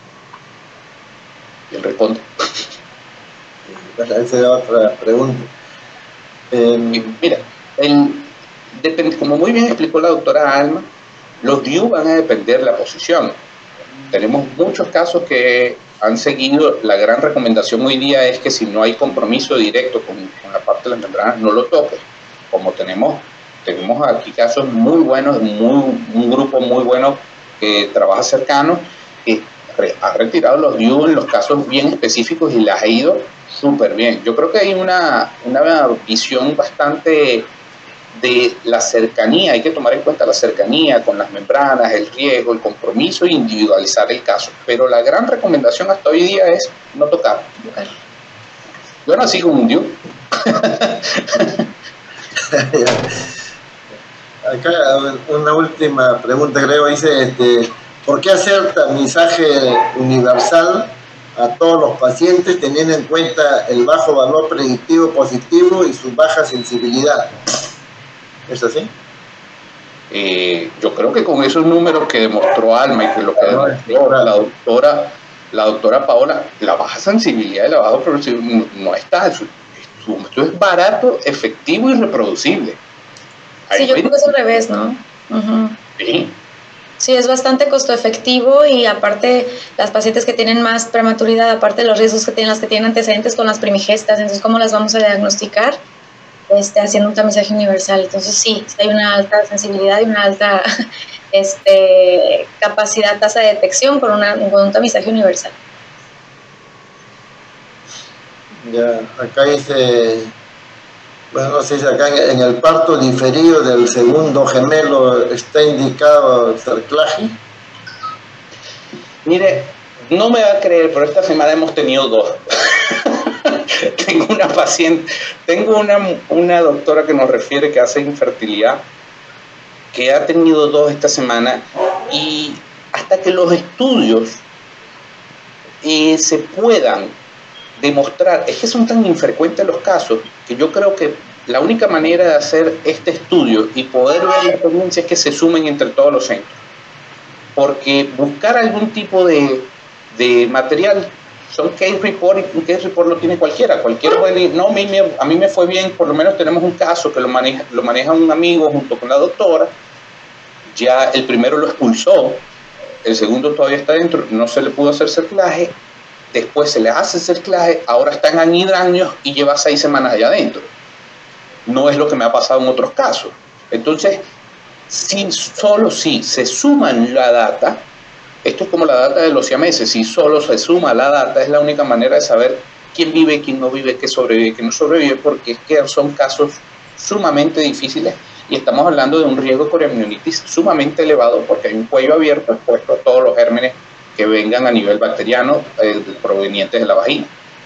[SPEAKER 5] Y él responde.
[SPEAKER 2] Esa es otra pregunta.
[SPEAKER 5] Mira, depende, como muy bien explicó la doctora Alma, los DIU van a depender de la posición. Tenemos muchos casos que han seguido, la gran recomendación hoy día es que si no hay compromiso directo con la parte de las membranas, no lo toques. Como tenemos aquí casos muy buenos, un grupo muy bueno que trabaja cercano, que ha retirado los DIU en los casos bien específicos y las ha ido súper bien. Yo creo que hay una visión bastante de la cercanía, hay que tomar en cuenta la cercanía con las membranas, el riesgo, el compromiso e individualizar el caso. Pero la gran recomendación hasta hoy día es no tocar. Yo nací con un DIU.
[SPEAKER 2] Acá una última pregunta, creo, dice, ¿por qué hacer tamizaje universal a todos los pacientes teniendo en cuenta el bajo valor predictivo positivo y su baja sensibilidad? ¿Es así?
[SPEAKER 5] Yo creo que con esos números que demostró Alma y que lo que demostró la doctora Paola, la baja sensibilidad y la baja progresivo no está. Esto es barato, efectivo y reproducible.
[SPEAKER 3] Sí, yo creo que es al revés, ¿no?
[SPEAKER 5] Sí.
[SPEAKER 3] Sí, es bastante costo efectivo y aparte las pacientes que tienen más prematuridad, aparte de los riesgos que tienen las que tienen antecedentes con las primigestas, entonces ¿cómo las vamos a diagnosticar? Haciendo un tamizaje universal. Entonces sí, hay una alta sensibilidad y una alta capacidad, tasa de detección con un tamizaje universal.
[SPEAKER 2] Ya, acá dice, bueno, no sé si acá en el parto diferido del segundo gemelo está indicado el cerclaje.
[SPEAKER 5] Mire, no me va a creer, pero esta semana hemos tenido 2. Tengo una paciente, tengo una doctora que nos refiere que hace infertilidad, que ha tenido 2 esta semana, y hasta que los estudios se puedan demostrar, es que son tan infrecuentes los casos, que yo creo que la única manera de hacer este estudio y poder ver la tendencia es que se sumen entre todos los centros. Porque buscar algún tipo de material, son case report, y un case report lo tiene cualquiera puede decir, no, a mí me fue bien, por lo menos tenemos un caso que lo maneja un amigo junto con la doctora, ya el primero lo expulsó, el segundo todavía está dentro, no se le pudo hacer cerclaje, después se le hace cerclaje, ahora está en anidraños y lleva 6 semanas allá adentro. No es lo que me ha pasado en otros casos. Entonces, solo si se suman la data, esto es como la data de los siameses, si solo se suma la data, es la única manera de saber quién vive, quién no vive, qué sobrevive, qué no sobrevive, porque es que son casos sumamente difíciles y estamos hablando de un riesgo de coriamnionitis sumamente elevado porque hay un cuello abierto expuesto a todos los gérmenes que vengan a nivel bacteriano provenientes de la vagina.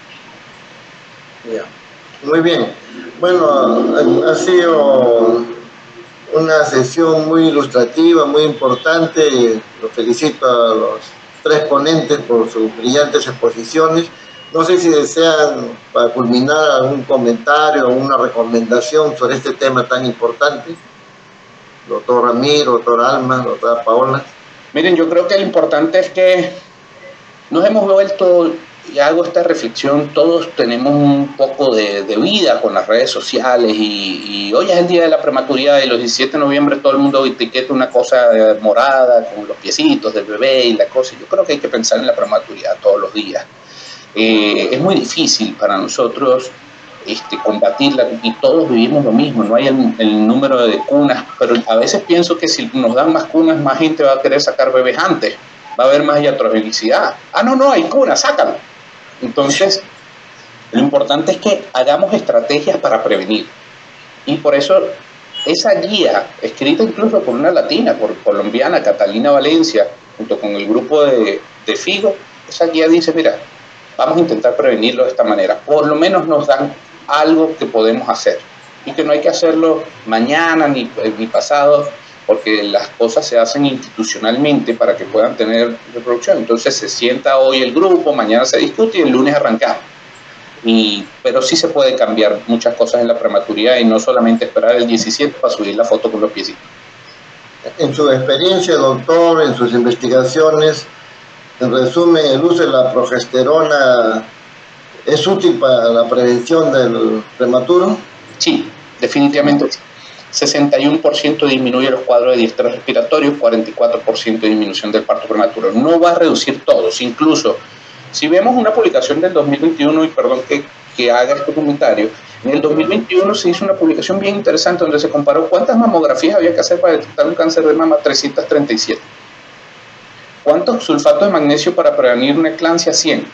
[SPEAKER 2] Yeah. Muy bien. Bueno, ha sido una sesión muy ilustrativa, muy importante. Los felicito a los 3 ponentes por sus brillantes exposiciones. No sé si desean, para culminar, algún comentario o una recomendación sobre este tema tan importante. Doctor Ramiro, doctora Alma, doctora Paola.
[SPEAKER 5] Miren, yo creo que lo importante es que nos hemos vuelto, y hago esta reflexión, todos tenemos un poco de vida con las redes sociales y hoy es el día de la prematuridad y los 17 de noviembre todo el mundo etiqueta una cosa morada con los piecitos del bebé y la cosa. Yo creo que hay que pensar en la prematuridad todos los días. Es muy difícil para nosotros combatirla y todos vivimos lo mismo, no hay el número de cunas, pero a veces pienso que si nos dan más cunas, más gente va a querer sacar bebés antes, va a haber más iatrogenicidad. No, hay cunas, sácalo. Entonces, lo importante es que hagamos estrategias para prevenir. Y por eso, esa guía, escrita incluso por una latina, por colombiana, Catalina Valencia, junto con el grupo de FIGO, esa guía dice, mira, vamos a intentar prevenirlo de esta manera. Por lo menos nos dan algo que podemos hacer. Y que no hay que hacerlo mañana ni pasado, porque las cosas se hacen institucionalmente para que puedan tener reproducción. Entonces se sienta hoy el grupo, mañana se discute y el lunes arrancamos. Pero sí se puede cambiar muchas cosas en la prematuridad y no solamente esperar el 17 para subir la foto con los piecitos.
[SPEAKER 2] En su experiencia, doctor, en sus investigaciones, en resumen, ¿el uso de la progesterona es útil para la prevención del prematuro?
[SPEAKER 5] Sí, definitivamente sí. 61% disminuye los cuadros de distrés respiratorio, 44% de disminución del parto prematuro. No va a reducir todos, incluso si vemos una publicación del 2021, y perdón que haga este comentario, en el 2021 se hizo una publicación bien interesante donde se comparó cuántas mamografías había que hacer para detectar un cáncer de mama, 337. ¿Cuántos sulfatos de magnesio para prevenir una eclampsia? 100.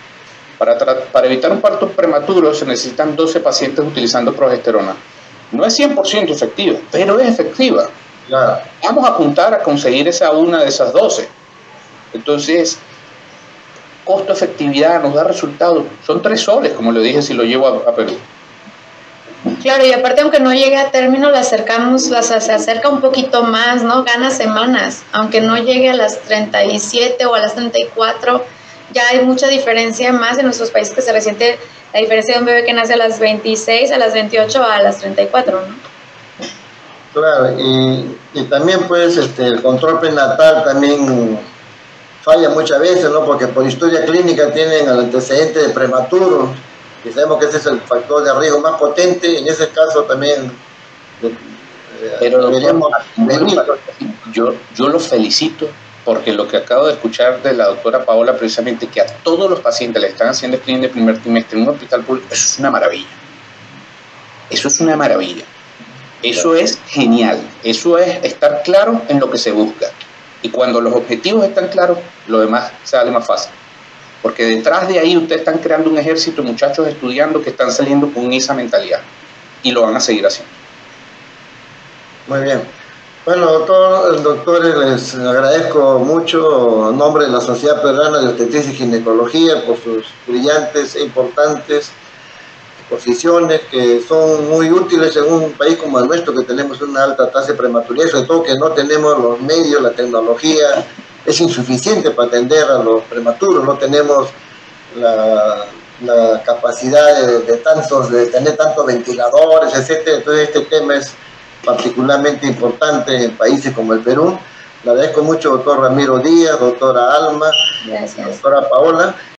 [SPEAKER 5] Para evitar un parto prematuro se necesitan 12 pacientes utilizando progesterona. No es 100% efectiva, pero es efectiva.
[SPEAKER 2] Claro.
[SPEAKER 5] Vamos a apuntar a conseguir una de esas 12. Entonces, costo-efectividad nos da resultados. Son 3 soles, como le dije, si lo llevo a Perú.
[SPEAKER 3] Claro, y aparte, aunque no llegue a término, se acerca un poquito más, ¿no? Gana semanas. Aunque no llegue a las 37 o a las 34, ya hay mucha diferencia más en nuestros países que se resiente la diferencia de un bebé que nace a las 26, a las 28, a las 34, ¿no?
[SPEAKER 2] Claro, y también pues el control prenatal también falla muchas veces, ¿no? Porque por historia clínica tienen el antecedente de prematuro y sabemos que ese es el factor de riesgo más potente, y en ese caso también
[SPEAKER 5] pero yo lo felicito porque lo que acabo de escuchar de la doctora Paola, precisamente que a todos los pacientes le están haciendo screening de primer trimestre en un hospital público, eso es una maravilla. Eso es una maravilla. Eso es genial. Eso es estar claro en lo que se busca. Y cuando los objetivos están claros, lo demás sale más fácil. Porque detrás de ahí ustedes están creando un ejército de muchachos estudiando que están saliendo con esa mentalidad. Y lo van a seguir haciendo.
[SPEAKER 2] Muy bien. Bueno, doctores, les agradezco mucho en nombre de la Sociedad Peruana de Obstetricia y Ginecología por sus brillantes e importantes exposiciones que son muy útiles en un país como el nuestro, que tenemos una alta tasa de prematuridad, sobre todo que no tenemos los medios, la tecnología es insuficiente para atender a los prematuros, no tenemos la capacidad de tener tantos ventiladores, etcétera. Entonces este tema es particularmente importante en países como el Perú. Le agradezco mucho, doctor Ramiro Díaz, doctora Alma,
[SPEAKER 3] Gracias.
[SPEAKER 2] doctora Paola.